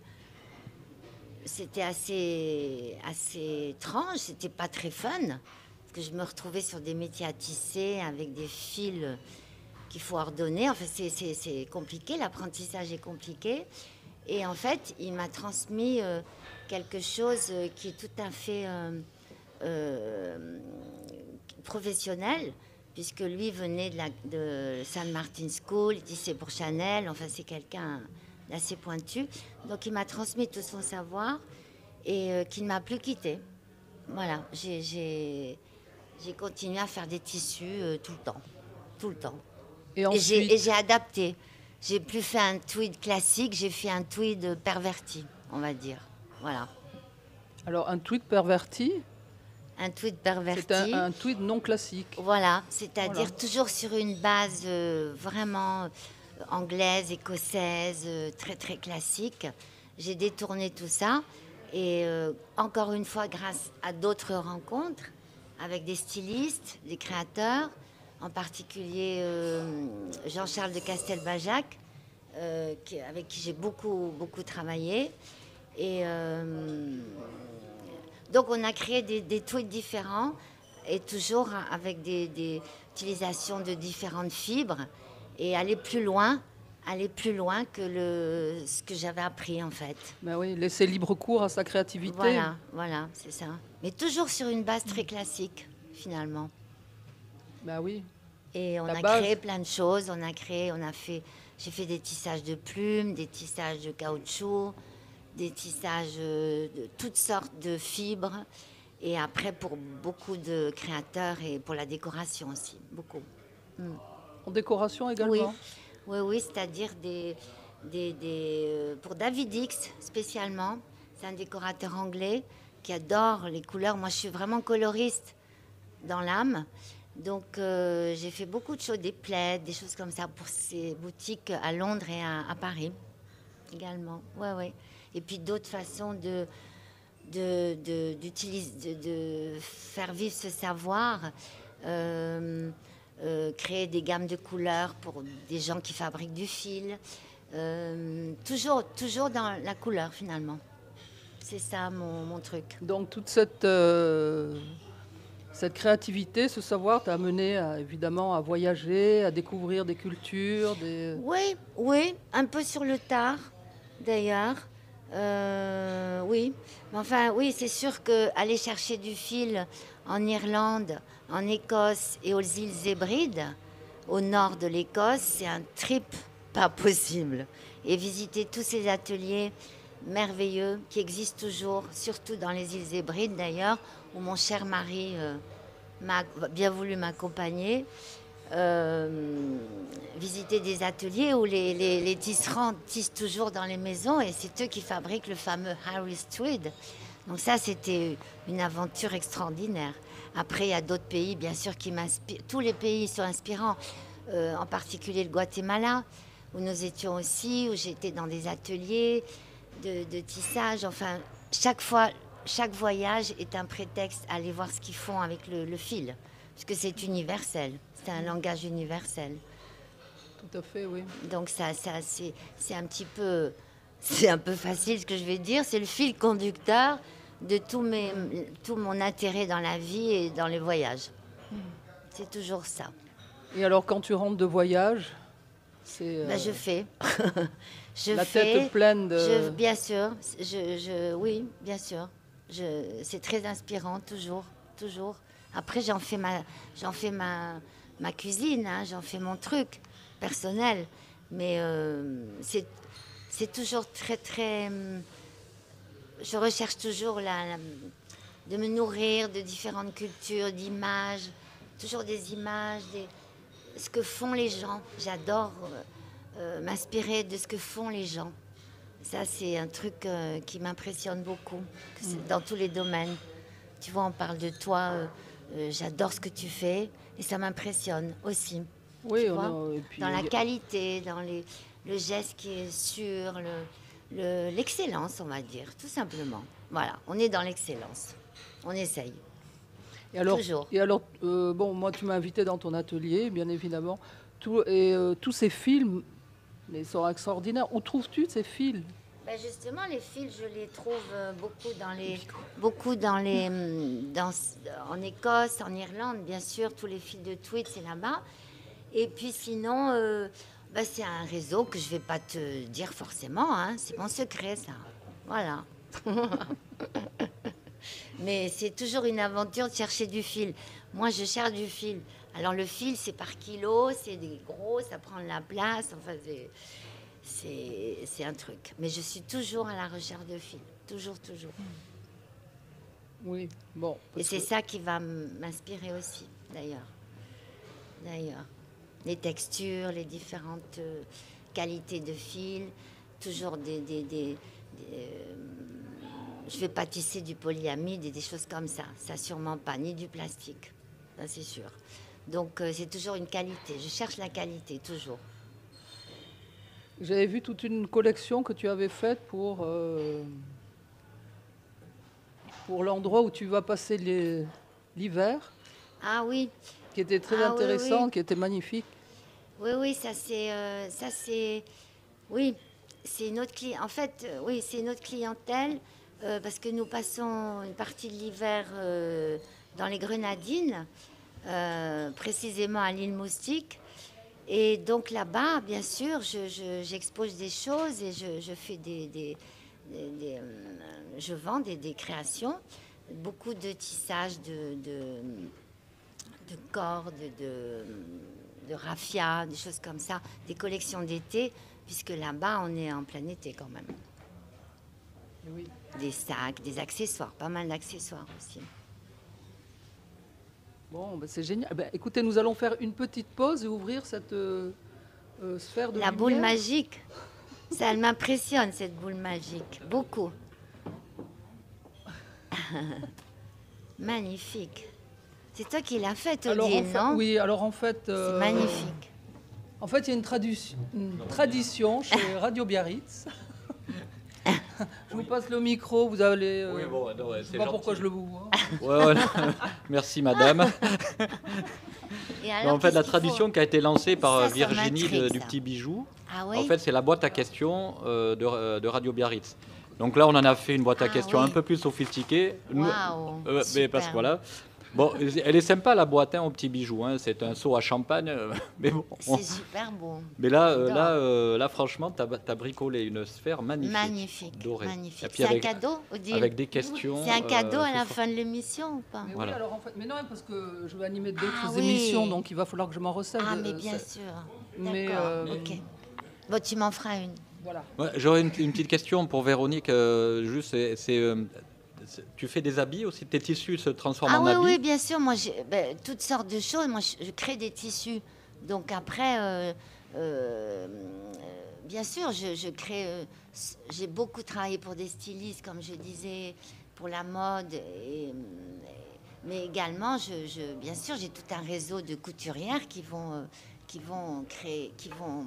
c'était assez, assez étrange, c'était pas très fun. Parce que je me retrouvais sur des métiers à tisser avec des fils qu'il faut ordonner. Enfin, c'est, c'est, c'est compliqué, l'apprentissage est compliqué. Et en fait, il m'a transmis euh, quelque chose qui est tout à fait... Euh, Euh, professionnel, puisque lui venait de, la, de Saint Martin School, il tissait pour Chanel, enfin c'est quelqu'un d'assez pointu. Donc il m'a transmis tout son savoir et euh, qui ne m'a plus quitté. Voilà, j'ai, j'ai, j'ai continué à faire des tissus euh, tout le temps, tout le temps. Et Et ensuite, j'ai, et j'ai adapté. J'ai plus fait un tweed classique, j'ai fait un tweed perverti, on va dire. Voilà, alors un tweed perverti, un tweed perverti. c'est un, un tweed non classique. Voilà, c'est-à-dire Voilà. toujours sur une base euh, vraiment euh, anglaise, écossaise, euh, très très classique. J'ai détourné tout ça et euh, encore une fois grâce à d'autres rencontres avec des stylistes, des créateurs, en particulier euh, Jean-Charles de Castelbajac, euh, qui- avec qui j'ai beaucoup beaucoup travaillé. Et euh, donc on a créé des, des tweeds différents et toujours avec des, des utilisations de différentes fibres et aller plus loin, aller plus loin que le, ce que j'avais appris en fait. Ben oui, laisser libre cours à sa créativité. Voilà, voilà, c'est ça. Mais toujours sur une base très classique finalement. Ben oui. Et on La a base. créé plein de choses. On a créé, on a fait, j'ai fait des tissages de plumes, des tissages de caoutchouc, des tissages euh, de toutes sortes de fibres. Et après, pour beaucoup de créateurs et pour la décoration aussi, beaucoup. En décoration également? Oui, oui, oui, c'est-à-dire des, des, des, euh, pour David X spécialement. C'est un décorateur anglais qui adore les couleurs. Moi, je suis vraiment coloriste dans l'âme. Donc, euh, j'ai fait beaucoup de choses, des plaids, des choses comme ça pour ces boutiques à Londres et à, à Paris également. Ouais, ouais. Et puis d'autres façons de, de, de, d'utiliser, de, de faire vivre ce savoir. Euh, euh, créer des gammes de couleurs pour des gens qui fabriquent du fil. Euh, toujours, toujours dans la couleur, finalement. C'est ça, mon, mon truc. Donc, toute cette... Euh... Cette créativité, ce savoir t'a amené à, évidemment à voyager, à découvrir des cultures, des... Oui, oui, un peu sur le tard, d'ailleurs. Euh, oui, mais enfin, oui, c'est sûr qu'aller chercher du fil en Irlande, en Écosse et aux îles Hébrides, au nord de l'Écosse, c'est un trip pas possible. Et visiter tous ces ateliers merveilleux qui existent toujours, surtout dans les îles Hébrides d'ailleurs, où mon cher mari euh, m'a bien voulu m'accompagner. Euh, visiter des ateliers où les, les, les tisserands tissent toujours dans les maisons et c'est eux qui fabriquent le fameux Harris Tweed. Donc ça, c'était une aventure extraordinaire. Après, il y a d'autres pays, bien sûr, qui m'inspirent. Tous les pays sont inspirants, euh, en particulier le Guatemala, où nous étions aussi, où j'étais dans des ateliers de, de tissage. Enfin, chaque fois, chaque voyage est un prétexte à aller voir ce qu'ils font avec le, le fil, parce que c'est universel, c'est un langage universel. Tout à fait, oui. Donc ça, ça c'est, c'est un petit peu, c'est un peu facile ce que je vais dire, c'est le fil conducteur de tout, mes, tout mon intérêt dans la vie et dans les voyages. C'est toujours ça. Et alors, quand tu rentres de voyage, c'est... Ben, euh, je fais. je la fais, tête pleine de... Je, bien sûr, je, je, oui, bien sûr. Je, c'est très inspirant, toujours, toujours. Après, j'en fais ma, j'en fais ma, ma cuisine, hein, j'en fais mon truc personnel. Mais euh, c'est, c'est toujours très, très... Je recherche toujours la, la, de me nourrir de différentes cultures, d'images, toujours des images, des, ce que font les gens. J'adore euh, euh, m'inspirer de ce que font les gens. Ça, c'est un truc euh, qui m'impressionne beaucoup, que c'est dans tous les domaines. Tu vois, on parle de toi, euh, euh, j'adore ce que tu fais, et ça m'impressionne aussi. Oui, tu on vois, a, et puis, dans la qualité, dans les, le geste qui est sûr, le, le, l'excellence, on va dire, tout simplement. Voilà, on est dans l'excellence. On essaye. Et alors, Toujours. Et alors euh, bon, moi, tu m'as invité dans ton atelier, bien évidemment. Tout, et euh, tous ces films, ils sont extraordinaires. Où trouves-tu ces fils? Ben justement, les fils, je les trouve euh, beaucoup dans les, beaucoup dans les, dans, en Écosse, en Irlande, bien sûr. Tous les fils de tweed, c'est là-bas. Et puis sinon, euh, ben c'est un réseau que je ne vais pas te dire forcément. Hein, c'est mon secret, ça. Voilà. Mais c'est toujours une aventure de chercher du fil. Moi, je cherche du fil. Alors le fil, c'est par kilo, c'est des gros, ça prend de la place. Enfin, c'est... C'est, c'est un truc. Mais je suis toujours à la recherche de fil. Toujours, toujours. Oui, bon. Et c'est que... ça qui va m'inspirer aussi, d'ailleurs. D'ailleurs. Les textures, les différentes euh, qualités de fil. Toujours des... des, des, des euh, je ne vais pas tisser du polyamide et des choses comme ça. Ça, sûrement pas. Ni du plastique. Ça, c'est sûr. Donc, euh, c'est toujours une qualité. Je cherche la qualité, toujours. J'avais vu toute une collection que tu avais faite pour, euh, pour l'endroit où tu vas passer les, l'hiver. Ah oui. Qui était très ah, intéressant, oui, oui. qui était magnifique. Oui, oui, ça c'est... Euh, ça c'est oui, c'est une autre clientèle. En fait, euh, oui, c'est une autre clientèle euh, parce que nous passons une partie de l'hiver euh, dans les Grenadines, euh, précisément à l'île Moustique. Et donc là-bas, bien sûr, je, je, j'expose des choses et je, je fais des, des, des, des euh, je vends des, des créations, beaucoup de tissage de, de, de cordes, de, de raffia, des choses comme ça, des collections d'été, puisque là-bas, on est en plein été quand même. Oui. Des sacs, des accessoires, pas mal d'accessoires aussi. Bon, ben, c'est génial. Ben, écoutez, nous allons faire une petite pause et ouvrir cette euh, euh, sphère de La lumière. boule magique. Ça, elle m'impressionne, cette boule magique. Beaucoup. Magnifique. C'est toi qui l'as faite, Alors, Odile, en fait, non? oui, alors en fait... C'est euh, magnifique. En fait, il y a une, tradu- une tradition chez Radio Biarritz. Je vous passe le micro, vous allez... euh, Oui, bon, non, ouais, je sais c'est pas gentil. pourquoi je le vous vois. Ouais, ouais, non. Merci, madame. Et Non, alors, en fait, la qu'est-ce qu'il faut? tradition qui a été lancée par Ça, ça Virginie m'intrigue, de- du ça. Petit Bijou, Ah oui? en fait, c'est la boîte à questions euh, de, de Radio Biarritz. Donc là, on en a fait une boîte à Ah questions oui. un peu plus sophistiquée. Nous- Waouh, euh, mais parce que super. voilà. Bon, elle est sympa la boîte hein, au Petit Bijou. Hein. C'est un seau à champagne, euh, mais bon. on- C'est super beau. Mais là, euh, J'adore. là, euh, là, franchement, t'as as bricolé une sphère magnifique. Magnifique, dorée. Et magnifique. puis C'est avec- un cadeau, Odile? Avec des questions. C'est un cadeau euh, à la c'est fin de l'émission ou pas? Mais Voilà. oui, alors en fait, mais non, parce que je vais animer d'autres Ah oui. émissions, donc il va falloir que je m'en recèle. Ah, de- mais bien ça- sûr. Mais, D'accord, euh, ok. Bon, tu m'en feras une. Voilà. Ouais, j'aurais une, une petite question pour Véronique. euh, juste, c'est, c'est, euh, c'est- tu fais des habits aussi? Tes tissus se transforment Ah en oui, habits? oui, bien sûr. Moi, j'ai ben, toutes sortes de choses. Moi, je, je crée des tissus. Donc après, euh, euh, bien sûr, je, je crée... euh, s- j'ai beaucoup travaillé pour des stylistes, comme je disais, pour la mode. Et, mais également, je, je- bien sûr, j'ai tout un réseau de couturières qui vont, euh, qui vont créer... Qui vont,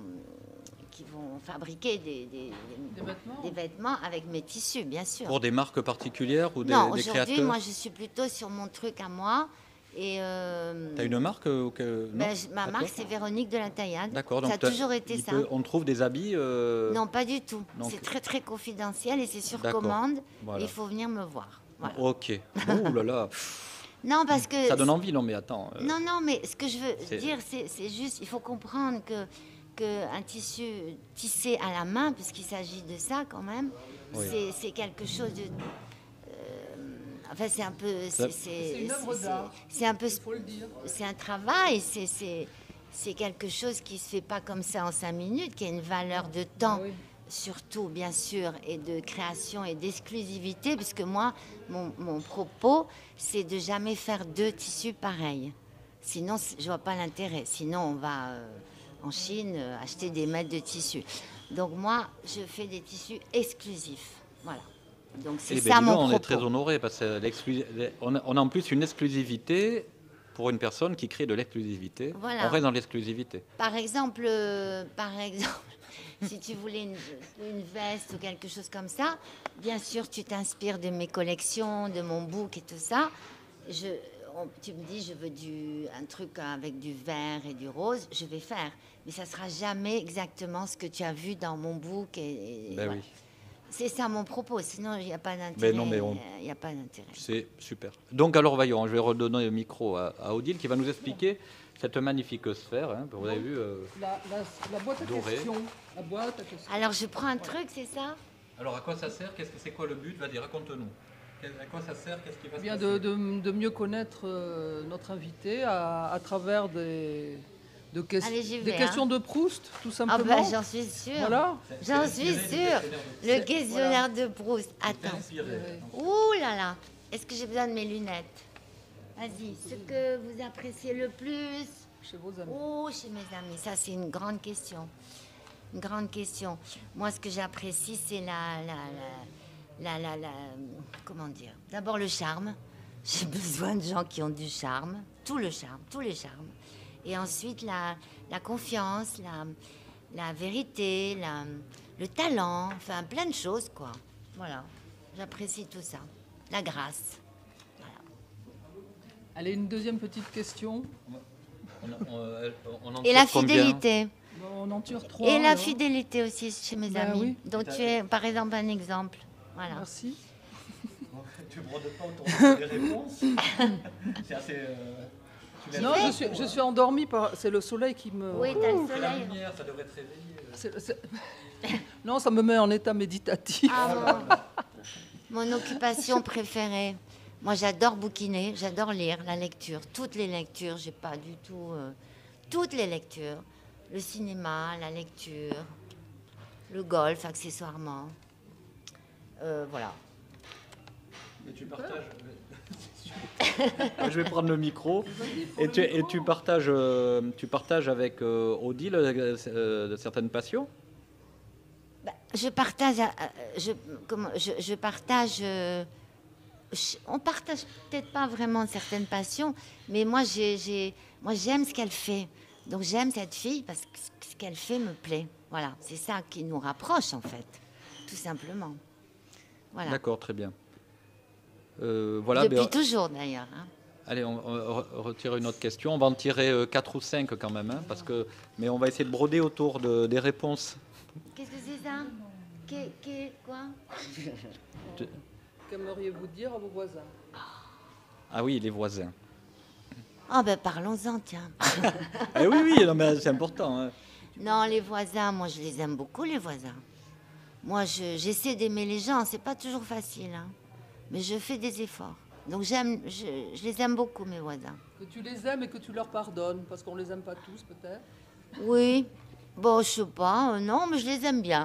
qui vont fabriquer des, des- Des vêtements. des vêtements avec mes tissus, bien sûr. Pour des marques particulières ou des, Non, des aujourd'hui, créateurs? moi, je suis plutôt sur mon truc à moi. Et euh, T'as une marque euh, ou que... non ben, je- ma Pas marque, toi c'est Véronique de la Taillade. D'accord. Ça donc a t'as- toujours été il ça. peut- on trouve des habits euh, Non, pas du tout. donc- C'est très, très confidentiel et c'est sur D'accord, commande. voilà. Il faut venir me voir. Voilà. Ok. Ouh là là. Non, parce que... Ça donne envie, non mais attends. euh, Non, non, mais ce que je veux c'est- dire, c'est c'est juste, il faut comprendre que qu'un tissu tissé à la main, puisqu'il s'agit de ça quand même, Oui. c'est- c'est quelque chose de... euh, enfin, c'est un peu... Ça- c'est- C'est une œuvre c'est- d'art. C'est un peu... Il faut le dire. C'est un travail, c'est- c'est c'est quelque chose qui se fait pas comme ça en cinq minutes, qui a une valeur de temps, Ah oui. surtout bien sûr, et de création et d'exclusivité, puisque moi, mon, mon propos, c'est de jamais faire deux tissus pareils. Sinon, c- je vois pas l'intérêt. Sinon, on va euh, en Chine euh, acheter des mètres de tissus. Donc moi, je fais des tissus exclusifs. Voilà. Donc c'est eh ben, ça dis mon donc, on propos. est très honorés parce que l'exclu- on a, on a en plus une exclusivité pour une personne qui crée de l'exclusivité. Voilà. On reste dans l'exclusivité. Par exemple, euh, par exemple, si tu voulais une, une veste ou quelque chose comme ça, bien sûr, tu t'inspires de mes collections, de mon book et tout ça. Je, on- tu me dis, je veux du, un truc avec du vert et du rose, je vais faire. Mais ça sera jamais exactement ce que tu as vu dans mon book. Et, et Ben voilà. oui, C'est ça mon propos. Sinon, il n'y a pas d'intérêt. Ben non, mais on- Il n'y a pas d'intérêt. c'est super. Donc alors voyons, je vais redonner le micro à, à Odile qui va nous expliquer cette magnifique sphère. Hein, vous avez vu. euh, La, la- la boîte à Doré. questions. La boîte à questions. Alors, je prends un truc, c'est ça? Alors à quoi ça sert? Qu'est-ce que c'est quoi le but? Vas-y, raconte-nous. À quoi ça sert? Qu'est-ce qui va Eh bien, de, de- de mieux connaître euh, notre invité à, à travers des, de ques- Allez, j'y des vais, questions hein. de Proust, tout Ah simplement. ben, j'en suis sûre. Voilà. J'en suis sûre. Le questionnaire de Proust. Attends. Ouh là là. Est-ce que j'ai besoin de mes lunettes? Vas-y. Ce que vous appréciez le plus? Chez vos amis. Oh, chez mes amis. Ça, c'est une grande question. Une grande question. Moi, ce que j'apprécie, c'est la, la, la, la, la, la- comment dire? D'abord, le charme. J'ai besoin de gens qui ont du charme. Tout le charme, tous les charmes. Et ensuite, la, la confiance, la, la vérité, la, le talent, enfin, plein de choses, quoi. Voilà. J'apprécie tout ça. La grâce. Allez, une deuxième petite question. On, on- on en Et la tire combien? fidélité. Bon, on en tire trois. Et la alors. fidélité aussi chez mes Ben amis. oui. Donc tu es, par exemple, un exemple. Voilà. Merci. Tu ne brodes pas autour des réponses. C'est assez. euh, tu laisses- Non, je suis, je suis endormie par. C'est le soleil qui me. Oui, t'as le C'est la soleil. lumière, ça devrait te réveiller. C'est- c'est- Non, ça me met en état méditatif. Ah, mon, mon occupation préférée. Moi, j'adore bouquiner, j'adore lire, la lecture. Toutes les lectures, j'ai pas du tout... euh, toutes les lectures. Le cinéma, la lecture, le golf, accessoirement. Euh, voilà. Et tu partages. Je vais prendre le micro. Et tu, et tu partages, euh, tu partages avec euh, Odile euh, euh, certaines passions. Bah, je partage, euh, je, comment, je, je partage. euh, je- on partage peut-être pas vraiment certaines passions, mais moi, j'ai, j'ai- moi, j'aime ce qu'elle fait. Donc, j'aime cette fille parce que ce qu'elle fait me plaît. Voilà, c'est ça qui nous rapproche en fait, tout simplement. Voilà. D'accord, très bien. Euh, voilà, Depuis ben, toujours d'ailleurs. hein. allez, on, on re- retire une autre question. On va en tirer euh, quatre ou cinq quand même, hein, parce que, mais on va essayer de broder autour de, des réponses. Qu'est-ce que c'est ça Qu'est- qu'est- Quoi Qu'aimeriez-vous dire à vos voisins? Ah oui, les voisins. Ah ben parlons-en, tiens. Eh oui, oui, non, mais c'est important. hein. Non, les voisins, moi je les aime beaucoup, les voisins. Moi, je- j'essaie d'aimer les gens, c'est pas toujours facile, hein. Mais je fais des efforts. Donc j'aime, je, je les aime beaucoup, mes voisins. Que tu les aimes et que tu leur pardonnes, parce qu'on les aime pas tous peut-être. Oui, bon, je sais pas, euh, non, mais je les aime bien.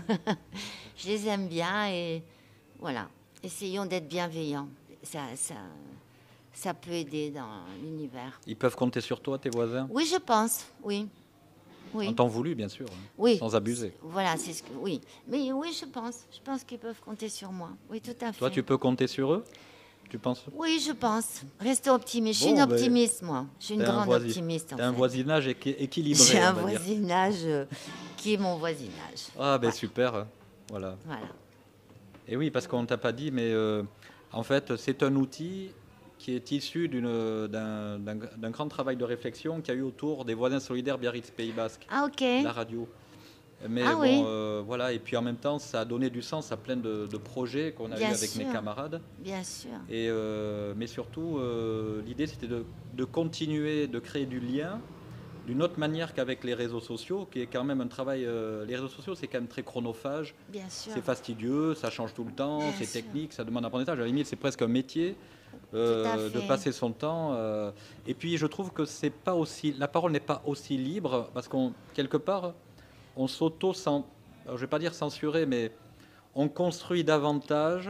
Je les aime bien et voilà. Essayons d'être bienveillants. Ça, ça, ça peut aider dans l'univers. Ils peuvent compter sur toi, tes voisins, Oui, je pense, oui. Oui. en temps voulu, bien sûr, hein, Oui. sans abuser. Voilà, c'est ce que. Oui. Mais oui, je pense. Je pense qu'ils peuvent compter sur moi. Oui, tout à fait. Toi, tu peux compter sur eux, tu penses? Oui, je pense. Restons optimistes. Je suis Bon, une ben, optimiste, moi. Je suis une t'as un grande voisi- optimiste, en T'as un fait. voisinage équi- équilibré, J'ai on un va dire. voisinage euh, qui est mon voisinage. Ah ben super, hein, voilà. Voilà. Et oui, parce qu'on ne t'a pas dit, mais euh, en fait, c'est un outil qui est issu d'une- d'un d'un- d'un grand travail de réflexion qu'il y a eu autour des voisins solidaires Biarritz-Pays Basque, Ah, ok. la radio. Mais Ah bon, oui. euh, voilà, et puis en même temps, ça a donné du sens à plein de, de projets qu'on a eu Bien avec mes sûr. camarades. Bien sûr. Et, euh, mais surtout, euh, l'idée, c'était de, de continuer de créer du lien d'une autre manière qu'avec les réseaux sociaux, qui est quand même un travail... euh, les réseaux sociaux, c'est quand même très chronophage. Bien sûr. C'est fastidieux, ça change tout le temps, Bien c'est sûr. technique, ça demande un apprentissage. À la limite, c'est presque un métier euh, Tout à de fait. passer son temps. euh. Et puis, je trouve que c'est pas aussi, la parole n'est pas aussi libre parce qu'on quelque part, on s'auto, cen- alors, je vais pas dire censurer, mais on construit davantage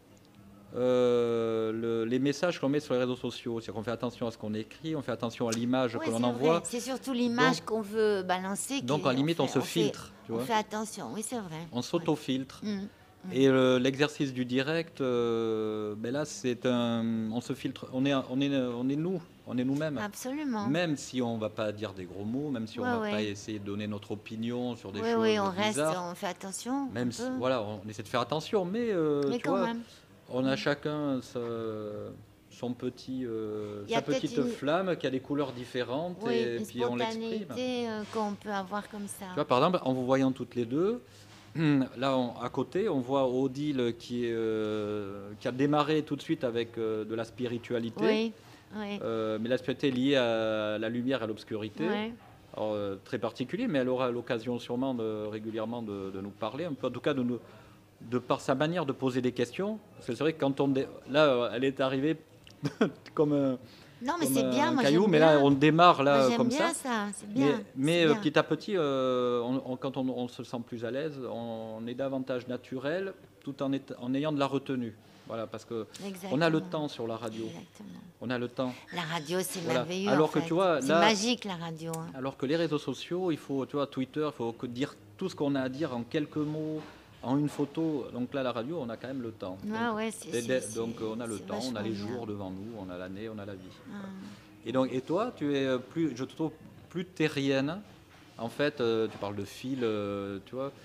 euh, le- les messages qu'on met sur les réseaux sociaux. C'est-à-dire qu'on fait attention à ce qu'on écrit, on fait attention à l'image Oui, que l'on c'est envoie. vrai. C'est surtout l'image Donc- qu'on veut balancer. Donc, qui- en limite, on, fait- se fait- filtre. Tu On vois. fait attention. Oui, c'est vrai. On s'auto-filtre. Mm. Et euh, l'exercice du direct, euh, ben là, c'est un, on se filtre, on est, on est, on est nous, on est nous-mêmes. Absolument. Même si on va pas dire des gros mots, même si on Ouais, va ouais. pas essayer de donner notre opinion sur des Oui, choses oui, on reste, bizarres, on fait attention. même un si, peu. voilà, on essaie de faire attention, mais, euh, Mais tu quand vois, même. on a chacun sa- son petit, euh, Il y a sa peut-être petite une- flamme qui a des couleurs différentes Oui, et une puis on l'exprime. spontanéité euh, qu'on peut avoir comme ça. Tu vois, par exemple, en vous voyant toutes les deux, là, on- à côté, on voit Odile qui, est, euh, qui a démarré tout de suite avec euh, de la spiritualité. Oui, oui. Euh, mais la spiritualité est liée à la lumière et à l'obscurité. Ouais. Alors, euh, très particulier, mais elle aura l'occasion sûrement de, régulièrement de, de nous parler, un peu, en tout cas de, nous, de par sa manière de poser des questions. Parce que c'est vrai que quand on... dé- Là, euh, elle est arrivée comme un, Non, mais comme c'est un bien, moi caillou, j'aime mais là, bien. on démarre là, Moi, j'aime comme bien ça. ça, c'est Mais, bien. mais, c'est euh, bien. petit à petit, euh, on- on- quand on, on se sent plus à l'aise, on, est davantage naturel, tout en, est- en ayant de la retenue. Voilà, parce que on a le Exactement. temps sur la radio. Exactement. On a le temps. La radio, c'est Voilà. merveilleux. Alors en que fait. tu vois, c'est là- magique la radio. hein. Alors que les réseaux sociaux, il faut, tu vois, Twitter, il faut que dire tout ce qu'on a à dire en quelques mots, en une photo. Donc là, la radio, on a quand même le temps. Ah donc, ouais, c'est- c'est- c'est- c'est- donc on a le c'est temps, on a les vachement bien. jours devant nous, on a l'année, on a la vie. Ah. Et donc, et toi, tu es plus, je te trouve plus terrienne. En fait, euh, tu parles de fil, euh, tu vois.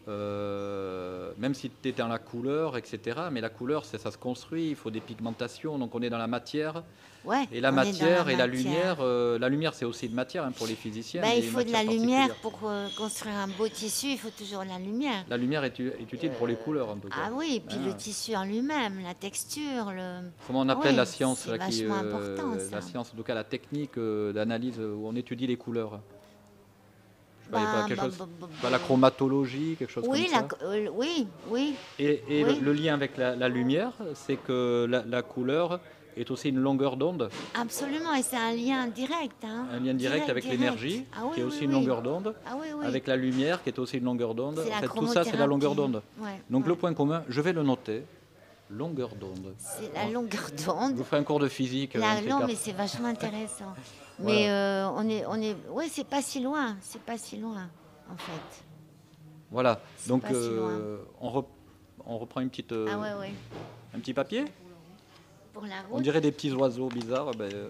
euh, même si tu es dans la couleur, et cetera. Mais la couleur, c'est- ça se construit, il faut des pigmentations. Donc on est dans la matière. Ouais, Et la on est dans matière et la matière. lumière, euh, la lumière c'est aussi une matière hein, pour les physiciens. Bah, mais il une faut de la matière lumière particulière. pour euh, construire un beau tissu, il faut toujours la lumière. La lumière est, u- est utile pour les couleurs en tout cas. Ah oui, et puis Ah. le tissu en lui-même, la texture, le... Comment on appelle Oui, la science c'est là, qui, vachement important, ça. la science, en tout cas la technique euh, d'analyse euh, où on étudie les couleurs. Je sais pas, il y a pas Bah, quelque bah, chose- bah, bah, pas la chromatologie, quelque chose oui, comme la, ça. euh, oui, oui, Et, et oui. le, le lien avec la, la lumière, c'est que la, la couleur est aussi une longueur d'onde, absolument, et c'est un lien direct. Hein. un lien direct, avec direct. l'énergie, Ah oui, qui est oui, aussi une oui. longueur d'onde, Ah oui, oui. avec la lumière, qui est aussi une longueur d'onde. C'est En la fait, tout ça, c'est la longueur d'onde. chromothérapie. Ouais, Donc ouais. le point commun, je vais le noter. Longueur d'onde. C'est la Ouais. longueur d'onde. Vous ferez un cours de physique. Là, un de ces non, quatre. mais c'est vachement intéressant. Mais euh, on est, on est, ouais, c'est pas si loin, c'est pas si loin, en fait. Voilà. C'est Donc, pas si euh, on, rep- on reprend une petite, euh, Ah ouais, ouais. un petit papier. Pour la On route. dirait des petits oiseaux bizarres. Ben, euh,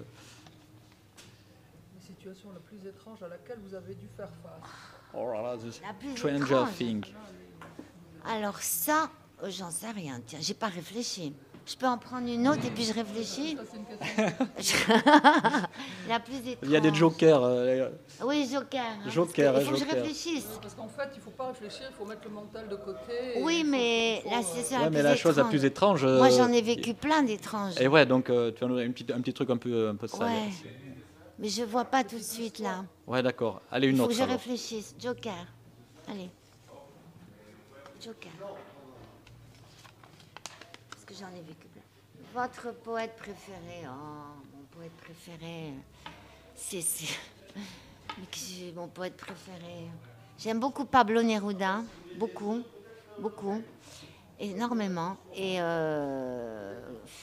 La situation la plus étrange à laquelle vous avez dû faire face. oh là là, this La plus Stranger étrange. Thing. Alors ça, euh, j'en sais rien. Tiens, j'ai pas réfléchi. Je peux en prendre une autre et puis je réfléchis. Ça, c'est une question. La plus étrange. Il y a des jokers. euh, Oui, joker. hein, parce Joker, que hein, Il faut que je joker. réfléchisse. Parce qu'en fait, il ne faut pas réfléchir, il faut mettre le mental de côté. et Oui, il faut- mais il faut, là, euh, c'est ça. ouais, la mais plus la chose la étrange. plus étrange. Moi, j'en euh, ai vécu plein d'étranges. Et ouais, donc euh, tu vas nous donner une petite- un petit truc un peu, un peu sale. Ouais. Mais je vois pas tout de suite là. Ouais, d'accord. Allez, Il une faut autre. que je alors. réfléchisse. Joker. Allez. Joker. Parce que j'en ai vécu plein. Votre poète préféré. Oh, mon poète préféré. C'est. c'est- Mais que j'ai- mon poète préféré. J'aime beaucoup Pablo Neruda. Beaucoup. Beaucoup. Énormément. Et. euh,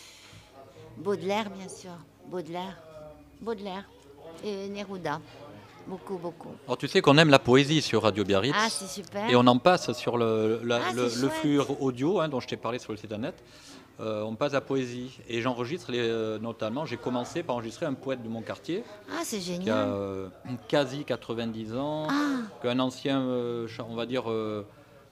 Baudelaire, bien sûr. Baudelaire. Baudelaire. Et Neruda. Beaucoup, beaucoup. Alors, tu sais qu'on aime la poésie sur Radio Biarritz. Ah, c'est super. Et on en passe sur le, la- Ah, le, c'est le chouette. flux audio hein, dont je t'ai parlé sur le site internet. Euh, on passe à poésie. Et j'enregistre les, euh, notamment, j'ai commencé par enregistrer un poète de mon quartier Ah, c'est qui a génial. euh, quasi quatre-vingt-dix ans, Ah, qu'un ancien, euh, cha- on va dire, euh,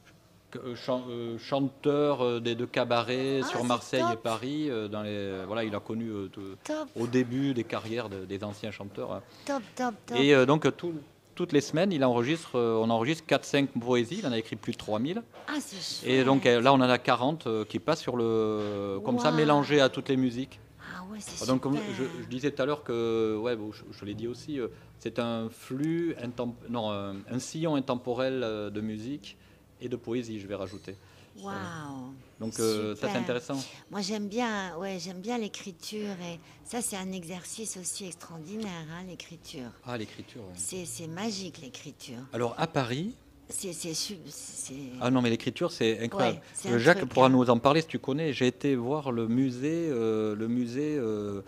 que- chan- euh, chanteur euh, des deux cabarets Ah, sur c'est Marseille et top. Paris. euh, dans les, voilà, il a connu euh, tout- top, au début des carrières de- des anciens chanteurs. hein. top, top, top. Et euh, donc, tout- toutes les semaines, il enregistre, euh, on enregistre quatre cinq poésies. Il en a écrit plus de trois mille. Ah, c'est chouette. Et donc euh, là, on en a quarante euh, qui passent sur le, comme ça, Waouh. mélangées à toutes les musiques. Ah ouais, c'est Donc, comme super. je, je disais tout à l'heure que, ouais, bon, je, je l'ai dit aussi, euh, c'est un flux, intemp- non, un, un sillon intemporel euh, de musique et de poésie, je vais rajouter. Waouh. Donc euh, ça, c'est Super. intéressant. Moi, j'aime bien, ouais, j'aime bien l'écriture. Et ça, c'est un exercice aussi extraordinaire, hein, l'écriture. Ah, l'écriture. ouais. C'est c'est magique, l'écriture. Alors, à Paris, C'est c'est su- c'est- ah non, mais l'écriture, c'est incroyable. Ouais, c'est Euh, un Jacques truc, pourra hein. nous en parler si tu connais. J'ai été voir le musée, euh, le musée. Euh,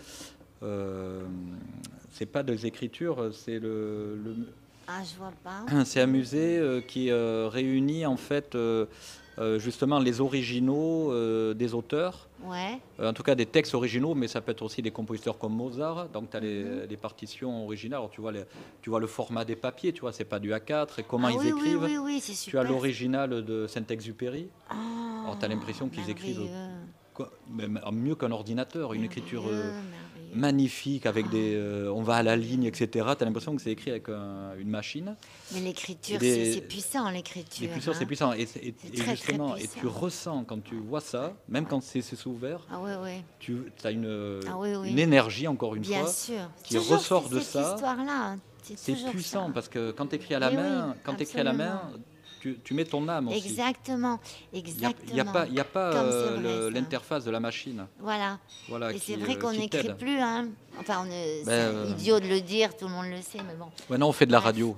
euh, c'est pas des écritures, c'est le, le- Ah, je vois pas. c'est un musée euh, qui euh, réunit en fait euh, euh, justement les originaux euh, des auteurs, Ouais. euh, en tout cas des textes originaux, mais ça peut être aussi des compositeurs comme Mozart. Donc tu as les, Mhm. les partitions originales. Alors, tu vois les, tu vois le format des papiers, tu vois, c'est pas du A quatre et comment Ah ils oui, oui, écrivent. oui, oui, c'est Tu super. as l'original de Saint-Exupéry. Oh, Alors, t'as l'impression qu'ils écrivent merveilleux. Quoi, même mieux qu'un ordinateur, une écriture euh, Merveilleux, merveilleux. magnifique avec des, euh, on va à la ligne, et cetera. Tu as l'impression que c'est écrit avec un- une machine. Mais l'écriture, des- c'est c'est puissant, l'écriture. Et puis ça, c'est hein. puissant. Et, c'est- et- C'est et très, très justement, et puissant. tu ressens quand tu vois ça, même quand c'est c'est ouvert, Ah oui, oui. tu as une, Ah oui, oui. une énergie encore une Bien fois. sûr. qui Toujours ressort c'est de cette ça. histoire-là. hein. C'est toujours puissant ça. parce que quand tu écris à la Mais main, oui, quand tu écris à la main, absolument. tu, tu mets ton âme aussi. Exactement, Il n'y a, exactement. il y a pas, il y a pas Comme euh, c'est vrai, le- ça. l'interface de la machine. Voilà. Voilà, Et qui, c'est vrai euh, qu'on qui n'écrit t'aide. plus. Hein. Enfin, on est- Ben, c'est euh, idiot de le dire, tout le monde le sait, mais bon. Maintenant, on fait de la Bref. radio.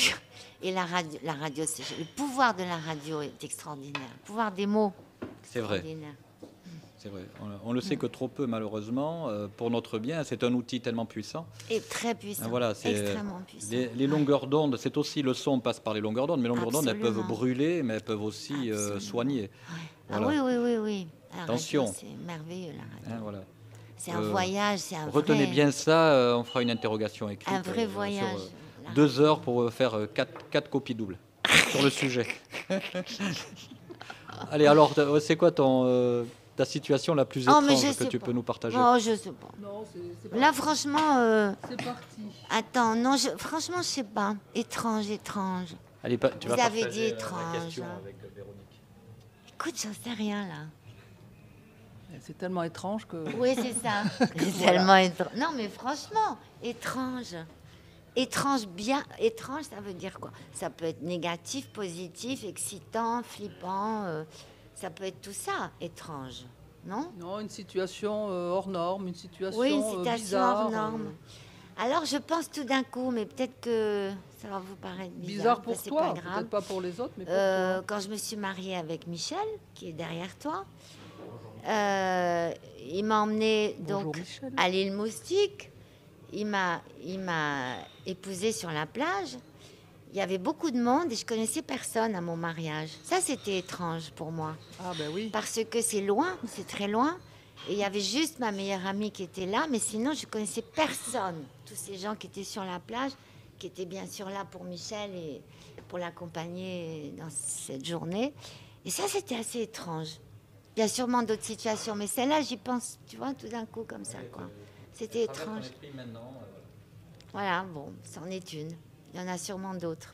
Et la radio, la radio, c'est le pouvoir de la radio est extraordinaire. Le pouvoir des mots. C'est vrai. extraordinaire. C'est vrai. On, on le sait que trop peu, malheureusement. Euh, pour notre bien, c'est un outil tellement puissant. Et très puissant. Ah, voilà, c'est- extrêmement puissant. Les, les longueurs d'onde, c'est aussi le son passe par les longueurs d'onde, mais les longueurs d'onde, elles peuvent Absolument. brûler, mais elles peuvent aussi euh, Absolument. soigner. Ouais. Voilà. Ah oui, oui, oui, oui. La Attention. radio, c'est merveilleux, la radio. Hein, voilà. C'est un Euh, voyage, c'est un Retenez vrai, bien ça, euh, on fera une interrogation écrite. un vrai euh, sur, voyage. euh, La deux heures pour euh, faire euh, quatre, quatre copies doubles sur le sujet. Allez, alors, t'as- c'est quoi ton, euh, ta situation la plus Oh, mais étrange je que sais tu pas. peux nous partager? Oh, je sais pas. Non, c'est c'est Là, parti. franchement, euh, C'est parti. attends, non, je, franchement, je sais pas. Étrange, étrange. Allez, pas- tu Vous vas avez partager, dit euh, la étrange, question hein. avec, euh, Véronique. Écoute, j'en sais rien là. C'est tellement étrange que. Oui, c'est ça. C'est tellement étrange. Non, mais franchement, étrange. Étrange, bien. Étrange, ça veut dire quoi? Ça peut être négatif, positif, excitant, flippant. euh, ça peut être tout ça, étrange. Non? Non, une situation euh, hors norme, une situation, Oui, une euh, situation bizarre. hors norme. euh, Alors, je pense tout d'un coup, mais peut-être que ça va vous paraître bizarre. bizarre pour mais c'est toi, pas grave. peut-être pas pour les autres, mais pour Euh, toi. quand je me suis mariée avec Michel, qui est derrière toi, Euh, il m'a emmené Bonjour, donc Michel. à l'île Moustique. Il m'a, il m'a épousée sur la plage. Il y avait beaucoup de monde et je connaissais personne à mon mariage. Ça, c'était étrange pour moi. Ah ben oui. Parce que c'est loin, c'est très loin. Et il y avait juste ma meilleure amie qui était là, mais sinon, je connaissais personne. Tous ces gens qui étaient sur la plage, qui étaient bien sûr là pour Michel et pour l'accompagner dans cette journée. Et ça, c'était assez étrange. Il y a sûrement d'autres situations, mais celle-là, j'y pense, tu vois, tout d'un coup, comme ça, quoi. C'était étrange. Voilà, bon, c'en est une. Il y en a sûrement d'autres.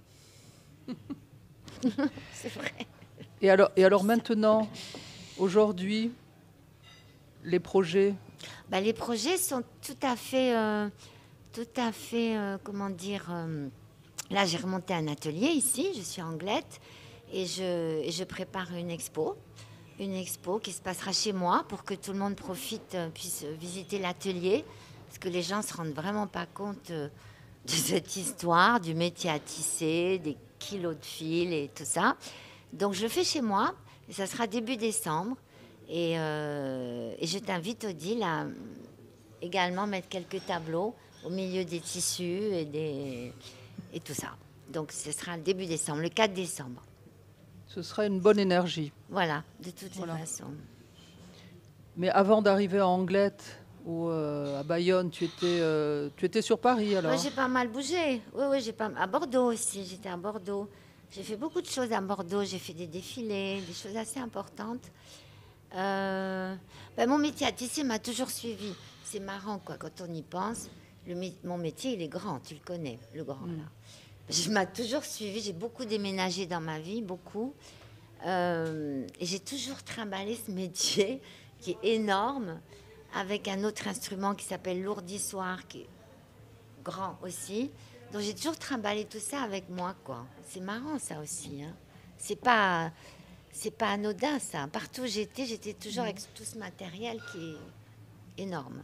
C'est vrai. Et alors, et alors maintenant, aujourd'hui, les projets? Bah, les projets sont tout à fait, euh, tout à fait, euh, comment dire. Euh, là, j'ai remonté un atelier ici. Je suis Anglette et je, et je prépare une expo, une expo qui se passera chez moi pour que tout le monde profite, euh, puisse visiter l'atelier, parce que les gens se rendent vraiment pas compte euh, de cette histoire, du métier à tisser, des kilos de fil et tout ça. Donc, je le fais chez moi et ça sera début décembre. Et, euh, et je t'invite, Odile, à également mettre quelques tableaux au milieu des tissus et, des, et tout ça. Donc, ce sera le début décembre, le quatre décembre. Ce sera une bonne énergie. Voilà, de toutes Voilà. les façons. Mais avant d'arriver à Anglette ou euh, à Bayonne, tu étais, euh, tu étais sur Paris alors? Moi, j'ai pas mal bougé. Oui, oui, j'ai pas... À Bordeaux aussi, j'étais à Bordeaux. J'ai fait beaucoup de choses à Bordeaux. J'ai fait des défilés, des choses assez importantes. Euh, ben mon métier à tisser m'a toujours suivi. C'est marrant, quoi, quand on y pense. Le, mon métier, il est grand, tu le connais, le grand, là. Je m'a toujours suivi. J'ai beaucoup déménagé dans ma vie, beaucoup. Euh, et j'ai toujours trimballé ce métier qui est énorme, avec un autre instrument qui s'appelle l'ourdissoir, qui est grand aussi. Donc j'ai toujours trimballé tout ça avec moi, quoi. C'est marrant, ça aussi. Hein. C'est pas, c'est pas anodin, ça. Partout où j'étais, j'étais toujours avec tout ce matériel qui est énorme.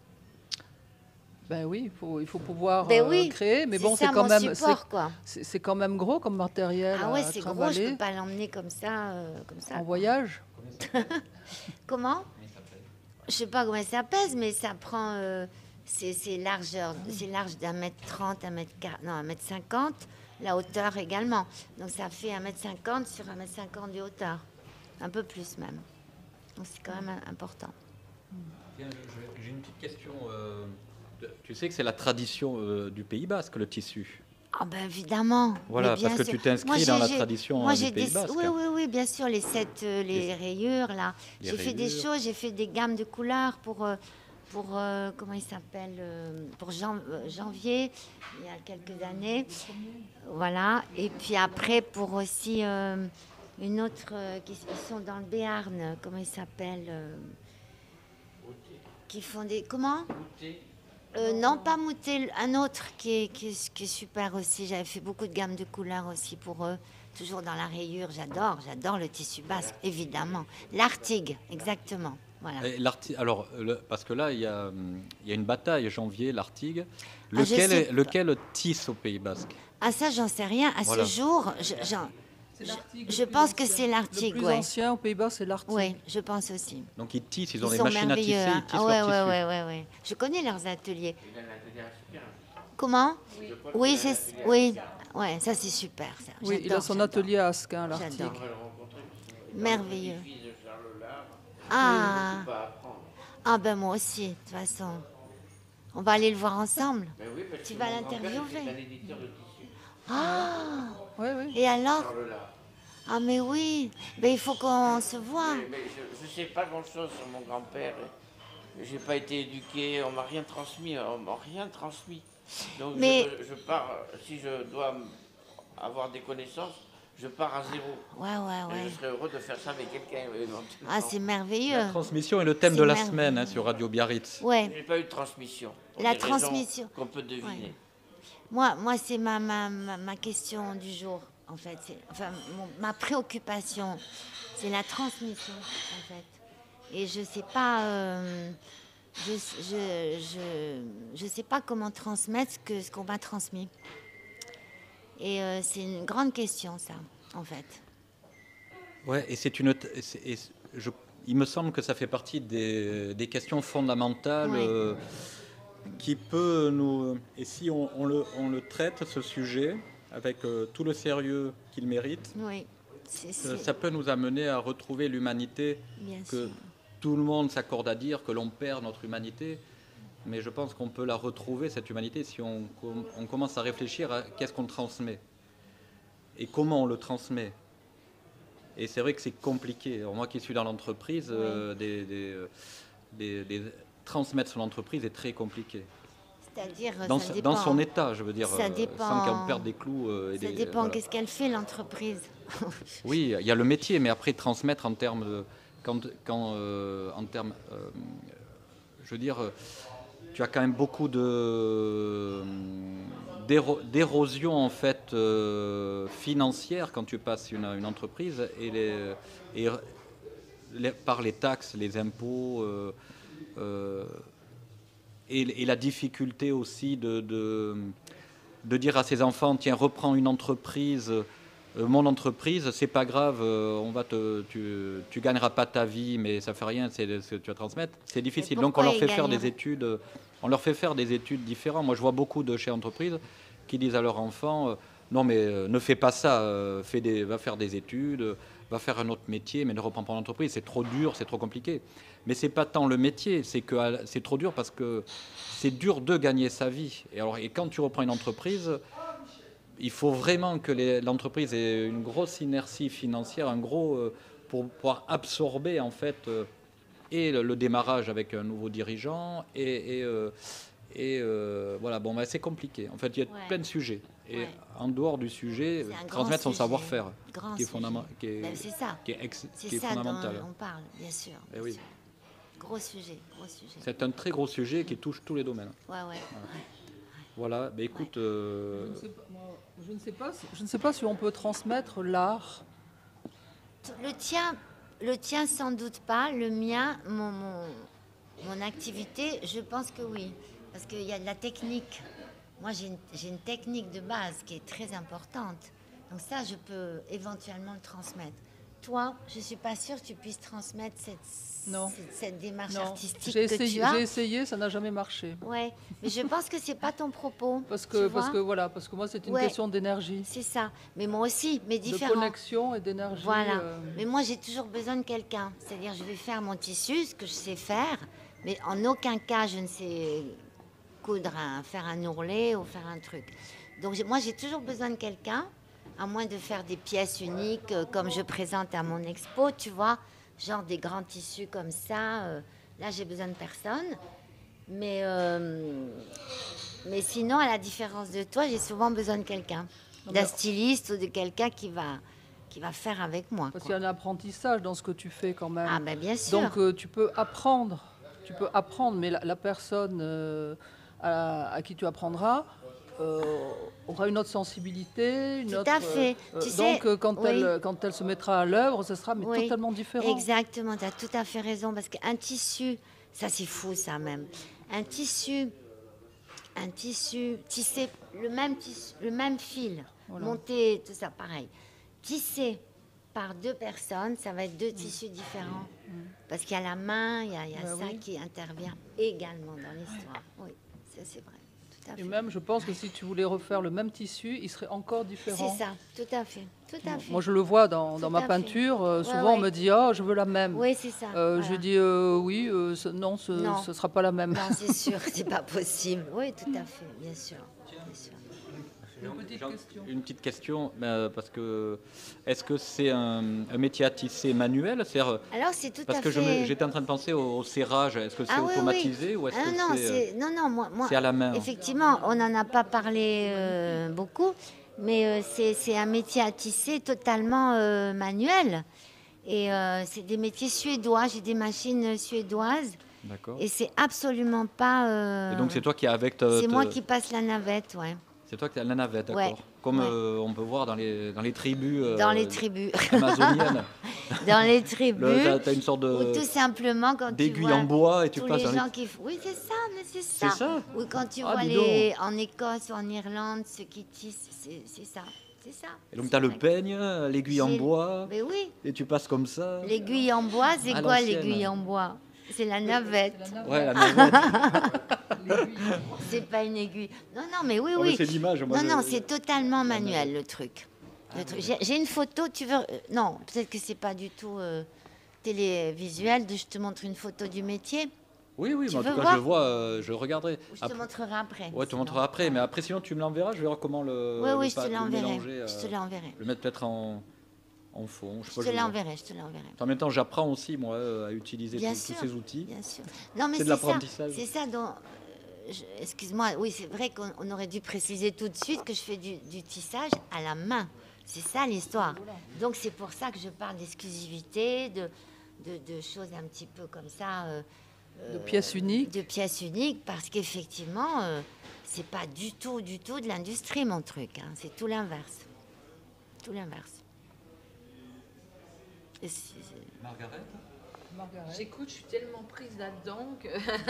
Ben oui, il faut, il faut pouvoir ben euh, oui, créer, mais bon, c'est c'est quand même, support, quoi. c'est, c'est quand même gros comme matériel. Ah ouais, à c'est gros. trimballer. Je peux pas l'emmener comme ça, euh, comme ça. En voyage. Comment? Je sais pas combien ça pèse, mais ça prend. Euh, c'est, c'est largeur, c'est large d'un mètre trente, un mètre quarante, non, un mètre cinquante. La hauteur également. Donc ça fait un mètre cinquante sur un mètre cinquante de hauteur, un peu plus même. Donc c'est quand même important. Tiens, j'ai une petite question. Euh, tu sais que c'est la tradition euh, du Pays Basque, le tissu. Ah ben évidemment. Voilà, mais bien parce que sûr. tu t'inscris Moi, dans j'ai- la j'ai- tradition moi, euh, j'ai du Pays des- Basque. Oui, oui, oui, bien sûr, les sept, euh, les Les- rayures là. les J'ai fait des rayures. choses, j'ai fait des gammes de couleurs pour, euh, pour euh, comment il s'appelle, euh, pour jan- euh, janvier, il y a quelques années. Voilà. Et puis après pour aussi euh, une autre euh, qui ils sont dans le Béarn, comment il s'appelle, euh, qui font des comment? Euh, non, pas Moutet, un autre qui est, qui, est, qui est super aussi. J'avais fait beaucoup de gammes de couleurs aussi pour eux, toujours dans la rayure. J'adore, j'adore le tissu basque, évidemment. L'artigue, exactement. Voilà. Et l'arti- alors, le- parce que là, il y a, hum, il y a une bataille janvier, l'Artigue. Ah, je Lequel, sais est- pas. lequel tisse au Pays Basque? Ah ça, j'en sais rien. À Voilà. ce jour, je, j'en- C'est je, l'Artigue je le plus pense que ancien. c'est l'artigue, Le plus ouais. ancien aux Pays-Bas, c'est l'Artigue. Oui, je pense aussi. Donc ils tissent, ils Ils ont des sont machines à tisser, merveilleux. ils hein. tissent Ah ouais, leur ouais, tissu. ouais, ouais, ouais. Je connais leurs ateliers. Il a un atelier super. Comment? Je crois qu'il Oui, a un c'est, atelier. oui, ouais, ça c'est super. Ça. Oui, il a J'adore, son j'adore. atelier à Asquin, l'Artigue. J'adore. On va le rencontrer. Merveilleux. Le fils de Charles Lard. Ah. Il pas apprendre. Ah ben moi aussi, de toute façon. On va aller le voir ensemble. Ben oui, parce Tu que vas mon grand-père, l'interviewer. c'était un éditeur de tissus. Ah. Oui, oui. Et alors? Charles Lard. Ah mais oui. Ben il faut qu'on se voit. Mais, mais je ne sais pas grand-chose sur mon grand-père. J'ai pas été éduqué, on m'a rien transmis, on m'a rien transmis. Donc Mais- je, je pars, si je dois avoir des connaissances, je pars à zéro. Ouais, ouais, Et ouais. je serais heureux de faire ça avec quelqu'un éventuellement. Ah c'est La merveilleux. transmission est le thème C'est de la merveilleux. semaine hein, sur Radio Biarritz. Ouais. J'ai pas eu de transmission. pour La des raisons transmission. qu'on peut deviner. Ouais. Moi, moi c'est ma, ma, ma, ma question du jour, en fait. C'est, enfin, mon- ma préoccupation, c'est la transmission, en fait. Et je sais pas, euh, je, je, je, je sais pas comment transmettre ce, que, ce qu'on m'a transmis. Et euh, c'est une grande question, ça, en fait. Ouais, et c'est une. t- c'est- et je, il me semble que ça fait partie des, des questions fondamentales Oui. euh, qui peut nous... Et si on, on le, on le traite, ce sujet, avec euh, tout le sérieux qu'il mérite, Oui, c'est, euh, c'est- ça peut nous amener à retrouver l'humanité bien que sûr. tout le monde s'accorde à dire que l'on perd notre humanité. Mais je pense qu'on peut la retrouver, cette humanité, si on, com- on commence à réfléchir à qu'est-ce qu'on transmet et comment on le transmet. Et c'est vrai que c'est compliqué. Alors moi qui suis dans l'entreprise, euh, des, des, euh, des- des- transmettre son entreprise est très compliqué. C'est-à-dire, Dans, ça sa- dépend. dans son état, je veux dire, Ça euh, dépend. sans qu'on perde des clous. euh, et Ça des- dépend, voilà. qu'est-ce qu'elle fait, l'entreprise. Oui, il y a le métier, mais après transmettre en termes de, quand, quand, euh, en termes, euh, je veux dire, euh, tu as quand même beaucoup de d'éro- d'érosion en fait euh, financière quand tu passes une, une entreprise et, les, et les- par les taxes, les impôts. euh, euh, et, et la difficulté aussi de, de, de dire à ses enfants, tiens, reprends une entreprise, euh, mon entreprise, c'est pas grave, euh, on va te, tu, tu gagneras pas ta vie, mais ça fait rien, c'est ce que tu vas transmettre. C'est difficile. Donc on pourquoi leur fait ils faire des gagneraient études, euh, on leur fait faire des études différentes. Moi, je vois beaucoup de chefs d'entreprise qui disent à leurs enfants, euh, non mais euh, ne fais pas ça, euh, fais des, va faire des études, euh, va faire un autre métier, mais ne reprends pas l'entreprise, c'est trop dur, c'est trop compliqué. Mais c'est pas tant le métier, c'est que à- c'est trop dur parce que c'est dur de gagner sa vie. Et alors, et quand tu reprends une entreprise, il faut vraiment que les- l'entreprise ait une grosse inertie financière, un gros euh, pour pouvoir absorber en fait euh, et le, le démarrage avec un nouveau dirigeant et, et, euh, et, euh, voilà. Bon, bah, c'est compliqué. En fait, il y a Ouais. plein de sujets. Et Ouais. en dehors du sujet, C'est un grand transmettre son sujet. savoir-faire, Grand qui est, sujet. fondament- qui est, Ben, c'est ça. qui est, ex- C'est qui est ça fondamental. dont on parle, bien sûr. Eh bien oui. sûr. Gros sujet, gros sujet. C'est un très gros sujet qui touche tous les domaines. Ouais, ouais. Voilà, ben écoute, euh, Je ne sais pas, moi, je ne sais pas si- je ne sais pas si on peut transmettre l'art. Le tien, le tien sans doute pas. Le mien, mon, mon, mon activité, je pense que oui. Parce qu'il y a de la technique. Moi, j'ai une, j'ai une technique de base qui est très importante. Donc ça, je peux éventuellement le transmettre. Toi, je ne suis pas sûre que tu puisses transmettre cette, Non. cette, cette démarche Non, artistique j'ai que essayé, tu as. j'ai essayé, ça n'a jamais marché. Ouais, mais je pense que c'est pas ton propos. Parce tu que, parce vois. que voilà, parce que moi c'est une Ouais. question d'énergie, C'est ça. Mais moi aussi, mais de différent. connexion et d'énergie. Voilà. euh, Mais moi, j'ai toujours besoin de quelqu'un. C'est-à-dire, je vais faire mon tissu, ce que je sais faire, mais en aucun cas, je ne sais coudre, un- faire un ourlet ou faire un truc. Donc, j'ai- moi, j'ai toujours besoin de quelqu'un, à moins de faire des pièces uniques, euh, comme je présente à mon expo, tu vois, genre des grands tissus comme ça. euh, là, j'ai besoin de personne. Mais, euh, mais sinon, à la différence de toi, j'ai souvent besoin de quelqu'un, Non, mais- d'un styliste ou de quelqu'un qui va, qui va faire avec moi. Parce quoi. qu'il y a un apprentissage dans ce que tu fais quand même. Ah ben bien sûr. Donc euh, tu peux apprendre, tu peux apprendre, mais la, la personne euh, à, à qui tu apprendras euh, aura une autre sensibilité, une Tout autre. à fait. euh, Tu donc sais, euh, quand, oui. elle, quand elle se mettra à l'œuvre, ce sera mais Oui, totalement différent. Exactement, tu as tout à fait raison, parce qu'un tissu, ça c'est fou ça même, un tissu, un tissu, tissé, le même, tissu, le même fil, Voilà. monté, tout ça, pareil, tissé par deux personnes, ça va être deux tissus différents, parce qu'il y a la main, il y a, il y a Bah ça oui. qui intervient également dans l'histoire. Oui, ça c'est vrai, tout à Et fait. même, je pense que si tu voulais refaire le même tissu, il serait encore différent. C'est ça, tout à fait, tout à fait. Moi, je le vois dans, dans Tout ma à fait. peinture. euh, Ouais, souvent, on ouais. me dit oh, je veux la même. Oui, c'est ça. Euh, voilà. Je dis euh, oui, euh, ce- non, ce Non. ne sera pas la même. Non, c'est sûr, c'est pas possible. Oui, tout à fait, bien sûr. Bien sûr. Une petite Jean- question. Une petite question, euh, parce que est-ce que c'est un, un métier à tisser manuel? C'est-à-dire, Alors, c'est tout parce à que je fait. me- j'étais en train de penser au, au serrage. Est-ce que c'est Ah oui, oui. automatisé ou est-ce Ah que non, c'est, euh, c'est non, non, moi, moi c'est à la main? effectivement, on n'en a pas parlé euh, beaucoup, mais euh, c'est c'est un métier à tisser totalement euh, manuel. Et euh, c'est des métiers suédois. J'ai des machines suédoises D'accord. et c'est absolument pas. euh, Et donc c'est toi qui avec ta- c'est ta- moi qui passe la navette, ouais. c'est toi qui as la navette, d'accord. Ouais, Comme ouais. euh, on peut voir dans les dans les tribus euh, Dans les tribus, amazoniennes. dans les Le- tribus, T'as t'as une sorte ou de tout simplement quand tu d'aiguille vois en bois et tu tous passes les dans les- gens qui f- oui c'est ça, mais c'est ça. C'est ça. Ou quand tu Ah, vois dis les en Écosse ou en Irlande ceux qui tissent, c'est c'est ça, C'est ça. Et donc C'est tu as le vrai. peigne, l'aiguille en J'ai- bois, Mais oui, et tu passes comme ça. l'aiguille en bois, c'est À quoi l'ancienne. l'aiguille en bois? C'est la navette. C'est la Ouais, la navette, navette. l'aiguille. C'est pas une aiguille. Non, non, mais oui, Oh, mais oui. c'est l'image. moi, Non, je- non, c'est totalement manuel le truc. Le truc. J'ai j'ai une photo, tu veux. euh, non, peut-être que c'est pas du tout euh, télévisuel. de- Je te montre une photo du métier. Oui, oui, Tu mais en veux tout cas, voir je le vois, euh, je le regarderai. Ou je te Après- montrerai après. Ouais, tu te sinon. montreras après, mais après, sinon, tu me l'enverras, je verrai comment le. Oui, le oui, je pa- te le l'enverrai. mélanger, Je te euh, l'enverrai. le mettre peut-être en, en fond. Je sais pas, te je- l'enverrai, je te l'enverrai. En même temps, j'apprends aussi, moi, euh, à utiliser Bien tous, tous sûr. ces outils. Bien sûr. Non, mais C'est c'est de ça. l'apprentissage. C'est ça dont. euh, je- Excuse-moi, oui, c'est vrai qu'on on aurait dû préciser tout de suite que je fais du, du tissage à la main. C'est ça l'histoire. Donc c'est pour ça que je parle d'exclusivité, de, de, de choses un petit peu comme ça. euh, De euh, pièces uniques. De pièces uniques, parce qu'effectivement, euh, c'est pas du tout, du tout de l'industrie, mon truc. hein. C'est tout l'inverse. Tout l'inverse. Et c'est- c'est- Margaret, Margaret, J'écoute, je suis tellement prise là-dedans que.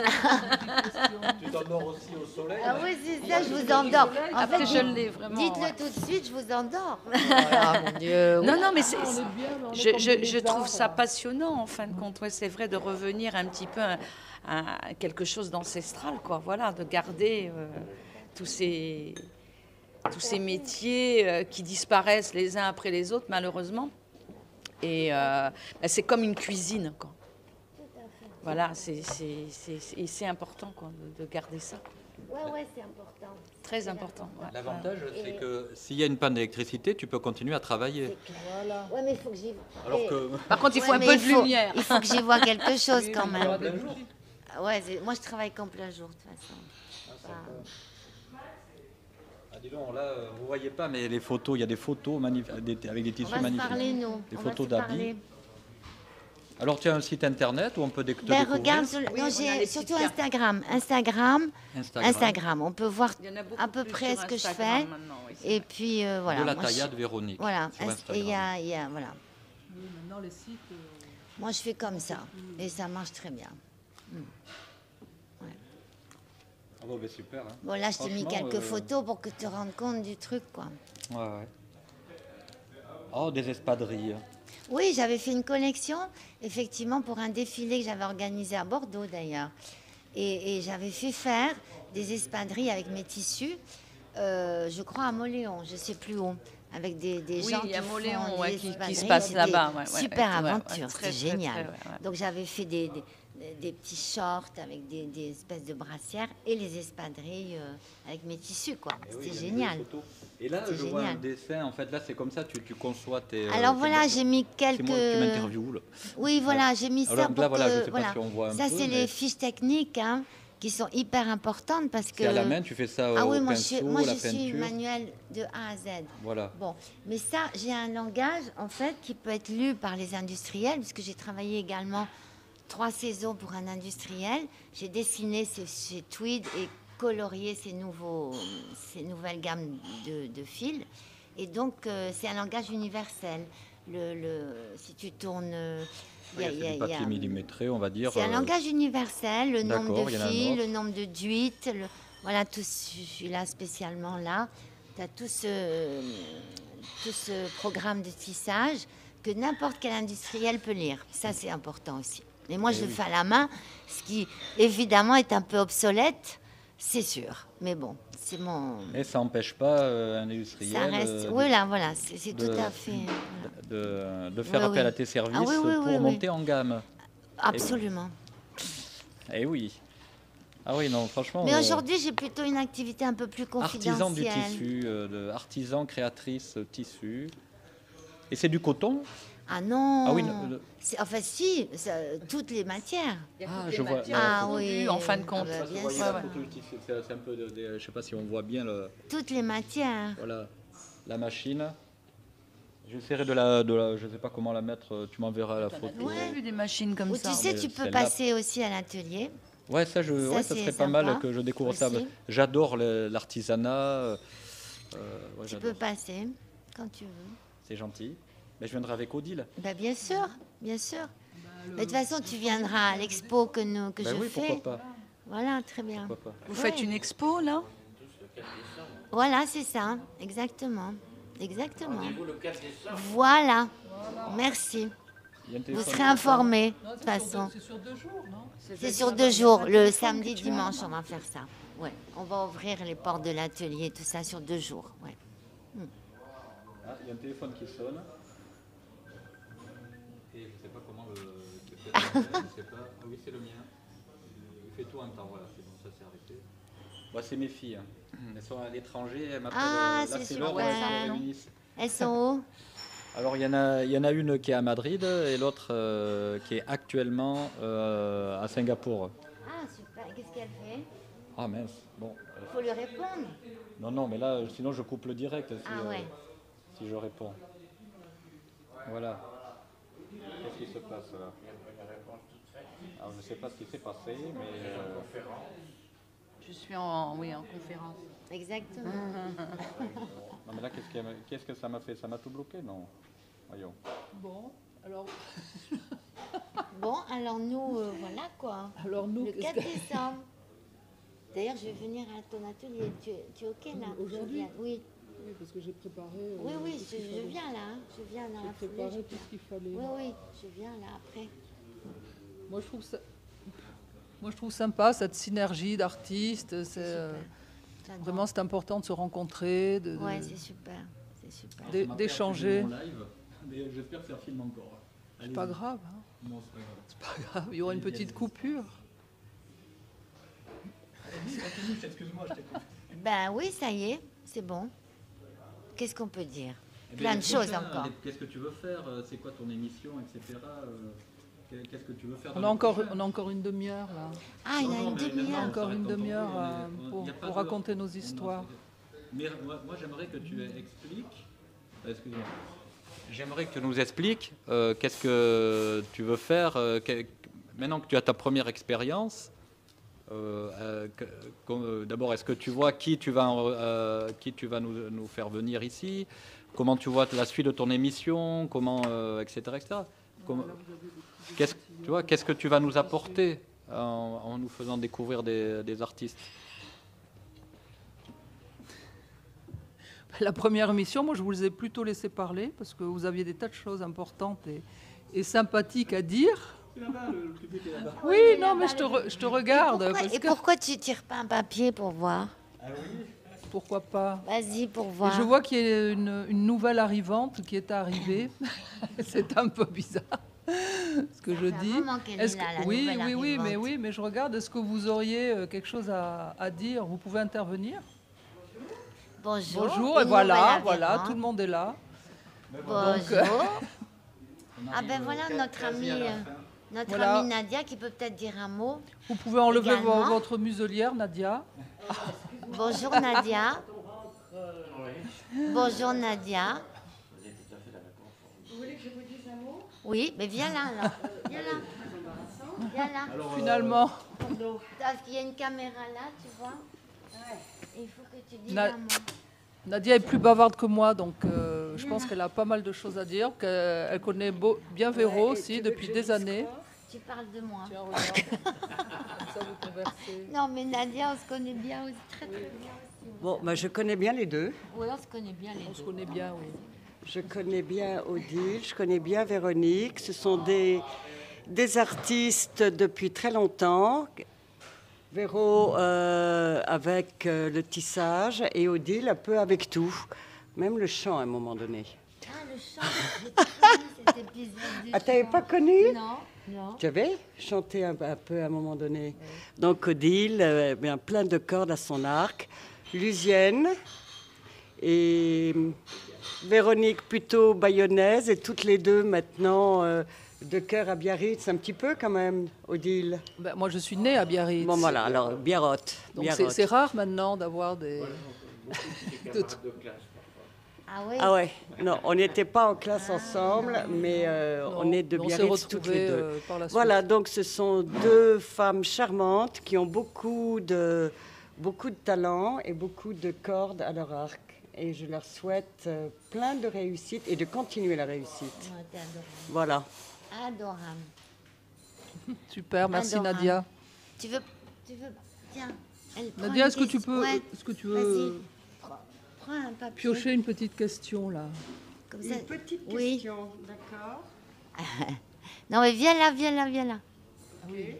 tu t'endors aussi au soleil. Ah oui, c'est ça, je vous endors. En Après, fait, je dites- l'ai vraiment. dites-le ouais. tout de suite, je vous endors. Ah, mon Dieu. Non, non, mais c'est. on est bien, on est Je, comme je- des je lézards, trouve ça là. passionnant, en fin de compte. Ouais, c'est vrai de revenir un petit peu à, à quelque chose d'ancestral, quoi. Voilà, de garder euh, tous ces tous ces métiers euh, qui disparaissent les uns après les autres, malheureusement. Et euh, ben, c'est comme une cuisine, quoi. Voilà, c'est c'est- c'est- c'est- et c'est important, quoi, de, de garder ça. Ouais, ouais, c'est important. Très important. ouais. L'avantage, Et- c'est que s'il y a une panne d'électricité, tu peux continuer à travailler. C'est clair. Voilà. Ouais, mais il faut que j'y. Alors Et- que. Par contre, il faut Ouais, un mais peu il de faut- lumière. Il faut que j'y vois quelque chose Oui, quand mais il y aura même. des bougies. Ah ouais, c'est- moi je travaille qu'en plein jour de toute façon. Bah, Ah, dis donc, là, euh, vous voyez pas, mais les photos, il y a des photos magnif- des- avec des on tissus va se magnifiques. parler, nous. Des On photos va se d'habits. parler. Alors, tu as un site internet où on peut déc- te Ben, découvrir regarde, sur le- Oui, non, on a j'ai les surtout petites cartes. Instagram. Instagram, Instagram, Instagram. On peut voir Il y en a beaucoup à peu plus près sur ce que je Instagram fais. maintenant, oui, c'est Et vrai. puis euh, voilà. de la moi, je- taillade Véronique. Voilà. sur Et il y Instagram. a, il y a- voilà. Oui, maintenant, les sites. euh, Moi, je fais comme ça. Et ça marche très bien. Ah bon, ben, super. Hein. Bon, là, je t'ai mis Franchement, quelques euh, photos pour que tu te rendes compte du truc, quoi. Ouais, ouais. Oh, des espadrilles. Oui, j'avais fait une collection, effectivement, pour un défilé que j'avais organisé à Bordeaux, d'ailleurs. Et, et j'avais fait faire des espadrilles avec mes tissus, euh, je crois à Moléon, je ne sais plus où, avec des, des Oui, gens il y a qui font Moléon, des ouais, qui- qui espadrilles. se passe C'était là-bas, ouais, ouais, super ouais, ouais, aventure, ouais, c'était très, très, génial. très, ouais, ouais. Donc j'avais fait des, des, des petits shorts avec des, des espèces de brassières et les espadrilles euh, avec mes tissus, quoi. Eh oui, C'était il y a des génial. belles photos. Et là, C'est je vois un génial. dessin. En fait, là, c'est comme ça, tu, tu conçois tes. euh, Alors tes voilà, boîtes. j'ai mis C'est quelques... moi qui m'interviewe, là. Oui, voilà, j'ai mis ça Alors, pour là, voilà, je que... sais pas voilà. si on voit un ça, peu, c'est mais- les fiches techniques hein, qui sont hyper importantes parce que... C'est à la main, tu fais ça euh, Ah au oui, moi, je pinceau, suis, moi, la je suis peinture. manuel de A à Z. Voilà. Bon, mais ça, j'ai un langage, en fait, qui peut être lu par les industriels, puisque j'ai travaillé également trois saisons pour un industriel. J'ai dessiné ces, ces tweeds et colorié ces, nouveaux, ces nouvelles gammes de, de fils. Et donc, euh, c'est un langage universel. Le, le, si tu tournes... euh, Il y a, il y a- du il y papier a- millimétré, on va dire. c'est un euh, langage universel, le nombre d'accord, de il y en a un fils, autre. le nombre de duites, le- voilà, tout, ce- je suis là spécialement là. Tu as tout ce, tout ce programme de tissage que n'importe quel industriel peut lire. Ça, c'est important aussi. Mais moi, Eh je le oui. fais à la main, ce qui, évidemment, est un peu obsolète, c'est sûr. Mais bon, c'est mon... Et ça n'empêche pas euh, un industriel Ça reste... euh, oui, là, voilà, c'est c'est de- tout à fait... voilà. de, de faire Oui, appel oui. à tes services Ah oui, oui, pour oui, oui. monter en gamme. Absolument. Eh oui. Ah oui, non, franchement. Mais euh, aujourd'hui, j'ai plutôt une activité un peu plus confidentielle. artisan du tissu, euh, de, artisan créatrice euh, tissu. Et c'est du coton. Ah non. Ah oui, non, le- C'est- Enfin, si, ça- toutes les matières. Il y a Ah, toutes les je vois. matières Ah fondues, oui. en fin de compte. Ah bah, Vous bien voyez sûr. la photo du tissu, c'est c'est un peu de, de- je sais pas si on voit bien le, Toutes les matières. voilà, la machine. J'essaierai de la, de la, je sais pas comment la mettre. euh, Tu m'enverras la photo. Oui, j'ai vu des machines comme Ou ça. tu sais, mais tu peux celle-là- passer aussi à l'atelier. Ouais, ça, je, Ça, ouais, ça c'est serait pas mal sympa que je découvre ça. aussi. J'adore le- l'artisanat. euh, euh, ouais, Tu j'adore. peux passer quand tu veux. C'est gentil. Mais je viendrai avec Odile. Bah, bien sûr, bien sûr. bah, le- Mais de toute façon, tu viendras à l'expo que, nous, que Ben je oui, fais. pourquoi pas. Voilà, très bien. Pourquoi pas. Vous faites Ouais. une expo, là? Voilà, c'est ça, exactement. exactement. Rendez-vous le quatre décembre. Voilà. Merci. Il y a un Vous téléphone serez qui informés, Non, de toute c'est sur façon. deux- c'est sur deux jours, non? C'est sur deux jours, le samedi, dimanche, on va faire ça. Ouais. On va ouvrir les portes de l'atelier, tout ça sur deux jours. Ouais. sonne. Ah, il y a un téléphone qui sonne. Et je ne sais pas comment le... le téléphone, je sais pas. Ah oui, c'est le mien. Il fait tout en temps, voilà, c'est bon, ça s'est arrêté. Bah, c'est mes filles. hein. Elles sont à l'étranger, elles m'appellent. Ah, euh, là, c'est l'heure où super. elles se réunissent. Elles sont où? Alors, il y, en a, il y en a une qui est à Madrid et l'autre euh, qui est actuellement euh, à Singapour. Ah, super. Qu'est-ce qu'elle fait? Ah mince, bon. Il faut lui répondre. Non, non, mais là, sinon je coupe le direct si, Ah ouais. euh, si je réponds. Voilà. Qu'est-ce qui se passe là? Alors, je ne sais pas ce qui s'est passé, mais... euh, Je suis en, oui, en conférence. Exactement. Non, mais là, qu'est-ce, qu'elle m'a- qu'est-ce que ça m'a fait? Ça m'a tout bloqué? Non. Voyons. Bon, alors, Bon, alors nous, euh, voilà quoi. alors nous, Le qu'est-ce quatre que- décembre. D'ailleurs, je vais venir à ton atelier. Tu, es- tu es OK là? Aujourd'hui? Je viens. Oui, Oui, parce que j'ai préparé. euh, oui, oui, tout ce je, qu'il je fallait. viens là. hein. Je viens dans la J'ai foulée. préparé je tout viens. ce qu'il fallait. Oui, oui, je viens là après. Moi, je trouve ça. Moi, je trouve sympa cette synergie d'artistes. C'est euh, J'adore. vraiment c'est important de se rencontrer, de, de- Ouais, c'est super. C'est super. d'é- d'échanger. Mais j'espère que ça filme encore. C'est pas grave. hein. Non, c'est pas grave. C'est pas grave. Il y aura une petite coupure. Excuse-moi, je t'ai coupé. Ben oui, ça y est, c'est bon. Qu'est-ce qu'on peut dire? Eh Plein bien, de les choses prochains, encore. les- Qu'est-ce que tu veux faire? euh, C'est quoi ton émission, et cetera euh, qu'est- Qu'est-ce que tu veux faire On dans a les encore, prochains on a encore une demi-heure là. Ah, il y Non, a non, une mais demi-heure. maintenant, Encore ça une reste demi-heure entendu, euh, on est- pour, il y a pas pour de- raconter nos on- histoires. Mais moi, moi, j'aimerais que tu expliques. Excuse-moi. J'aimerais que tu nous expliques euh, qu'est-ce que tu veux faire euh, que- maintenant que tu as ta première expérience. euh, euh, que- comme, euh, D'abord, est-ce que tu vois qui tu vas, en- euh, qui tu vas nous, nous faire venir ici? Comment tu vois la suite de ton émission? Comment, euh, et cetera, et cetera. Comment- qu'est-ce, tu vois, qu'est-ce que tu vas nous apporter en, en nous faisant découvrir des, des artistes? La première émission, moi, je vous ai plutôt laissé parler parce que vous aviez des tas de choses importantes et, et sympathiques à dire. Oui, non, mais je te, re- je te regarde. Et pourquoi, parce et que- pourquoi tu tires pas un papier pour voir? Pourquoi pas? Vas-y, pour Et voir. je vois qu'il y a une, une nouvelle arrivante qui est arrivée. C'est un peu bizarre ce que je Ça fait un dis. moment qu'elle est Est-ce que- là, la oui, nouvelle oui, oui, mais arrivante. oui, mais je regarde. Est-ce que vous auriez euh, quelque chose à, à dire? Vous pouvez intervenir. Bonjour. Bonjour, et une voilà, nouvelle voilà, arrivante. tout le monde est là. Bonjour. Ah ben voilà notre amie, euh, notre Voilà. amie Nadia qui peut peut-être dire un mot. Vous pouvez enlever vo- Également. votre muselière, Nadia. Bonjour Nadia. Bonjour Nadia. Vous voulez que je vous dise un mot? Oui, mais viens là, alors. Viens là. Viens là. Finalement, Parce qu'il y a une caméra là, tu vois. Il faut que tu dises Na- un mot. Nadia est plus bavarde que moi, donc euh, je pense qu'elle a pas mal de choses à dire. qu'elle- Elle connaît beau- bien Véro Ouais, et tu aussi veux depuis que je des dise années. quoi? Tu parles de moi. Tiens, regarde. Comme ça, vous conversez. Non, mais Nadia, on se connaît bien aussi, très très bien aussi. Bon, bah, je connais bien les deux. Oui, on se connaît bien les On se deux. connaît bien, oui. Je connais bien Odile, je connais bien Véronique. Ce sont des, des artistes depuis très longtemps. Véro euh, avec euh, le tissage et Odile un peu avec tout. Même le chant à un moment donné. Ah, le chant, j'ai pas connu cet épisode du Ah, t'avais chant. pas connu? Non, non. Tu avais chanté un, un peu à un moment donné. Donc Odile, euh, bien, plein de cordes à son arc. Lusienne et Véronique plutôt bayonnaise et toutes les deux maintenant euh, de cœur à Biarritz, un petit peu quand même, Odile. Ben, moi, je suis née à Biarritz. Bon voilà, alors Biarrotte. Donc Biarrotte. c'est c'est rare maintenant d'avoir des... de tr- Ah oui. Ah ouais, non, on n'était pas en classe ensemble, mais euh, Non, on est de mais on s'est Biarritz toutes les retrouvés, deux. euh, par la suite. Voilà, donc ce sont deux femmes charmantes qui ont beaucoup de, beaucoup de talent et beaucoup de cordes à leur arc. Et je leur souhaite euh, plein de réussite et de continuer la réussite. Ouais, t'es adorable. Voilà. Adorable. Super, merci Adorable. Nadia. Tu veux, tu veux, tiens. Elle prend Nadia, une est-ce que tu question. peux... Ouais. Est-ce que tu veux... Vas-y. Prends un papier. Piocher une petite question, là. Comme ça. Une petite Oui. question, d'accord. Non, mais viens là, viens là, viens là. Oui.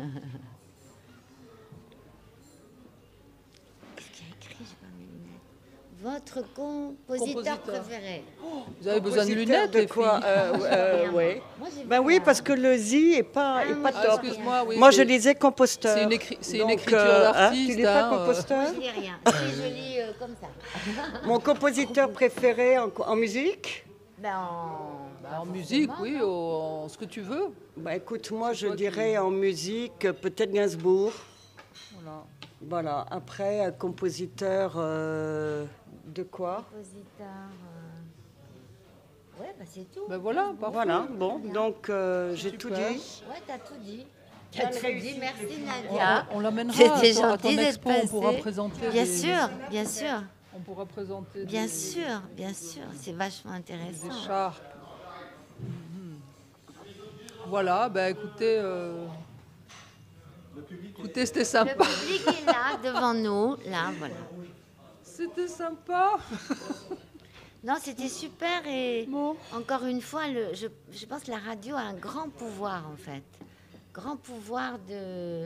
Qu'est-ce qu'il y a écrit? J'ai pas mes lunettes. Votre compositeur, Compositeur. préféré. Vous avez besoin de Compositeur lunettes, de les quoi filles euh, euh, Rien. ouais. Moi, j'ai Ben vu oui, un- parce que le zi est pas, est pas Ah, top. excuse-moi, oui. Moi, c'est- je lisais composteur. C'est une, écri- c'est une Donc, écriture euh, hein, d'artiste. tu lis pas hein, euh, composteur? Je lis rien. Si, je lis euh, comme ça. Mon compositeur préféré en, en musique? Ben, en, bah, en musique, oui, au- en ce que tu veux. Bah écoute, moi je toi qui- dirais en musique, euh, peut-être Gainsbourg. Voilà. Voilà, après, un compositeur euh, de quoi? Compositeur. euh, Ouais, bah c'est tout. Ben voilà, parfait. Voilà, bon, Bien. donc euh, j'ai tout Super. dit. Ouais, t'as tout dit. T'as T'as tout réussi, dit. Merci On, Nadia. on l'amènera C'était à ton, à ton gentil d'être expo, on pourra passé. présenter. Bien des- sûr, bien sûr, On pourra présenter bien des, sûr, bien sûr. C'est vachement des intéressant. écharpes. Mhm. Voilà, ben écoutez, euh, écoutez, c'était Le sympa. public est là, devant nous. Là, voilà. C'était sympa. Non, c'était super et Bon. encore une fois, le, je, je pense que la radio a un grand pouvoir en fait. Grand pouvoir de,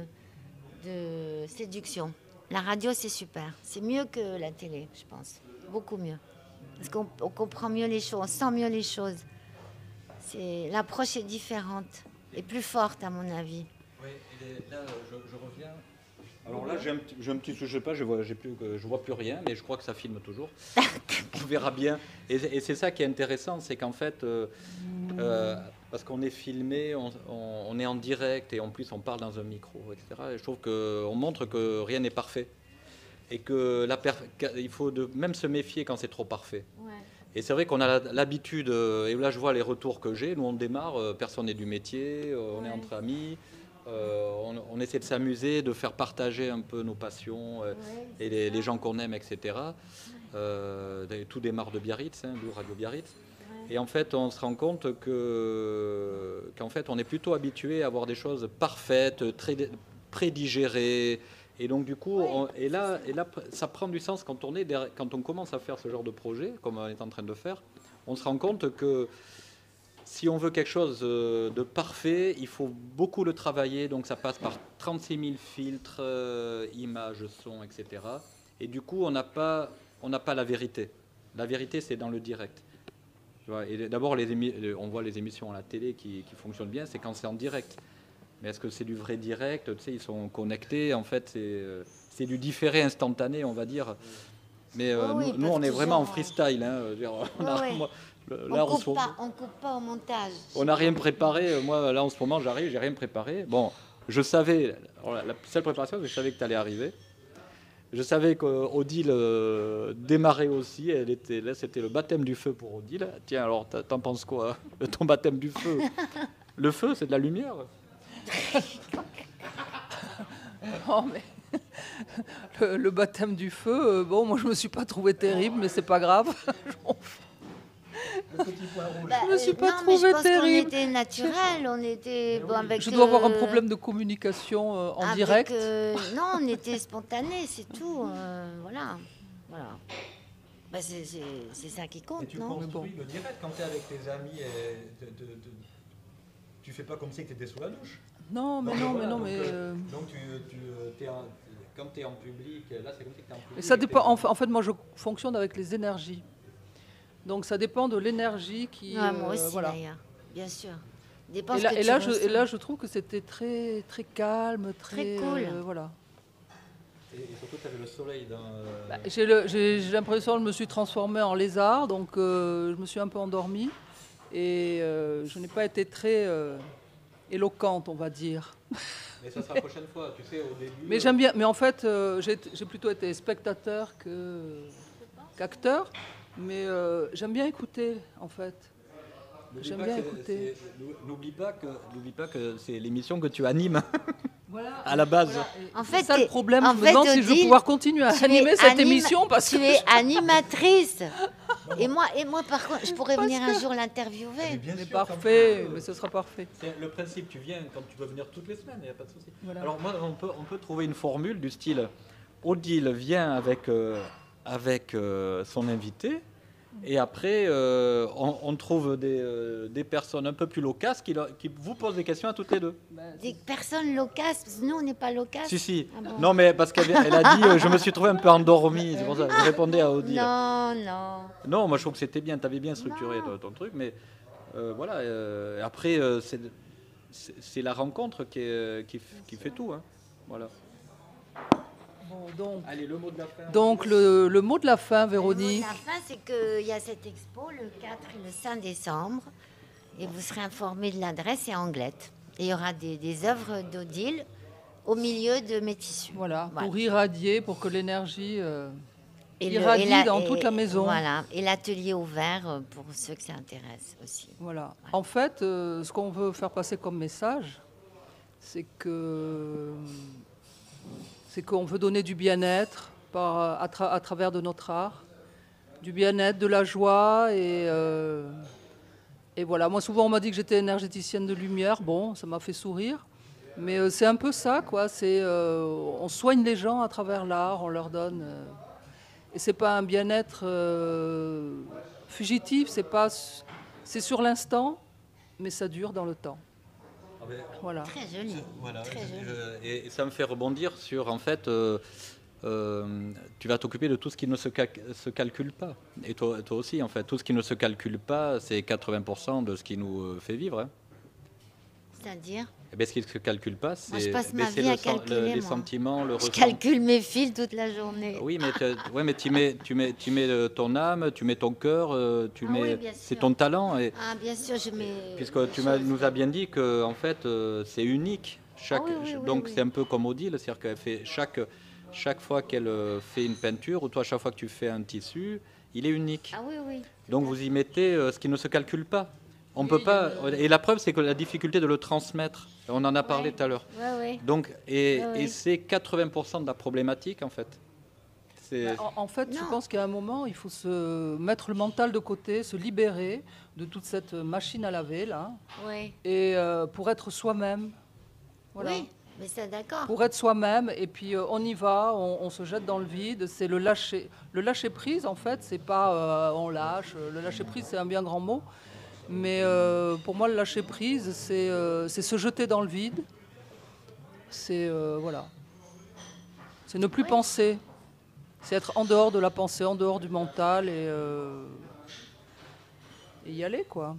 de séduction. La radio, c'est super. C'est mieux que la télé, je pense. Beaucoup mieux. Parce qu'on on comprend mieux les choses, on sent mieux les choses. C'est, l'approche est différente et plus forte, à mon avis. Oui, et là, je, je reviens. Alors là, j'ai un, petit- j'ai un petit, je sais pas, je vois, j'ai plus, que- je vois plus rien, mais je crois que ça filme toujours. On verra bien. Et, et c'est ça qui est intéressant, c'est qu'en fait, euh, euh, parce qu'on est filmé, on, on- on est en direct et en plus on parle dans un micro, et cetera. Et je trouve qu'on montre que rien n'est parfait et que la per- qu'il faut de, même se méfier quand c'est trop parfait. Et c'est vrai qu'on a la- l'habitude, euh, et là je vois les retours que j'ai, nous on démarre, euh, personne n'est du métier, euh, on est entre amis, euh, on, on essaie de s'amuser, de faire partager un peu nos passions euh, et les, les gens qu'on aime, et cetera. Euh, tout démarre de Biarritz, hein, d'où Radio Biarritz. Et en fait, on se rend compte que, qu'en fait, on est plutôt habitué à avoir des choses parfaites, très prédigérées. Et donc, du coup, on- et, là, et là, ça prend du sens quand on, est derrière- quand on commence à faire ce genre de projet, comme on est en train de faire. On se rend compte que si on veut quelque chose euh, de parfait, il faut beaucoup le travailler. Donc, ça passe par trente-six mille filtres, euh, images, sons, et cetera. Et du coup, on n'a pas, on n'a pas la vérité. La vérité, c'est dans le direct. Tu vois, et d'abord, les émi- on voit les émissions à la télé qui, qui fonctionnent bien, c'est quand c'est en direct. Mais est-ce que c'est du vrai direct? Tu sais, ils sont connectés. En fait, c'est, euh, c'est du différé instantané, on va dire. Mais euh, Oui, oui, nous, ils nous, on peuvent est vraiment en toujours, freestyle. Hein, je veux dire, on a- Ouais, ouais. moi, le- On là, en coupe ce moment- pas, on coupe pas au montage. on n'a rien préparé. Moi, là, en ce moment, j'arrive, j'ai rien préparé. Bon, je savais, alors, la la seule préparation, c'est que je savais que tu allais arriver. Je savais qu'Odile euh, démarrait aussi. Elle était, là, c'était le baptême du feu pour Odile. Tiens, alors, t'as- t'en penses quoi de ton baptême du feu? Le feu, c'est de la lumière. Non, mais le, le baptême du feu, euh, bon, moi je me suis pas trouvé terrible, mais c'est pas grave. Bah, Je me suis euh, pas non, mais trouvée je pense terrible. qu'on était naturel, on était bon avec. Je dois avoir un euh, problème de communication euh, en avec, direct. euh, non, on était spontané, c'est tout. euh, voilà, voilà. Bah, c'est, c'est, c'est ça qui compte, non? construis le direct quand tu es avec tes amis. Et de, de, de... Tu fais pas comme si tu étais sous la douche. Non, mais non, mais non, mais. euh, Donc, tu, tu, t'es en- quand tu es en public, là, c'est comme si tu es en public. mais ça dépend. En, fa- en fait, moi je fonctionne avec les énergies. Donc ça dépend de l'énergie qui. Ouais, moi euh, aussi, voilà. d'ailleurs, bien sûr. Dépend Et ce là, que et, tu là, je, et ressens. là, je trouve que c'était très, très calme, très. Très cool. euh, voilà. Et, et surtout, tu avais le soleil dans. euh, Bah, j'ai, le- j'ai- j'ai l'impression que je me suis transformée en lézard, donc euh, je me suis un peu endormie. Et euh, je n'ai pas été très euh, éloquente, on va dire. Mais ça sera la prochaine fois, tu sais, au début. Mais j'aime bien. Mais en fait, euh, j'ai, j'ai plutôt été spectateur que, qu'acteur. Mais euh, j'aime bien écouter, en fait. N'oublie J'aime pas bien que écouter. c'est- N'oublie pas que, n'oublie pas que c'est l'émission que tu animes. Voilà, À la base. voilà. Et En c'est fait, ça le t'es- problème. en Je me fait, demande si je vais Odile, pouvoir continuer à Tu animer es cette anima- émission parce tu que es animatrice. Et moi, et moi, par contre, je pourrais Parce venir que- un jour l'interviewer. c'est parfait, mais ce sera parfait. C'est le principe, tu viens quand tu peux venir toutes les semaines, il n'y a pas de souci. Voilà. Alors moi, on peut, on peut trouver une formule du style Odile vient avec euh, avec euh, son invité. Et après, euh, on, on trouve des, euh, des personnes un peu plus loquaces qui, leur- qui vous posent des questions à toutes les deux. Des personnes loquaces, parce que nous, on n'est pas loquaces. Si, si. Ah bon. Non, mais parce qu'elle elle a dit, euh, je me suis trouvé un peu endormi. C'est pour ça que je répondais à Odile. Non, non. Non, moi je trouve que c'était bien, tu avais bien structuré ton, ton truc, mais euh, voilà, euh, après euh, c'est c'est- c'est la rencontre qui, est- qui, f- qui fait tout. Hein. Voilà. Bon, donc, Allez, le mot de la fin. donc le, le mot de la fin, Le Véronique. mot de la fin, c'est qu'il y a cette expo le quatre et le cinq décembre. Et vous serez informés de l'adresse, c'est à Anglette. Et il y aura des, des œuvres d'Odile au milieu de mes tissus. Voilà, Voilà. pour irradier, pour que l'énergie euh, Et irradie la- dans et- toute la maison. Voilà, et l'atelier ouvert euh, pour ceux que ça intéresse aussi. Voilà. En fait, euh, ce qu'on veut faire passer comme message, c'est que c'est qu'on veut donner du bien-être par, à, tra- à travers de notre art, du bien-être, de la joie et euh, et voilà. Moi, souvent, on m'a dit que j'étais énergéticienne de lumière. Bon, ça m'a fait sourire, mais euh, c'est un peu ça, quoi. C'est euh, on soigne les gens à travers l'art, on leur donne. euh, et c'est pas un bien-être euh, fugitif, c'est pas, c'est sur l'instant, mais ça dure dans le temps. Voilà. Très joli. Voilà, Très je- joli. je- et, et ça me fait rebondir sur, en fait, euh, euh, tu vas t'occuper de tout ce qui ne se, ca- se calcule pas. Et toi, toi aussi, en fait, tout ce qui ne se calcule pas, c'est quatre-vingts pour cent de ce qui nous euh, fait vivre. Hein. C'est-à-dire, Eh bien, ce qui ne se calcule pas, c'est je passe eh bien, ma c'est vie le à sen- le- calculer, les moi. sentiments, le je ressenti. calcule mes fils toute la journée. Oui, mais, tu, ouais, mais tu mets, tu mets, tu mets euh, ton âme, tu mets ton cœur, euh, tu Ah oui, mets, bien c'est sûr. ton talent. Et, Ah, bien sûr, je mets. puisque tu m'as- nous as bien dit que en fait, euh, c'est unique. Chaque, Ah oui, oui, oui, donc oui. c'est un peu comme Odile, c'est-à-dire qu'elle fait chaque, chaque fois qu'elle euh, fait une peinture, ou toi chaque fois que tu fais un tissu, il est unique. Ah oui, oui. Donc vous y mettez euh, ce qui ne se calcule pas. On peut pas. Et la preuve, c'est que la difficulté de le transmettre. On en a parlé Ouais. tout à l'heure. Ouais, ouais. Donc, et, Ouais, ouais. et c'est quatre-vingts pour cent de la problématique en fait. C'est Bah, En, en fait, je Non. pense qu'à un moment, il faut se mettre le mental de côté, se libérer de toute cette machine à laver là, Ouais. et euh, pour être soi-même. Voilà. Oui, mais c'est d'accord. Pour être soi-même, et puis euh, on y va, on, on se jette dans le vide. C'est le lâcher, le lâcher prise en fait. C'est pas euh, on lâche. Le lâcher prise, c'est un bien grand mot. Mais euh, pour moi, le lâcher prise, c'est euh, c'est se jeter dans le vide. C'est euh, voilà. C'est ne plus Oui. penser. C'est être en dehors de la pensée, en dehors du mental et, euh, et y aller quoi.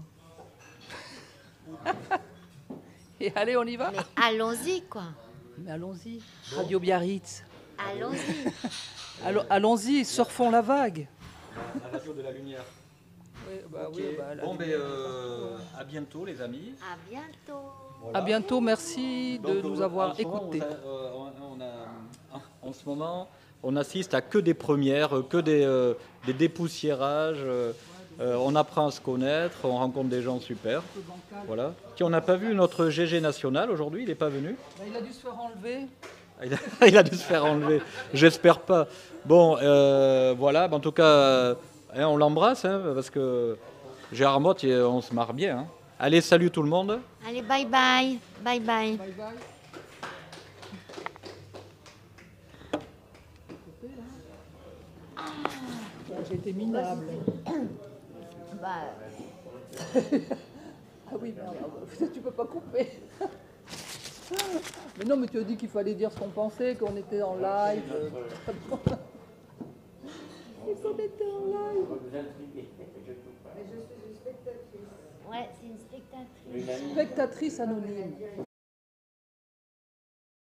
Et allez, on y va. Mais allons-y, quoi. Mais allons-y. Radio Biarritz. Allons-y. Allons- Allons-y, surfons la vague. la radio de la lumière. Oui, bah, Ok. oui, bah, la Bon, ben, lumière. euh, à bientôt les amis. À bientôt. À bientôt, merci de Donc, nous euh, avoir en ce moment, écoutés. on a- euh, on- on a- en ce moment, on assiste à que des premières, que des, euh, des dépoussiérages. euh, euh, on apprend à se connaître, on rencontre des gens super. Voilà. Qui on n'a pas vu notre G G national aujourd'hui, il n'est pas venu. Bah, il a dû se faire enlever. Il a, il a dû se faire enlever. J'espère pas. Bon, euh, voilà. En tout cas, euh, hein, on l'embrasse hein, parce que Gérard Motte, il- on se marre bien. hein. Allez, salut tout le monde. Allez, bye bye. Bye bye. Bye bye. J'ai été minable. Bah, Ah oui, merde, tu peux pas couper. Mais non, mais tu as dit qu'il fallait dire ce qu'on pensait, qu'on était en live. euh, Et qu'on était en live. ouais, c'est une spectatrice. Spectatrice anonyme.